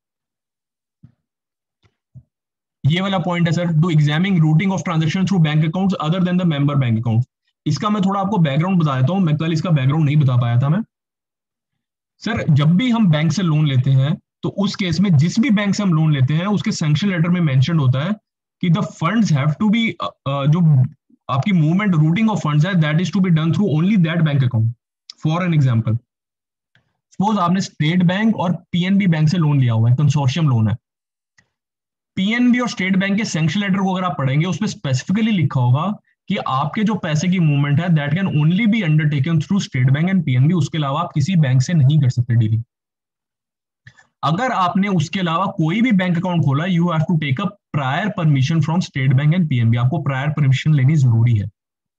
ये वाला point है sir, to examine routing of transaction through bank accounts other than the member bank account. इसका मैं थोड़ा आपको बैकग्राउंड बता देता हूँ, मैं कल इसका बैकग्राउंड नहीं बता पाया था मैं। सर जब भी हम बैंक से लोन लेते हैं, तो उस केस में जिस भी बैंक से हम लोन लेते हैं, उसके सैंक्शन लेटर में मेंशन होता है कि the funds have to be, जो आपकी मूवमेंट रूटिंग ऑफ फंड्स है, that is to be done through only that bank account. For an example, suppose आपने स्टेट बैंक और पीएनबी बैंक से लोन लिया हुआ है, कंसोर्शियम लोन है। पीएनबी और स्टेट बैंक के सैंक्शन लेटर को अगर आप पढ़ेंगे, उसमें स्पेसिफिकली लिखा होगा कि आपके जो पैसे की मूवमेंट है, that can only be undertaken through state bank and PNB. उसके अलावा आप किसी बैंक से नहीं कर सकते डीलिंग। अगर आपने उसके अलावा कोई भी बैंक अकाउंट खोला, you have to take a prior permission from state bank and PNB. आपको प्रायर परमिशन लेनी जरूरी है।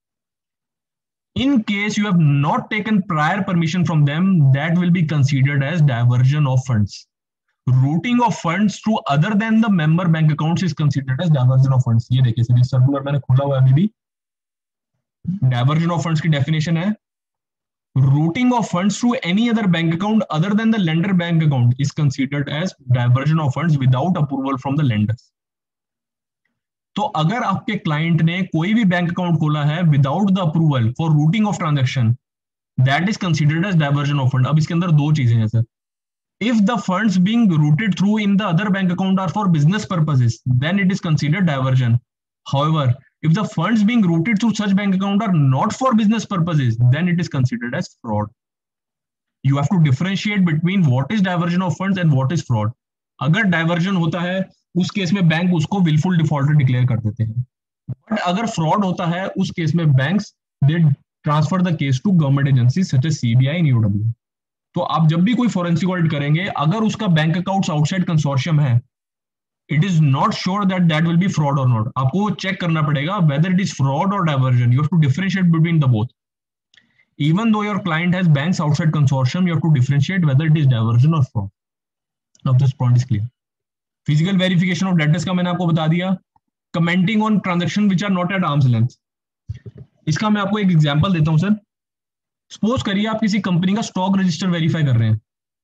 In case you have not taken prior permission from them, that will be considered as diversion of funds. Routing of funds through other than the member bank accounts is considered as diversion of funds. ये देखिए sir, circular मैंने खोला हुआ है अभी भी। Diversion of funds की definition है, routing of funds through any other bank account other than the lender bank account is considered as diversion of funds without approval from the lenders. तो अगर आपके क्लाइंट ने कोई भी बैंक अकाउंट खोला है without the approval for routing of transaction, that is considered as diversion of fund. अब इसके अंदर दो चीजें हैं sir. If the funds being routed through in the other bank account are for business purposes, then it is considered diversion. However, if the funds being routed through such bank account are not for business purposes, then it is considered as fraud. You have to differentiate between what is diversion of funds and what is fraud. अगर diversion होता है, उस case में bank उसको willful defaulter declare कर देते हैं। But अगर फ्रॉड होता है, उस केस में banks they transfer the case to government agency such as CBI and EOW. तो आप जब भी कोई फोरेंसिक ऑडिट करेंगे, अगर उसका बैंक अकाउंट्स आउटसाइड कंसोर्शियम है, it is not sure that will be fraud or not. आपको चेक करना पड़ेगा whether it is fraud or diversion. You have to differentiate between the both. Even though your client has banks outside consortium, you have to differentiate whether it is diversion or fraud. Now this point is clear. Physical verification of debtors का मैंने आपको बता दिया। Commenting on transaction which are not at arm's length. इसका मैं आपको एक example देता हूं सर। सपोज करिए आप किसी कंपनी का स्टॉक रजिस्टर वेरीफाई कर रहे हैं।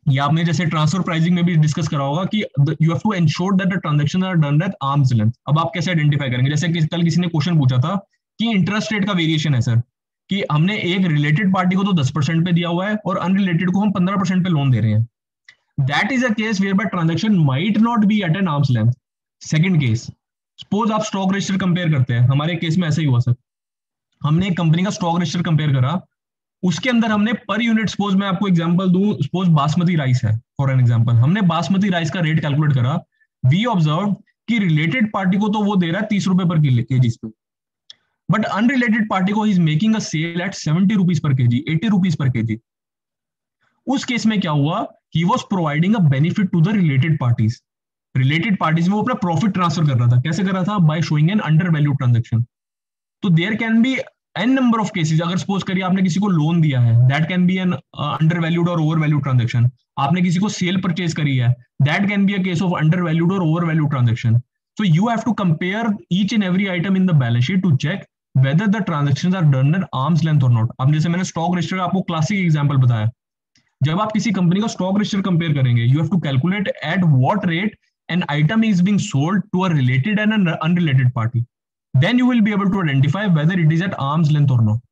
या आपने जैसे ट्रांसफर प्राइसिंग में भी डिस्कस करा होगा कि you have to ensure that the transaction are done at arms length. अब आप कैसे आइडेंटिफाई करेंगे, जैसे कि कल किसी ने क्वेश्चन पूछा था कि इंटरेस्ट रेट का वेरिएशन है सर, कि हमने एक रिलेटेड पार्टी को तो 10% पे दिया हुआ है और अनरिलेटेड को हम 15% पे लोन दे रहे हैं। That is a case where by transaction might not be at an arm's length. Second case, suppose आप स्टॉक रजिस्टर कंपेयर करते हैं, हमारे केस में ऐसा ही हुआ सर। हमने एक कंपनी का स्टॉक रजिस्टर कंपेयर करा, उसके अंदर हमने पर यूनिट, सपोज मैं आपको एग्जांपल दूं, सपोज बासमती राइस है फॉर एन एग्जांपल, हमने बासमती राइस का रेट कैलकुलेट करा। वी ऑब्जर्व कि रिलेटेड पार्टी को तो वो दे रहा है 30 रुपए पर केजी पे, बट अनरिलेटेड पार्टी को is making a sale at 70 rupees per KG, 80 rupees per KG. उस केस में क्या हुआ, he was providing a benefit to the related parties. Related parties में वो अपना प्रॉफिट ट्रांसफर कर रहा था, कैसे कर रहा था, by showing an under value transaction. तो there can be an number of cases. अगर सपोज करिए आपने किसी को लोन दिया है, that can be an under valued और ओवर वैल्यू ट्रांजेक्शन। आपने किसी को सेल परचेज करी है, that can be a case of under valued और over value transaction. So you have to compare each and every item in the balance sheet to check whether the transactions are done at arm's length or not. अब जैसे मैंने stock register आपको classic example बताया, जब आप किसी company का stock register compare करेंगे, you have to calculate at what rate an item is being sold to a related and an unrelated party, then you will be able to identify whether it is at arm's length or not.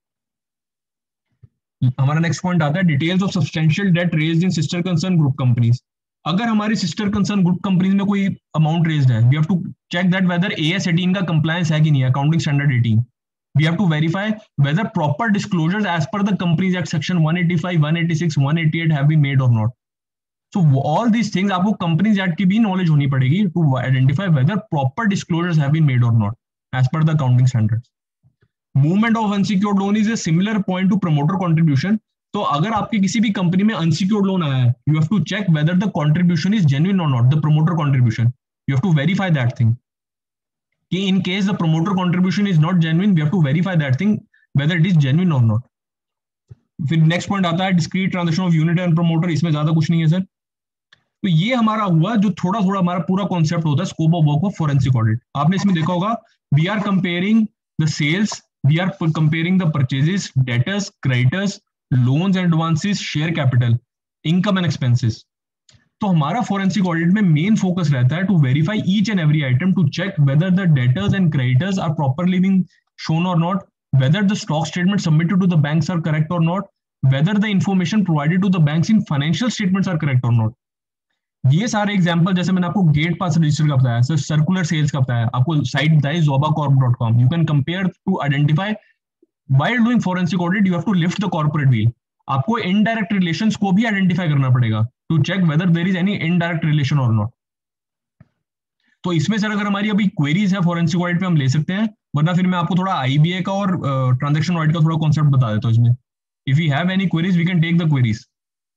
हमारा next point आता है details of substantial debt raised in sister concern group companies. अगर हमारी sister concern group companies में कोई amount raised है, we have to check that whether AS 18 का compliance है कि नहीं है, accounting standard 18। We have to verify whether proper disclosures as per the Companies Act section 185, 186, 188 have been made or not. So all these things आपको Companies Act की भी knowledge होनी पड़ेगी to identify whether proper disclosures have been made or not as per the accounting standards. Movement of unsecured loan is a similar point to promoter contribution. तो अगर आपकी किसी भी कंपनी में unsecured loan आया है, you have to check whether the contribution is genuine or not, the promoter contribution. You have to verify that thing. कि in case the promoter contribution is not genuine, we have to verify that thing whether it is genuine or not. फिर next point आता है discrete transaction of unit and promoter. इसमें ज्यादा कुछ नहीं है sir. तो ये हमारा हुआ जो थोड़ा थोड़ा हमारा पूरा कॉन्सेप्ट होता है scope of work of forensic audit. आपने इसमें देखा होगा, we are comparing the sales, we are comparing the purchases, debtors, creditors, loans and advances, share capital, income and expenses. तो हमारा फोरेंसिक ऑडिट में मेन फोकस रहता है to verify each and every item, to check whether the debtors and creditors are properly being shown or not, whether the stock statement submitted to the banks are correct or not, whether the information provided to the banks in financial statements are correct or not. ये सारे example, जैसे मैंने आपको gate pass register का बताया, sir circular sales का बताया, आपको साइट बताई zobacorp.com, you can compare to identify while doing forensic audit you have to lift the corporate wheel. आपको इनडायरेक्ट रिलेशंस को भी आइडेंटिफाई करना पड़ेगा to check whether there is any indirect relation और नॉट। तो इसमें सर अगर हमारी अभी क्वेरीज है फोरेंसिक ऑडिट पे हम ले सकते हैं, वरना फिर मैं आपको थोड़ा IBA का और ट्रांजैक्शन ऑडिट का थोड़ा कॉन्सेप्ट बता देता हूँ इसमें। If you have any queries we can take the queries.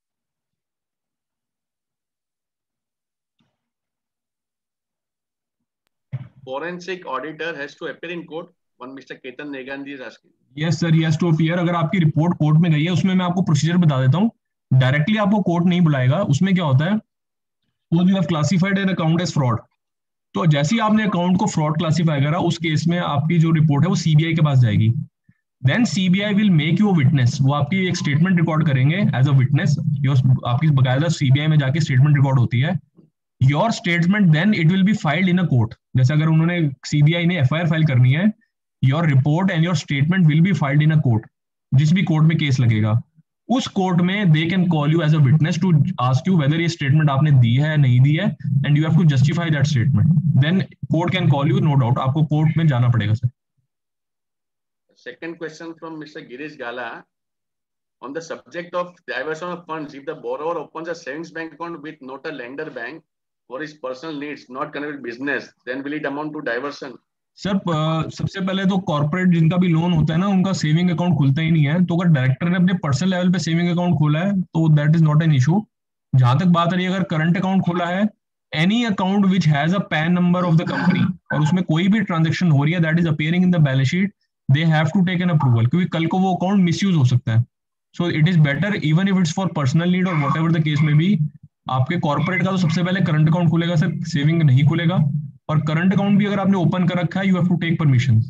Forensic auditor has to appear in court. One Mr. Ketan Negandhi is asking. Yes sir, he has to appear. अगर आपकी report court में गई है, उसमें मैं आपको procedure बता देता हूँ। डायरेक्टली आपको कोर्ट नहीं बुलाएगा। उसमें क्या होता है, suppose you have classified an account as fraud, तो जैसे ही आपने अकाउंट को फ्रॉड क्लासिफाई करा, उस केस में आपकी जो रिपोर्ट है वो CBI के पास जाएगी। Then CBI will make you a witness. वो आपकी एक स्टेटमेंट रिकॉर्ड करेंगे एज अ विटनेस। आपकी बकायदा CBI में जाके स्टेटमेंट रिकॉर्ड होती है। Your statement then it will be filed in a court. जैसे अगर उन्होंने CBI ने FIR फाइल करनी है, your report and your statement will be filed in a court. जिस भी कोर्ट में केस लगेगा, उस कोर्ट में they can call you as a witness to ask you whether ये स्टेटमेंट आपने दी है नहीं दी है, and you have to justify that statement. Then court can call you, no doubt आपको कोर्ट में जाना पड़ेगा sir. Second question from Mr. Girish Gala. On the subject of diversion of funds, if the borrower opens a savings bank account with not a lender bank for his personal needs, not connected with business, then will it amount to diversion? Sir सबसे पहले तो corporate जिनका भी loan होता है ना, उनका saving account खुलता ही नहीं है। तो अगर डायरेक्टर ने अपने पर्सनल लेवल पे सेविंग अकाउंट खोला है तो that is not an issue. जहां तक बात रही अगर करंट अकाउंट खोला है, any account which has a PAN number of the company और उसमें कोई भी ट्रांजेक्शन हो रही है that is appearing in the balance sheet, they have to take an approval, क्योंकि कल को वो अकाउंट मिसयूज हो सकता है। So it is better even if it's for personal need और वट एवर द केस में भी, आपके कॉर्पोरेट का तो सबसे पहले करंट अकाउंट खुलेगा सर, सेविंग नहीं खुलेगा। और करंट अकाउंट भी अगर आपने ओपन कर रखा है, you have to take permission.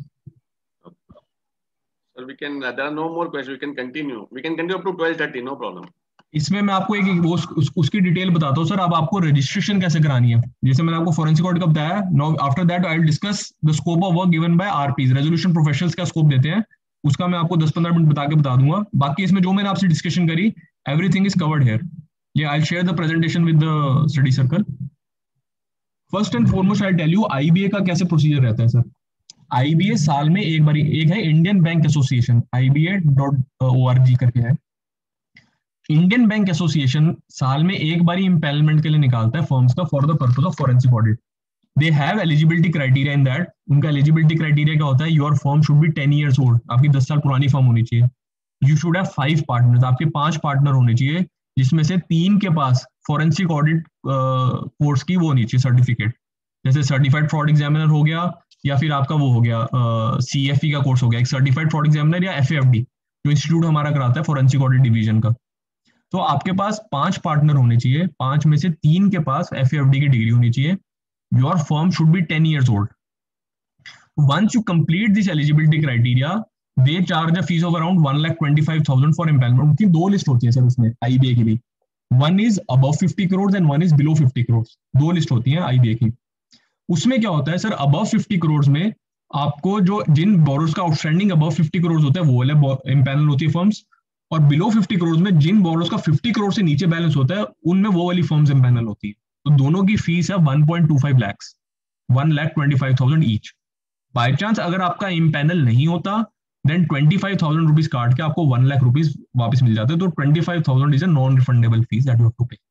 Sir, we can. There are no more questions. We can continue. We can continue up to 12:30. No problem. इसमें मैं आपको उसकी डिटेल बताता हूँ सर। अब आपको रजिस्ट्रेशन कैसे करानी है, जैसे मैंने आपको फॉरेंसिक ऑडिट का बताया। Now after that I will discuss the scope of work given by RPs, resolution professionals का स्कोप देते हैं, उसका मैं आपको 10-15 मिनट बता दूंगा। बाकी इसमें जो मैंने आपसे डिस्कशन करी, एवरीथिंग इज कवर्ड हियर। ये I share the presentation with the study circle. First and foremost I tell you IBA का कैसे प्रोसीजर रहता है सर। आईबीए साल में एक बार, एक है इंडियन बैंक एसोसिएशन, IBA.org करके है। इंडियन बैंक एसोसिएशन साल में एक बार इंपैनलमेंट के लिए निकालता है फर्म्स का for the purpose of forensic audit. They have eligibility criteria in that. उनका एलिजिबिलिटी क्राइटेरिया क्या होता है, your firm should be 10 years old, आपकी 10 साल पुरानी फर्म होनी चाहिए। यू शुड हैव 5 पार्टनर्स, आपके 5 पार्टनर होने चाहिए, जिसमें से 3 के पास फॉरेंसिक ऑडिट कोर्स की वो होनी चाहिए सर्टिफिकेट, जैसे सर्टिफाइड फ्रॉड एग्जामिनर हो गया, या फिर आपका वो हो गया CFE का कोर्स हो गया, एक सर्टिफाइड फ्रॉड एग्जामिनर, या FAFD जो इंस्टीट्यूट हमारा कराता है फॉरेंसिक ऑडिट डिवीजन का। तो आपके पास 5 पार्टनर होने चाहिए, 5 में से 3 के पास FAFD की डिग्री होनी चाहिए। Your firm should be 10 years old. Once you complete this eligibility criteria, they charge a fees of around 1,25,000 for empanelment। उनकी 2 लिस्ट होती है सर उसमें IBA की भी, one is above 50 crores and one is below 50 crores। 2 list होती है IBA की। उसमें क्या होता है सर, अबव 50 करोड़ में आपको जो जिन बोरोस का आउटस्टैंडिंग अबव 50 करोड़ होता है वो वाले इम्पैनल होती है फर्म्स, और बिलो 50 करोड़ में जिन बोरोस का 50 करोड़ से नीचे बैलेंस होता है उनमें वो वाली फर्म्स इम्पैनल होती है। तो दोनों की फीस है 1.25 lakhs, 1,25,000 ईच। बाई चांस अगर आपका इम्पैनल नहीं होता, देन 25,000 रुपीज काट के आपको 1 लाख रुपीज वापस मिल जाते हैं। तो 25,000 is a non refundable fees that you have to pay.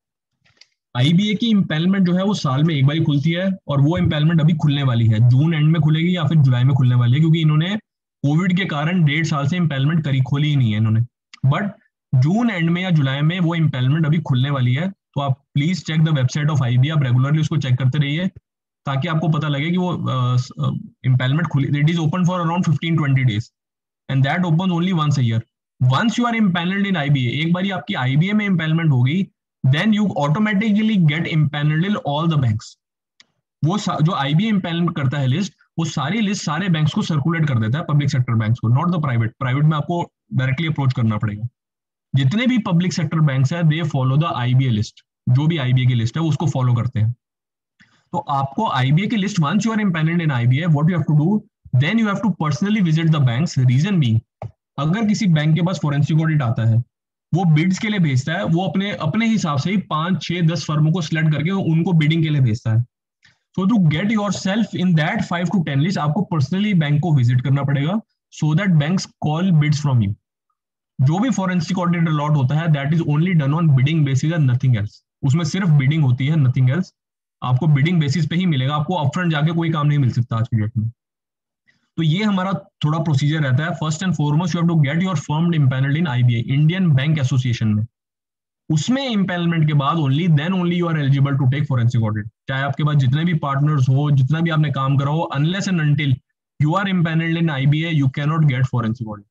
IBA की इम्पैनलमेंट जो है वो साल में एक बार खुलती है, और वो इम्पैनलमेंट अभी खुलने वाली है, जून एंड में खुलेगी या फिर जुलाई में खुलने वाली है, क्योंकि इन्होंने कोविड के कारण 1.5 साल से इम्पैनलमेंट खोली ही नहीं है इन्होंने। बट जून एंड में या जुलाई में वो इम्पैनलमेंट अभी खुलने वाली है। तो आप please check the website of IBA, आप रेगुलरली उसको चेक करते रहिए, ताकि आपको पता लगे कि वो इम्पैनलमेंट खुली। It is open for around 15-20 days and that open only once a year. Once you are empanelled in IBA, एक बार आपकी IBA में इम्पैनलमेंट होगी, then you automatically get impaneled in all the banks। वो जो IBA empanel करता है list, वो सारी लिस्ट सारे बैंक्स को सर्कुलेट कर देता है, पब्लिक सेक्टर बैंक्स को, नॉट द प्राइवेट। प्राइवेट में आपको डायरेक्टली अप्रोच करना पड़ेगा। जितने भी पब्लिक सेक्टर बैंक्स है, they follow the IBA list. जो भी IBA की लिस्ट है उसको फॉलो करते हैं। तो आपको IBA की list, once you are empanelled in IBA, what you have to do, then you have to personally visit the banks. Reason being, अगर किसी बैंक के पास फॉरेंसिक ऑडिट आता है, वो बिड्स के लिए भेजता है, वो अपने हिसाब से ही 5, 6, 10 फर्मों को सिलेक्ट करके उनको बिडिंग के लिए भेजता है। So to get yourself in that 5 to 10 list, आपको पर्सनली बैंक को विजिट करना पड़ेगा, so that banks call bids from you. जो भी फॉरेंसिक ऑडिट अलॉट होता है, that is only done on bidding basis and nothing else. उसमें सिर्फ बिडिंग होती है, नथिंग एल्स। आपको बिडिंग बेसिस पे ही मिलेगा, आपको अपफ्रंट जाके कोई काम नहीं मिल सकता आज की डेट में। तो ये हमारा थोड़ा प्रोसीजर रहता है। First and foremost you have to get your firm empanelled in IBA, Indian bank association में। उसमें इम्पैनलमेंट के बाद only then only you are eligible to take forensic audit. चाहे आपके पास जितने भी पार्टनर्स हो, जितना भी आपने काम करा हो, unless and until you are empanelled in IBA, you can not get forensic audit.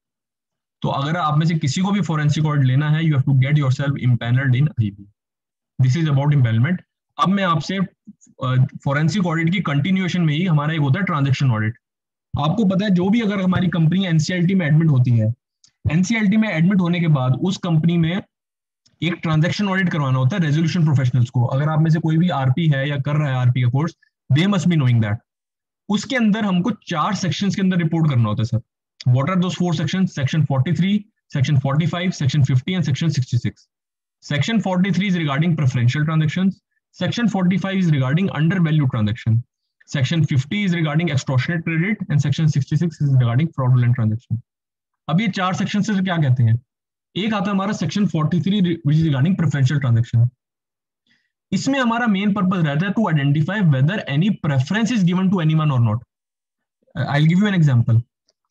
तो अगर आप में से किसी को भी फॉरेंसिक ऑडिट लेना है, you have to get yourself empanelled in IBA। This is about empanelment. अब मैं आपसे फॉरेंसिक ऑडिट की कंटिन्यूएशन में ही हमारा एक होता है ट्रांजेक्शन ऑडिट। आपको पता है, जो भी अगर हमारी कंपनी NCLT में एडमिट होती है, NCLT में एडमिट होने के बाद उस कंपनी में एक ट्रांजैक्शन ऑडिट करवाना होता है रेजोल्यूशन प्रोफेशनल्स को। अगर आप में से कोई भी RP है या कर रहा है RP का course, they must be knowing that. उसके अंदर हमको 4 सेक्शंस के अंदर रिपोर्ट करना होता है sir. What are those 4 sections? Section 43, section 45, section 50 and section 66। Section 43 is regarding preferential transactions, section 45 is regarding under value transaction, Section 50 is regarding extortionate credit and Section 66 is regarding fraudulent transaction। अब ये 4 section से क्या कहते हैं? एक आता है हमारा Section 43 which is regarding preferential transaction। इसमें हमारा मेन पर्पस रहता है to identify whether any preference is given to anyone or not। I'll give you an example।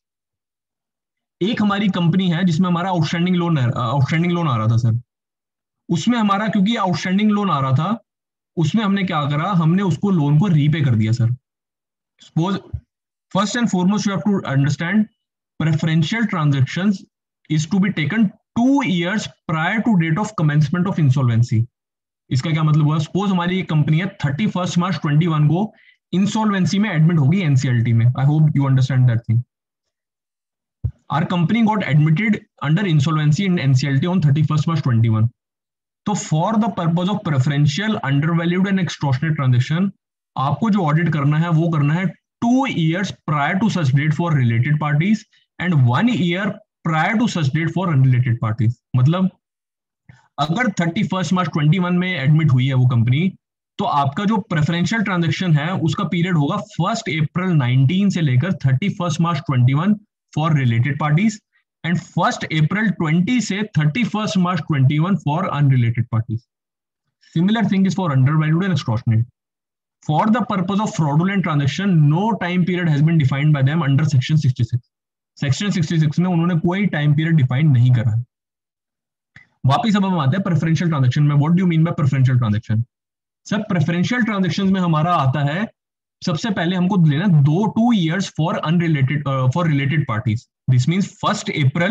एक हमारी कंपनी है जिसमें हमारा आउटस्टैंडिंग लोन आ रहा था सर। उसमें हमारा, क्योंकि आउटस्टैंडिंग लोन आ रहा था, उसमें हमने क्या करा, हमने उसको लोन को रीपे कर दिया sir. Suppose first and foremost you have to understand, preferential transactions is to be taken 2 years prior to date of commencement of insolvency. इसका क्या मतलब हुआ? सपोज हमारी कंपनी है 31 March 2021 को इंसॉल्वेंसी में एडमिट होगी NCLT में। I hope you understand that thing. Our company got admitted under insolvency and NCLT on 31st March 21. तो for the purpose of preferential undervalued and extortionate transaction आपको जो audit करना है वो करना है 2 years prior to such date for related parties and 1 year prior to such date for unrelated parties. मतलब अगर 31st March 21 में एडमिट हुई है वो कंपनी, तो आपका जो प्रेफरेंशियल ट्रांजेक्शन है उसका पीरियड होगा 1st April 19 से लेकर 31st March 21 for related parties and 1st April 20 से 31st March 21 for unrelated parties. Similar thing is for undervalued and extortionate. For the purpose of fraudulent transaction, no time period has been defined by them under Section 66. Section 66 में उन्होंने कोई time period define नहीं करा. वापिस अब हम आते हैं preferential transaction में. What do you mean by preferential transaction? Sir preferential transactions में हमारा आता है, सबसे पहले हमको लेना 2 years for unrelated for related parties. This means 1st April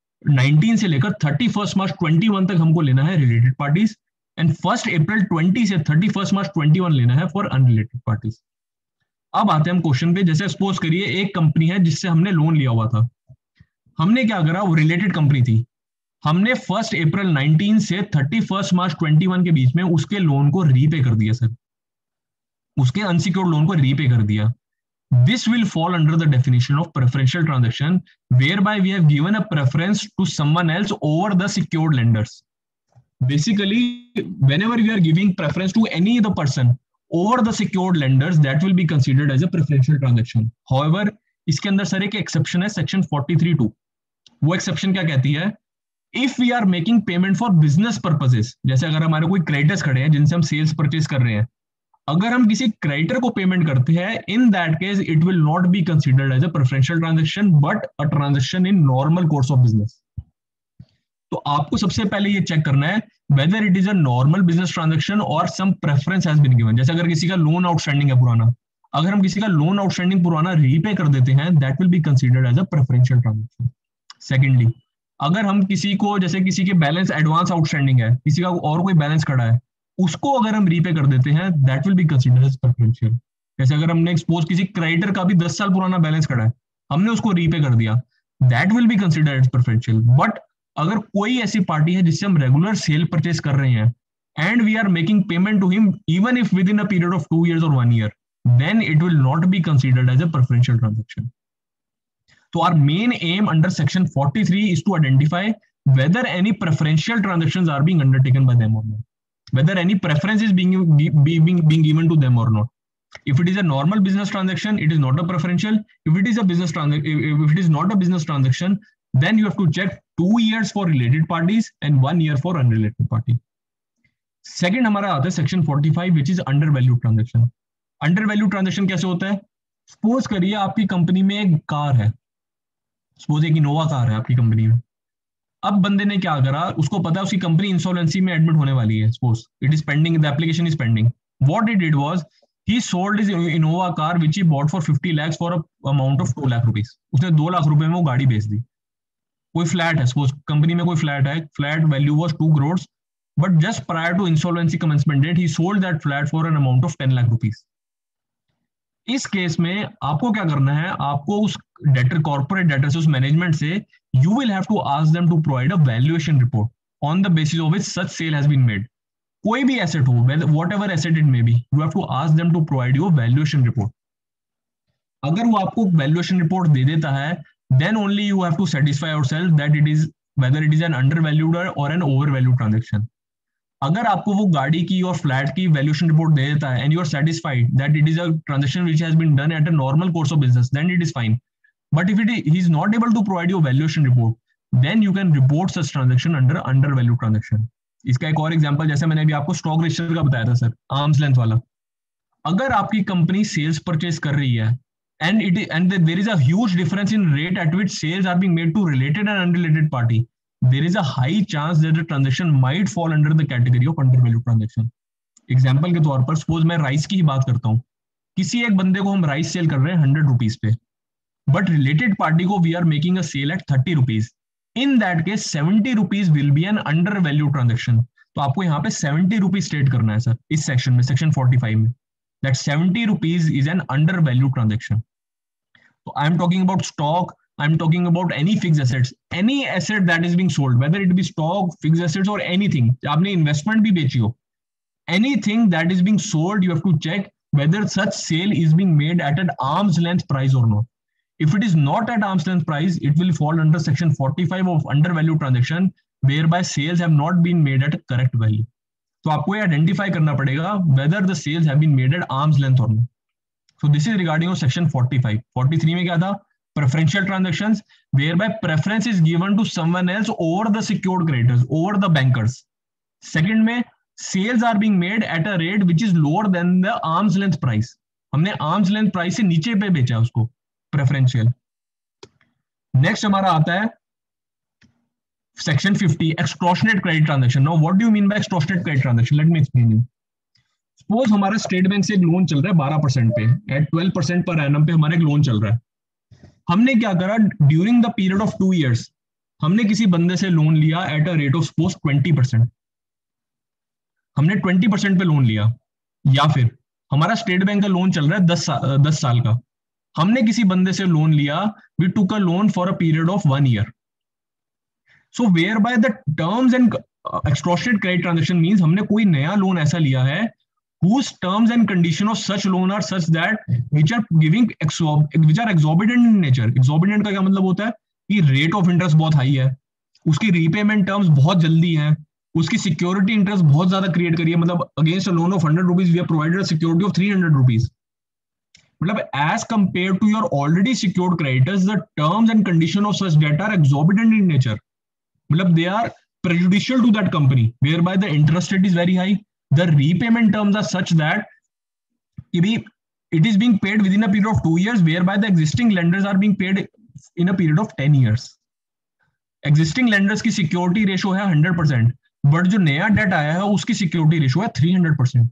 19 से लेकर 31st March 21 तक हमको लेना है related parties and 1st April 20 से 31st March 21 लेना है फॉर अनरिलेटेड पार्टीज. अब आते हैं हम क्वेश्चन पे. जैसे सपोज करिए एक कंपनी है जिससे हमने लोन लिया हुआ था. हमने क्या करा, वो रिलेटेड कंपनी थी. हमने 1st April 19 से 31st March 21 के बीच में उसके लोन को रीपे कर दिया सर. उसके अनसिक्योर्ड लोन को रीपे कर दिया. This will fall under the definition of preferential transaction, whereby we have given a preference to someone else over the secured lenders. Basically, whenever we are giving preference to any other person over the secured lenders, that will be considered as a preferential transaction. However, इसके अंदर sir एक exception है, section 43(2). वो exception क्या कहती है? If we are making payment for business purposes, जैसे अगर हमारे कोई creditors खड़े हैं जिनसे हम sales purchase कर रहे हैं, अगर हम किसी क्रेडिटर को पेमेंट करते हैं, in that case it will not be considered as a preferential transaction but a transaction in normal course of business. तो आपको सबसे पहले ये चेक करना है whether it is a normal business transaction और some preference has been given. जैसे अगर किसी का लोन आउटस्टैंडिंग है पुराना, अगर हम किसी का लोन आउटस्टैंडिंग पुराना रीपे कर देते हैं, that will be considered as a preferential transaction. Secondly, अगर हम किसी को, जैसे किसी के बैलेंस एडवांस आउटस्टैंडिंग है, किसी का और कोई बैलेंस खड़ा है, उसको अगर हम रीपे कर देते हैं, that will be considered as preferential. जैसे अगर हमने एक्सपोज किसी क्रेडिटर का भी 10 साल पुराना बैलेंस खड़ा है, हमने उसको रीपे कर दिया, that will be considered as preferential. But अगर कोई ऐसी पार्टी है जिससे हम रेगुलर सेल परचेस कर रहे हैं and we are making payment to him even if within a period of 2 years or 1 year, then it will not be considered as a preferential transaction. So our main aim under section 43 is to identify whether any preferential transactions are being undertaken by them or not, whether any preference is being given to them or not. If it is a normal business transaction, it is not a preferential. If it is a business transaction, if it is not a business transaction, then you have to check 2 years for related parties and 1 year for unrelated party. Second हमारा आता है section 45 which is undervalued transaction. Undervalued transaction कैसे होता है? Suppose करिए आपकी company में एक कार है, suppose एक इनोवा कार है आपकी कंपनी में. अब बंदे ने क्या करा, उसको पता है उसकी कंपनी इंसॉल्वेंसी में एडमिट होने वाली है, suppose it is pending, the application is pending. What he did was he sold his Innova car which he bought for 50 lakhs for a amount of 2 lakh rupees. उसने 2 लाख रुपए में वो गाड़ी बेच दी. कोई फ्लैट है, सपोज कंपनी में कोई फ्लैट है, flat value was 2 crores, but just prior to insolvency commencement date he sold that flat for an amount of 10 lakh rupees. इस केस में आपको क्या करना है, आपको उस डेटर, कॉर्पोरेट डेटर से, उस मैनेजमेंट से, you will have to ask them to provide a valuation report on the basis of which such sale has been made. कोई भी एसेट हो, whatever asset it may be, you have to ask them to provide you a valuation report. अगर वो आपको valuation report दे देता है, then only you have to satisfy yourself that it is whether it is an undervalued or an overvalued transaction. अगर आपको वो गाड़ी की और फ्लैट की वैल्यूएशन रिपोर्ट दे देता है and you are satisfied that it is a transaction which has been done at a normal course of business, then it is fine. But if he is not able to provide you a valuation report, then you can report such transaction under undervalued transaction. इसका एक और example, जैसे मैंने अभी आपको stock register का बताया था सर, आर्म्स लेंथ वाला. अगर आपकी कंपनी सेल्स परचेज कर रही है and there is a huge difference in rate at which sales are being made to related and unrelated party, there is a high chance that the transaction might fall under the category of undervalued transaction. Example के तौर पर suppose मैं rice की ही बात करता हूँ. किसी एक बंदे को हम राइस सेल कर रहे हैं 100 रुपीज पे, बट रिलेटेड पार्टी को we are making a sale at 30 rupees. In that case 70 rupees will be an under value transaction. तो आपको यहाँ पे 70 रुपीज स्टेट करना है सर इस सेक्शन में, सेक्शन 45 में, that 70 rupees is an under value transaction. तो I am talking about stock, I'm talking about any fixed assets, any asset that is being sold, whether it be stock, fixed assets or anything. आपने investment भी बेची हो, anything that is being sold, you have to check whether such sale is being made at an arm's length price or not. If it is not at arm's length price, it will fall under section 45 of undervalued transaction, whereby sales have not been made at correct value. तो आपको ये identify करना पड़ेगा whether the sales have been made at arm's length or not. So this is regarding of section 45. 43 में क्या था? Preferential transactions, whereby preference is given to someone else over the secured creditors, over the bankers. Second में sales are being made at a rate which is lower than the arm's length price. हमने arm's length price से नीचे पे बेचा उसको, preferential. Next हमारा आता है section 50, extortionate credit transaction. Now what do you mean by extortionate credit transaction? Let me explain you. Suppose हमारा स्टेट बैंक से एक लोन चल रहा है 12% पे, at 12% पर एनम पे हमारा एक लोन चल रहा है. हमने क्या करा, during the period of 2 years हमने किसी बंदे से लोन लिया at a rate of suppose 20%. हमने 20% पे लोन लिया, या फिर हमारा स्टेट बैंक का लोन चल रहा है 10 साल का, हमने किसी बंदे से लोन लिया, we took a loan for a period of 1 year. So whereby the terms and extortionate credit transaction means हमने कोई नया लोन ऐसा लिया है whose terms and condition of such loan are such that which are exorbitant in nature. Exorbitant का क्या मतलब होता है कि रेट ऑफ इंटरेस्ट बहुत हाई है, उसकी रीपेमेंट टर्म्स बहुत जल्दी है, उसकी सिक्योरिटी इंटरेस्ट बहुत ज्यादा क्रिएट करी है. मतलब against a loan of 100 rupees we have provided security of 300 rupees. मतलब as compare to your already secured creditors the terms and condition of such debt are exorbitant in nature. मतलब they are prejudicial to that company, whereby the interest rate is very high. The repayment terms are such that it is being paid within a period of 2 years, whereby the existing lenders are being paid in a period of 10 years. Existing lenders की security ratio है 100%, but जो नया debt आया है उसकी security ratio है 300%.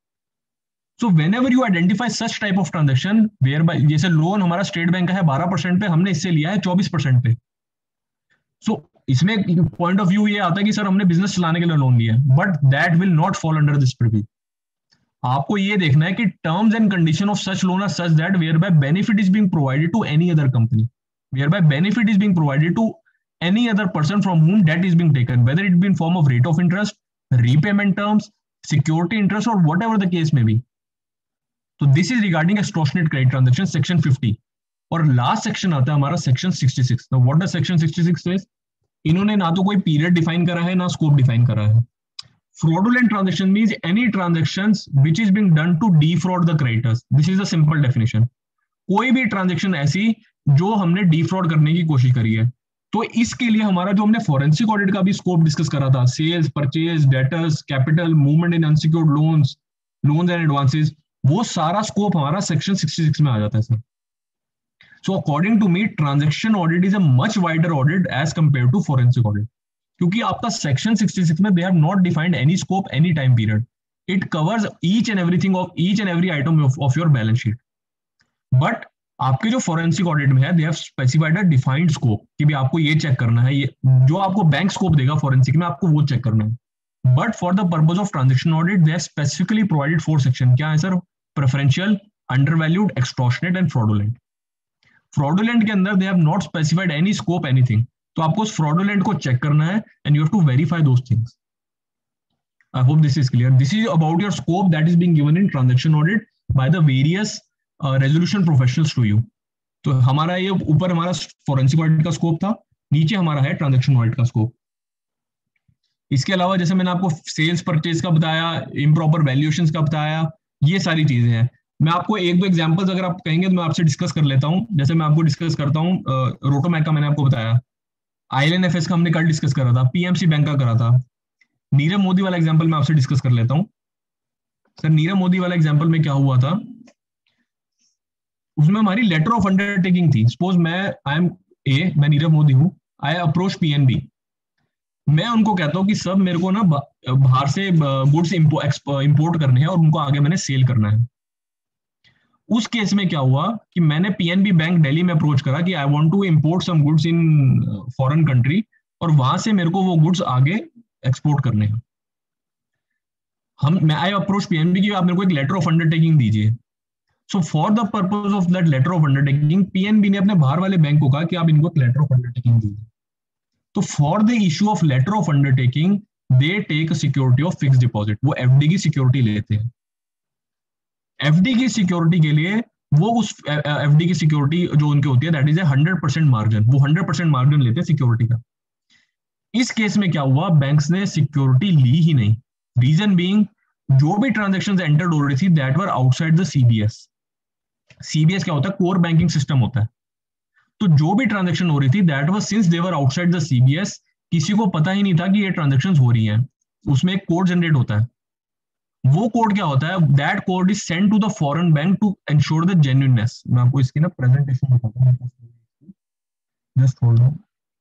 So whenever you identify such type of transaction, whereby जैसे loan हमारा स्टेट बैंक का है 12% पे, हमने इससे लिया है 24% पे. So इसमें पॉइंट ऑफ व्यू ये आता है कि सर हमने बिजनेस चलाने के लिए लोन लिया, but that will not fall under this purview. आपको ये देखना है कि terms and condition of such loan are such that whereby benefit is being provided to any other company, whereby benefit is being provided to any other person from whom debt is being taken, whether it be in form of rate of interest, repayment terms, security interest or whatever the case may be. So this is regarding extortionate credit transaction, section 50. और last section आता है हमारा section 66. Now what does section 66 says? इन्होंने ना तो कोई period define करा है ना स्कोप डिफाइन करा है. Fraudulent transaction means any transactions which is being done to defraud the creditors. This is a simple definition. कोई भी ट्रांजैक्शन ऐसी जो हमने डिफ्रॉड करने की कोशिश करी है. तो इसके लिए हमारा जो हमने फॉरेंसिक ऑडिट का भी स्कोप डिस्कस करा था, sales, purchase, debtors, capital, movement in unsecured loans and advances, वो सारा स्कोप हमारा सेक्शन 66 में आ जाता है sir. So according to me, transaction audit is a much wider audit as compared to forensic audit. क्योंकि आपका section 66 में they have not defined any scope, any time period. It covers each and everything of each and every item of your balance sheet. But आपके जो forensic audit में है, they have specified a defined scope कि भी आपको ये check करना है, ये जो आपको बैंक स्कोप देगा forensic में आपको वो चेक करना है. But for the purpose of transaction audit, they have specifically provided 4 sections. क्या है sir? Preferential, undervalued, extortionate and fraudulent. Fraudulent के अंदर they have not specified any scope anything, तो आपको उस फ्रॉडुलेंट को चेक करना है and you have to verify those things. I hope this is clear. This is about your scope that is being given in transaction audit by the various resolution professionals to you. तो हमारा ये ऊपर हमारा forensic audit का scope था, नीचे हमारा है ट्रांजैक्शन ऑडिट का स्कोप. इसके अलावा जैसे मैंने आपको सेल्स परचेज का बताया, इम्प्रॉपर वैल्यूएशंस का बताया, ये सारी चीजें हैं. मैं आपको 1-2 एग्जांपल्स अगर आप कहेंगे तो मैं आपसे डिस्कस कर लेता हूं. जैसे मैं आपको डिस्कस करता हूं, रोटोमैक का मैंने आपको बताया, ILNFS का हमने कल डिस्कस करा था, PMC बैंक का करा था. नीरव मोदी वाला एग्जांपल मैं आपसे डिस्कस कर लेता हूं. सर नीरव मोदी वाला एग्जांपल में क्या हुआ था, उसमें हमारी लेटर ऑफ अंडरटेकिंग थी. सपोज मैं नीरव मोदी हूं, आई अप्रोच PNB. मैं उनको कहता हूं कि सब मेरे को ना बाहर से गुड्स इंपोर्ट करने हैं और उनको आगे मैंने सेल करना है. उस केस में क्या हुआ कि मैंने PNB बैंक दिल्ली में अप्रोच करा कि I want to import some goods in foreign country, और वहां से मेरे को वो गुड्स आगे एक्सपोर्ट करने हैं. आई अप्रोच PNB कि आप मेरे को एक लेटर ऑफ अंडरटेकिंग दीजिए. So for the purpose of that letter of undertaking PNB ने अपने बाहर वाले बैंक को कहा कि आप इनको एक लेटर ऑफ अंडरटेकिंग दीजिए। तो for the issue of letter of undertaking they take security of fix deposit, वो एफडी की सिक्योरिटी लेते हैं। एफडी की सिक्योरिटी के लिए वो उस एफडी की सिक्योरिटी जो उनकी होती है दैट इज ए 100% मार्जिन, वो 100% मार्जिन लेते हैं सिक्योरिटी का। इस केस में क्या हुआ, बैंक्स ने सिक्योरिटी ली ही नहीं। रीजन बीइंग जो भी ट्रांजैक्शंस एंटर्ड हो रही थी that were outside the CBS. CBS क्या होता है, कोर बैंकिंग सिस्टम होता है। तो जो भी ट्रांजैक्शन हो रही थी that was since they were outside the CBS, किसी को पता ही नहीं था कि ये ट्रांजैक्शंस हो रही हैं। उसमें एक कोड जनरेट होता है, वो कोड क्या होता है, that code is send to the foreign bank to ensure the genuineness. मैं आपको इसकी ना प्रेजेंटेशन दिखाता हूँ, जस्ट होल्ड ऑन।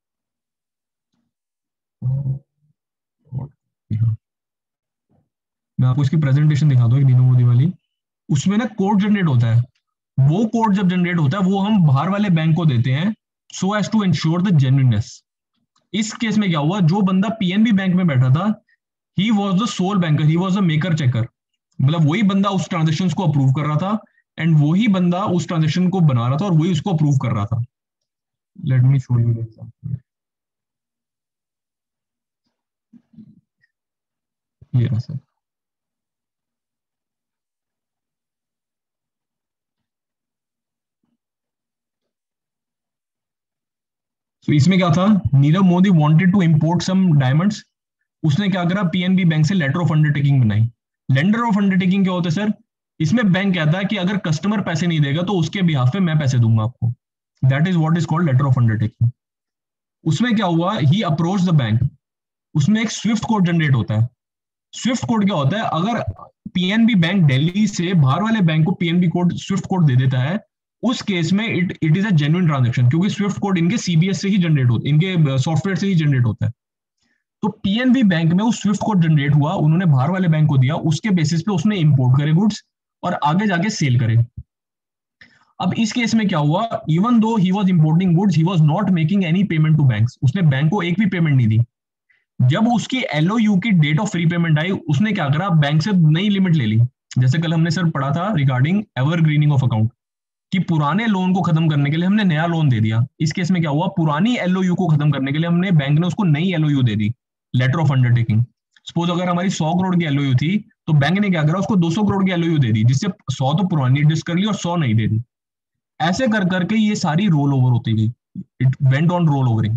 मैं आपको इसकी प्रेजेंटेशन दिखाता हूँ नीरव मोदी वाली। उसमें ना कोड जनरेट होता है, वो कोड जब जनरेट होता है वो हम बाहर वाले बैंक को देते हैं so as to ensure the genuineness. इस केस में क्या हुआ, जो बंदा पीएनबी बैंक में बैठा था he was the sole banker, he was the maker checker. मतलब वही बंदा उस ट्रांजेक्शन को अप्रूव कर रहा था एंड वही बंदा उस ट्रांजेक्शन को बना रहा था और वही उसको अप्रूव कर रहा था। Let me show you example. ये रहा सर। तो इसमें क्या था, Nirav Modi wanted to import some diamonds. उसने क्या करा, पीएनबी बैंक से लेटर ऑफ अंडरटेकिंग बनाई। लेटर ऑफ अंडरटेकिंग क्या होता है सर, इसमें बैंक कहता है कि अगर कस्टमर पैसे नहीं देगा तो उसके बिहाफ पे मैं पैसे दूंगा आपको। That is what is called letter of undertaking. उसमें क्या हुआ, ही अप्रोच द बैंक। उसमें एक स्विफ्ट कोड जनरेट होता है। स्विफ्ट कोड क्या होता है, अगर पीएनबी बैंक दिल्ली से बाहर वाले बैंक को पीएनबी कोड स्विफ्ट कोड दे देता है, उस केस में it is a genuine transaction, क्योंकि स्विफ्ट कोड इनके सीबीएस से ही जनरेट होता है, इनके सॉफ्टवेयर से ही जनरेट होता है। तो पीएनबी बैंक में वो स्विफ्ट कोड जनरेट हुआ, उन्होंने बाहर वाले बैंक को दिया, उसके बेसिस पे उसने इंपोर्ट करे गुड्स और आगे जाके सेल करे। अब इस केस में क्या हुआ, even though he was importing goods he was not making any payment to banks. उसने बैंक को एक भी पेमेंट नहीं दी। जब उसकी एलओयू की डेट ऑफ फ्री पेमेंट आई, उसने क्या करा, बैंक से नई लिमिट ले ली। जैसे कल हमने सर पढ़ा था रिगार्डिंग एवरग्रीनिंग ऑफ अकाउंट, कि पुराने लोन को खत्म करने के लिए हमने नया लोन दे दिया। इस केस में क्या हुआ, पुरानी एलओयू को खत्म करने के लिए हमने बैंक ने उसको नई एलओयू दे दी, लेटर ऑफ अंडरटेकिंग। सपोज अगर हमारी 100 करोड़ की एलओयू थी तो बैंक ने क्या करा, उसको 200 करोड़ की एलओयू दे दी, जिससे 100 तो पुरानी एडजस्ट कर ली और 100 नहीं दे दी। ऐसे कर करके ये सारी रोल ओवर होती गई, it went on roll overing.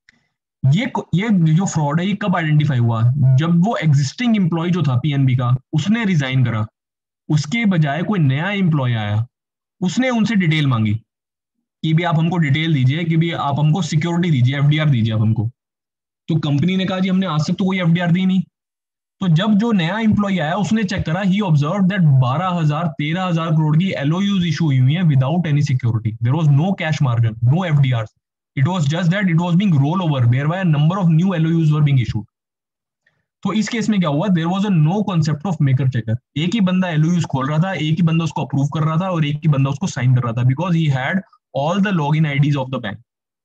ये जो फ्रॉड है ये कब आइडेंटिफाई हुआ, जब वो एग्जिस्टिंग एम्प्लॉय जो था पीएनबी का उसने रिजाइन करा, उसके बजाय कोई नया एम्प्लॉय आया, उसने उनसे डिटेल मांगी कि भी आप हमको डिटेल दीजिए, कि भी आप हमको सिक्योरिटी दीजिए, एफडीआर दीजिए आप हमको। तो कंपनी ने कहा जी हमने आज तक तो कोई एफडीआर दी नहीं। तो जब जो नया एम्प्लॉय आया उसने चेक करा, ही ऑब्जर्व दैट 13,000 करोड़ की एलओयूज इशू हुई हुई है without any security. There was no cash margin, no FDR. It was just that it was being roll over, thereby a number of new LOUs were being issued. तो इस case में क्या हुआ, there was a no concept of maker checker. एक ही बंदा एलओयूज खोल रहा था, एक ही बंदा उसको अप्रूव कर रहा था और एक ही बंदा उसको साइन कर रहा था, because he had all the login IDs of the bank.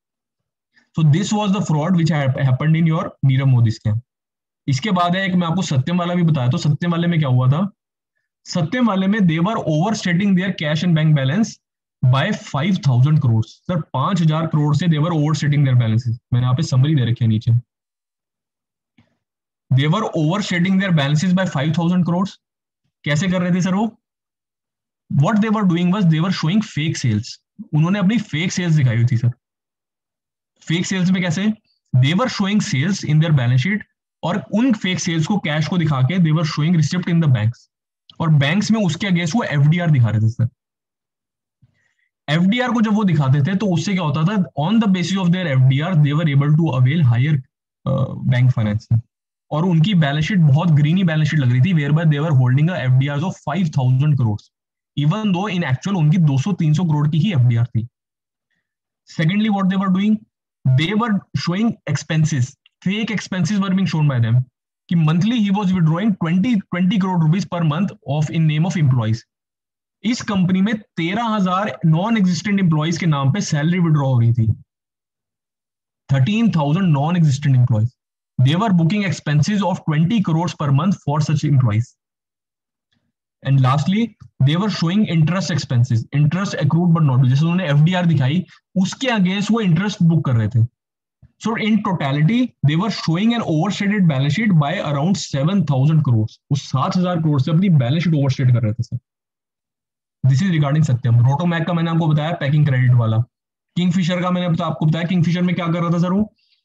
So this was the fraud which happened in your Nirav Modi scam. इसके बाद है एक मैं आपको सत्यम वाला भी बताया। तो सत्यम वाले में क्या हुआ था, सत्यम वाले में they were over stating their cash and bank balance by 5,000 crore. Sir 5,000 crore से they were over stating their balances. मैंने यहाँ पे समरी दे रखी है नीचे। They were over stating their balances by 5,000 crore. कैसे कर रहे थे सर वो, what they were doing was they were showing fake sales. उन्होंने अपनी फेक सेल्स दिखाई हुई थी सर। फेक सेल्स में कैसे, they were showing sales in their balance sheet और उन फेक सेल्स को कैश को दिखा के they were showing receipt in the banks, और बैंक्स में उसके अगेंस्ट वो एफडीआर दिखा रहे थे सर। एफडीआर को जब वो दिखाते थे तो उससे क्या होता था, on the basis of their FDR they were able to avail higher bank financing, और उनकी बैलेंस शीट बहुत ग्रीनी बैलेंस शीट लग रही थी, whereby they were holding FDR of 5,000 crore, even though in actual उनकी 200-300 करोड़ की ही एफडीआर थी। Secondly what they were doing, they were showing expenses, fake expenses were being shown by them, कि monthly he was withdrawing 20 crore rupees per month of in name of employees। इस company में 13,000 non existent employees के नाम पे salary withdraw हो रही थी। 13,000 non existent employees, they were booking expenses of 20 crores per month for such employees। And lastly they were showing interest expenses, interest accrued but not, जैसे उन्होंने FDR दिखाई उसके अगेंस्ट वो इंटरेस्ट बुक कर रहे थे. So in totality they were showing an overstated balance sheet by around 7,000 crore. उस 7,000 करोड़ से अपनी बैलेंस शीट ओवरस्टेट कर रहे थे sir. This is regarding Satyam. Rotomac का मैंने आपको बताया पैकिंग क्रेडिट वाला. किंगफिशर का मैंने आपको बताया, किंगफिशर में क्या कर रहा था सर, वो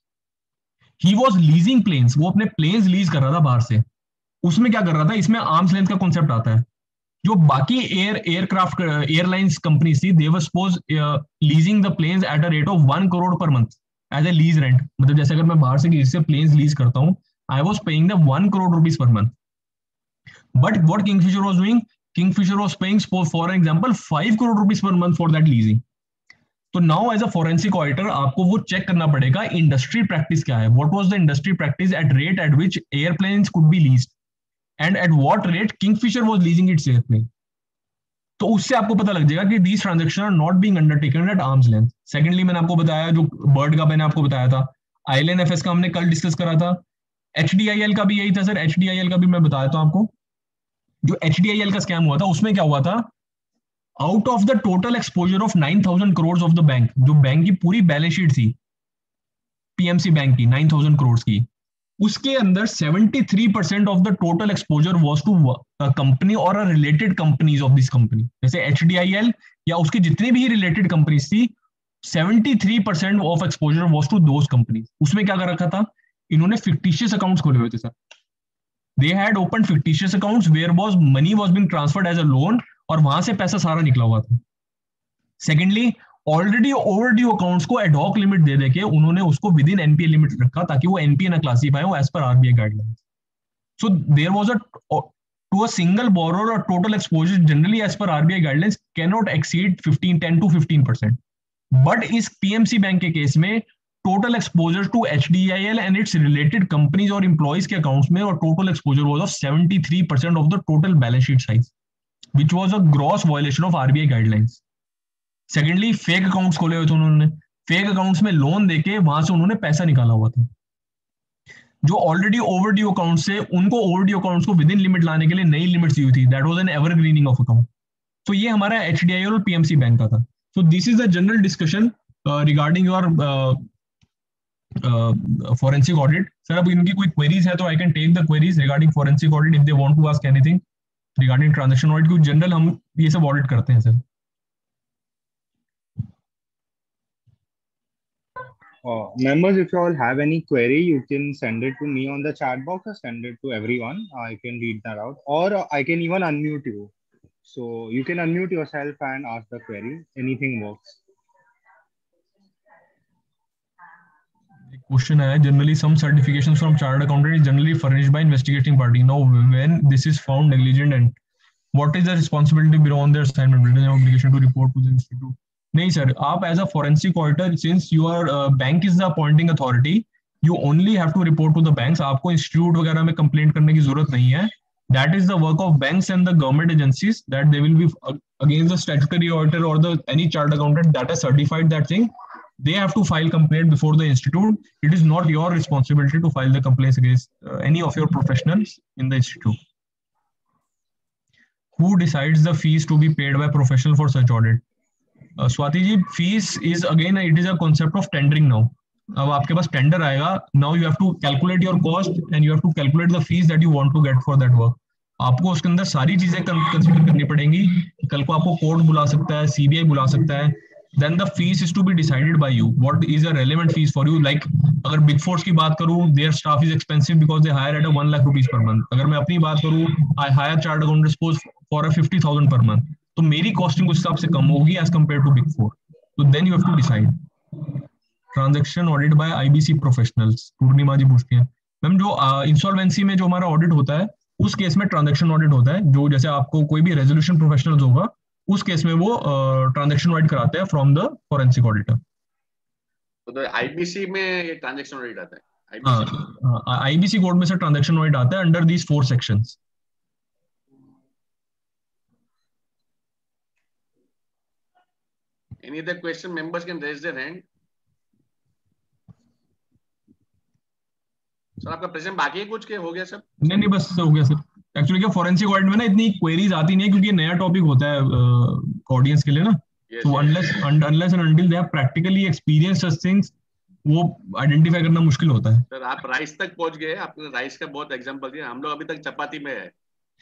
ही वॉज लीजिंग प्लेन्स, वो अपने प्लेन्स लीज कर रहा था बाहर से. उसमें क्या कर रहा था, इसमें आर्म्स लेंथ का कॉन्सेप्ट आता है. जो बाकी एयरक्राफ्ट एयरलाइंस कंपनी थी, they were suppose leasing the planes at a rate of 1 crore per month as a lease rent. मतलब जैसे अगर मैं बाहर से किसी से प्लेन्स लीज करता हूँ, I was paying the 1 crore rupees per month. But what Kingfisher was doing, Kingfisher was paying for example 5 crore rupees per month for that leasing. तो now as a forensic auditor आपको वो चेक करना पड़ेगा industry practice क्या है. What was the industry practice at rate at which airplanes could be leased and at what rate Kingfisher was leasing its airplane. तो उससे आपको पता लग जाएगा कि these transaction are not being undertaken at arms length. Secondly मैंने आपको बताया जो बर्ड का मैंने आपको बताया था, आईएलएनएफएस का हमने कल डिस्कस करा था, एचडीआईएल का भी यही था सर. एचडीआईएल का भी मैं बताया था आपको. जो एचडीआईएल का स्कैम हुआ था उसमें क्या हुआ था, out of the total exposure of 9,000 crore of the bank, जो बैंक की पूरी बैलेंस शीट थी पीएमसी बैंक की 9,000 करोड़ की, उसके अंदर 73% of the total exposure was to company और related companies of this company. जैसे एचडीआईएल या उसकी जितनी भी रिलेटेड कंपनीज थी, 73% of exposure was to those companies. उसमें क्या कर रखा था, इन्होंने फिक्टिशियस अकाउंट्स खोले हुए थे sir. They had open fictitious accounts where was money was being transferred as a loan, और वहां से पैसा सारा निकला हुआ था. सेकेंडली, ऑलरेडी ओवरड्यू अकाउंट्स को एडहॉक लिमिट दे देके उन्होंने उसको विद इन एनपीए लिमिट रखा ताकि वो एनपीए ना क्लासीफाई हो as per RBI guidelines. So there was a to a single borrower a total exposure generally as per RBI guidelines cannot exceed 10 to 15%. But इस PMC बैंक के case में total exposure to HDIL and its related companies or employees के accounts में और total exposure was of 73% of the total balance sheet size, which was a gross violation of RBI guidelines. Secondly, fake accounts खोले हुए थे उन्होंने. Fake accounts में loan देके वहां से उन्होंने पैसा निकाला हुआ था. जो ऑलरेडी ओवरड्यू अकाउंट से उनको ओवरड्यू अकाउंट्स को विद इन लिमिट लाने के लिए नई लिमिट्स दी हुई थी. That was an evergreening of account. तो ये हमारा एचडीआई और पीएमसी बैंक का था. So this is the general discussion regarding your forensic audit. Sir अब इनकी कोई क्वेरीज है तो I can take the queries regarding forensic audit if they want to ask anything regarding transaction audit. क्योंकि general हम ये सब ऑडिट करते हैं sir. Members, if you all have any query, you can send it to me on the chat box or send it to everyone. I can read that out, or I can even unmute you. So you can unmute yourself and ask the query. Anything works. Question है, generally some certifications from chartered accountant is generally furnished by investigating party. Now when this is found negligent, and what is the responsibility beyond their assignment, written obligation to report to the institute? नहीं sir, आप as a forensic auditor, since your bank is the appointing authority, you only have to report to the banks. आपको institute वगैरह में complaint करने की जरूरत नहीं है. That is the work of banks and the government agencies, that they will be against the statutory auditor और the any chartered accountant that has certified that thing. They have to file complaint before the institute. It is not your responsibility to file the complaints against any of your professionals in the institute. Who decides the fees to be paid by professional for such audit? Swati ji, fees is again it is a concept of tendering now. अब आपके पास tender आएगा, now you have to calculate your cost and you have to calculate the fees that you want to get for that work. आपको उसके अंदर सारी चीजें consider करनी पड़ेंगी. कल को आपको कोर्ट बुला सकता है, सीबीआई बुला सकता है. Then the fees is to be decided by you. What is a relevant fees for you? Like अगर Big Four की बात करूँ, their staff is expensive because they hire at a 1 lakh rupees per month. अगर मैं अपनी बात करूँ, I hire chartered accountants suppose for a 50,000 per month. तो मेरी कॉस्टिंग उस हिसाब से कम होगी as compare to Big Four. तो then you have to decide. Transaction audit by IBC professionals, Purnima ji पूछती हैं. मैम जो इंसॉल्वेंसी में जो हमारा ऑडिट होता है, उस केस में ट्रांजैक्शन ऑडिट होता है. जो जैसे आपको कोई भी रेजोल्यूशन प्रोफेशनल्स होगा, उस केस में वो ट्रांजैक्शन ऑडिट कराते हैं फ्रॉम द फोरेंसिक ऑडिटर. तो आईबीसी में ये ट्रांजैक्शन ऑडिट आता है. आईबीसी कोड में से ट्रांजैक्शन ऑडिट आता है under these 4 sections. Any other question? Members can raise their hand. Sir आपका प्रेजेंट बाकी है कुछ के हो गया सर? नहीं बस हो गया सर. एक्चुअली क्या फॉरेंसिक ऑडिट में ना इतनी क्वेरीज आती नहीं है क्योंकि नया टॉपिक होता है ऑडियंस के लिए ना. तो unless and until they have practically experience such things, वो आइडेंटिफाई करना मुश्किल होता है. सर आप राइस तक पहुंच गए, आपने राइस का बहुत एग्जांपल दिया, हम लोग अभी तक चपाती में है.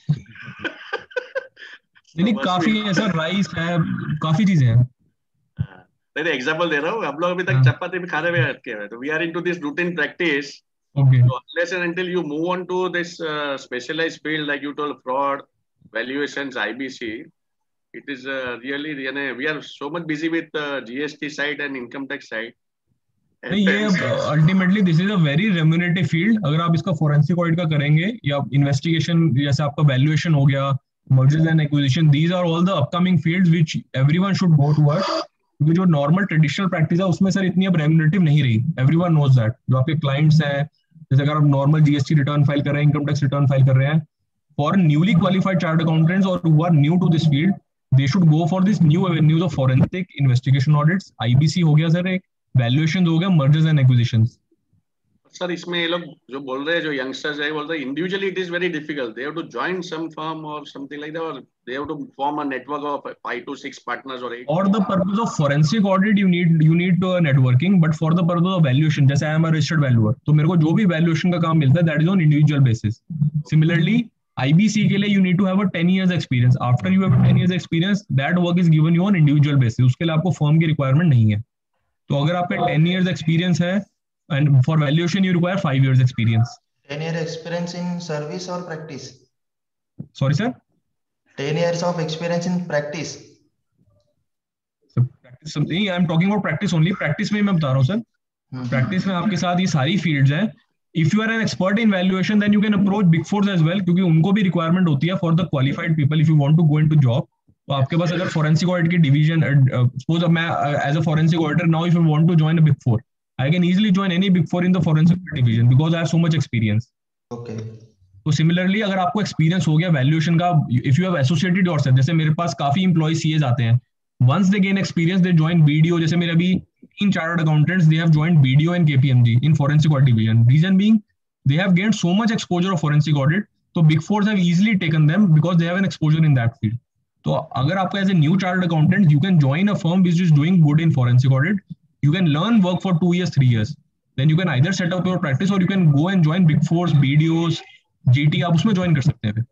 नहीं काफी है सर, राइस है, काफी चीजें हैं. नहीं एग्जांपल दे रहा हूँ, हम लोग अभी तक चपाती में खाने में अटके हुए, तो we are into this routine practice. Okay. So unless and until you move on to this specialized field like you told, fraud, valuations, IBC, it is really, we are so much busy with GST side and income tax side. नहीं ये ultimately this is a very remunerative field. अगर आप इसका forensic audit का करेंगे या investigation, जैसे आपका वैल्यूएशन हो गया, mergers and acquisition, these are all the upcoming fields which everyone should go towards. क्योंकि जो नॉर्मल ट्रेडिशनल प्रैक्टिस है उसमें सर इतनी अब रेम्यूनरेटिव नहीं रही. Everyone knows that. जो आपके क्लाइंट्स हैं, जैसे अगर आप नॉर्मल जीएसटी रिटर्न फाइल कर रहे हैं, इनकम टैक्स रिटर्न फाइल कर रहे हैं, for newly qualified chartered accountants और who are new to this field, they should go for this new avenues of forensic investigation audits. IBC हो गया sir एक, वैल्यूएशन हो गया, मर्जर्स एंड एक्विजिशंस. सर इसमें ये लोग जो बोल रहे हैं, जो यंगस्टर्स है, बोल रहे हैं individually it is very difficult, they have to join some firm और समथिंग लाइक दैट, और they have to form a network of 5 to 6 partners और 8. For the purpose of forensic audit you need to networking, but for the purpose of valuation, जैसे I am a registered valuer, तो मेरे को जो भी valuation का काम मिलता है that is on individual basis. Similarly IBC के लिए you need to have a 10 years experience. After you have 10 years experience, that work is given you on individual basis. उसके लिए आपको firm की requirement नहीं है. तो अगर आपका 10 years experience है, and for valuation you require 5 years experience. 10 year experience in service or practice? Sorry sir? 10 years of experience in practice. So practice something, I am talking about practice only. Practice में मैं बता रहा हूँ sir. Practice में आपके साथ ये सारी fields हैं. If you are an expert in valuation, then you can approach big fours as well, क्योंकि उनको भी requirement होती है for the qualified people if you want to go into job. तो आपके पास अगर forensic audit की division, suppose मैं as a forensic auditor now, if you want to join a big four, I can easily join any big four in the forensic division because I have so much experience. Okay. तो similarly अगर आपको experience हो गया valuation का, if you have associated yourself, जैसे मेरे पास काफी एम्प्लॉय सीएस आते हैं, once they gain experience they join BDO. जैसे मेरे अभी 3 chartered accountants they have joined BDO and KPMG in forensic audit division. Reason being they have gained so much exposure of forensic audit, तो big fours have easily taken them because they have N exposure in that field. तो अगर आपका as a new chartered accountant you can join a firm which is doing good in forensic audit, you can learn work for 2 years 3 years, then you can either set up your practice or you can go and join big fours, BDOs, GT, आप उसमें join कर सकते हैं.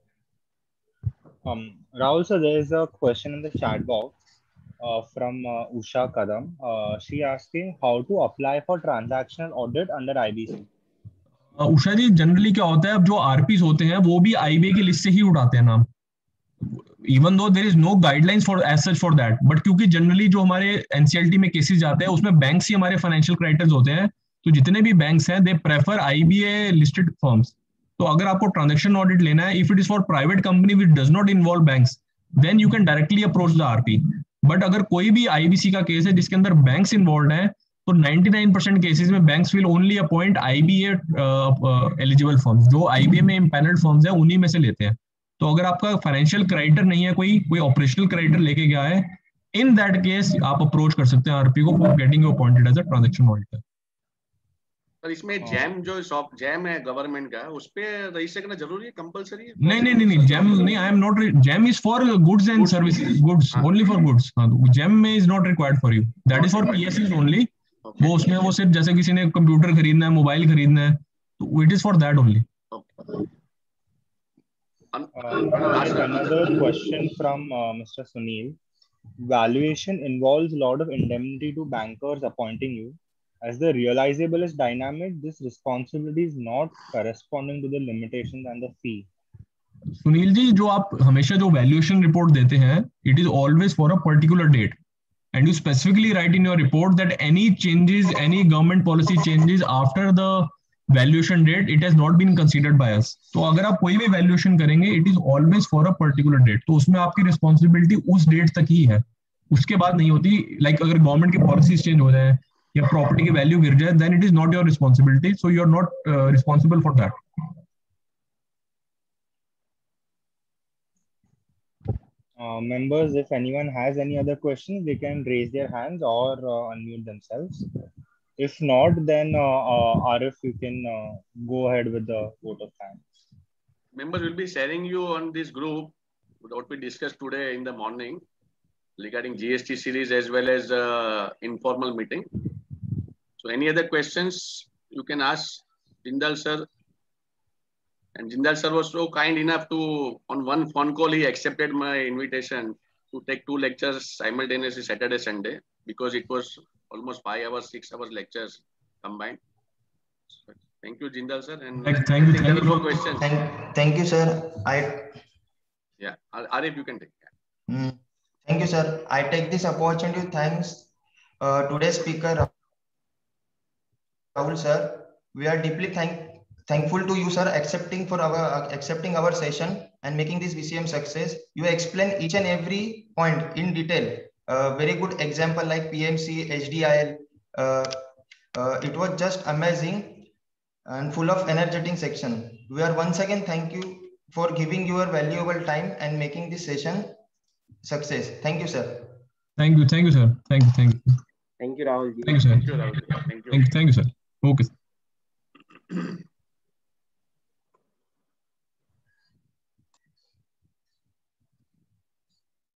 Rahul sir, there is a question in the chat box from Usha Kadam. She asking how to apply for transactional audit under IBC. Usha ji, generally क्या होता है, अब जो आरपीस होते हैं वो भी आईबीए की लिस्ट से ही उठाते हैं नाम, even though there is no guidelines for as such for that. But क्योंकि जनरली जो हमारे एनसीएलटी में केसेस जाते हैं उसमें बैंक्स ही हमारे फाइनेंशियल क्राइटेरिया होते हैं, तो जितने भी बैंक्स हैं they prefer IBA listed firms. तो अगर आपको ट्रांजैक्शन ऑडिट लेना है, if it is for private company which does not involve banks, then you can directly approach the RP. But अगर कोई भी आईबीसी का केस है जिसके अंदर बैंक्स इन्वॉल्व हैं, तो 99% केसेस में banks will only appoint IBA eligible firms. जो आईबीए में इम्पैनल्ड फर्म्स हैं उन्हीं में से लेते हैं. तो अगर आपका फाइनेंशियल क्राइटेरिया नहीं है, कोई ऑपरेशनल क्राइटेरिया लेके गया है, इन दैट केस आप अप्रोच कर सकते हैं आरपी को for getting you appointed as a transaction auditor. पर इसमें जैम जो जैम है गवर्नमेंट का, उस पे रजिस्टर करना जरूरी है, कंपलसरी है? नहीं जैम नहीं, I am not. GeM is for goods and services, goods only for goods. GeM में is not required for you, that is for PSUs only. वो उसमें वो सिर्फ जैसे किसी ने कंप्यूटर खरीदना है, मोबाइल खरीदना है, तो it is for that only. Another question from Mr. Sunil. Valuation involves a lot of indemnity to bankers appointing you. As the realizable is dynamic, this responsibility is not corresponding to the limitations and the fee. Sunil ji, जो आप हमेशा जो valuation report देते हैं, it is always for a particular date, and you specifically write in your report that any changes, any government policy changes after the valuation date, it has not been considered by us. तो अगर आप कोई भी valuation करेंगे, it is always for a particular date. तो उसमें आपकी responsibility उस डेट तक ही है, उसके बाद नहीं होती. लाइक अगर गवर्नमेंट की पॉलिसीज चेंज हो जाए या प्रॉपर्टी की वैल्यू गिर जाए, then it is not your responsibility, so you are not responsible for that. Members, if anyone has any other questions, they can raise their hands or unmute themselves. If not, then Arif, you can go ahead with the vote of thanks. members will be sharing you on this group what we discussed today in the morning regarding GST series as well as informal meeting. So any other questions you can ask Jindal sir. And Jindal sir was so kind enough to, on one phone call, he accepted my invitation to take 2 lectures simultaneously Saturday, Sunday, because it was almost 5 hours, 6 hours lectures combined. So thank you, Jindal sir. And Thank you. Thank you. Questions. Thank you, sir. Yeah, Arif, you can take. Thank you, sir. I take this opportunity to thanks today's speaker, Rahul sir. We are deeply thankful to you, sir, accepting our session and making this VCM success. You explain each and every point in detail. Very good example like PMC, HDIL. It was just amazing and full of energetic section. We are once again thank you for giving your valuable time and making this session success. Thank you, sir. Thank you, sir. Thank you. Thank you, Rahul. Thank you, sir. Thank you, Rahul. Thank you. Thank you, sir. Okay.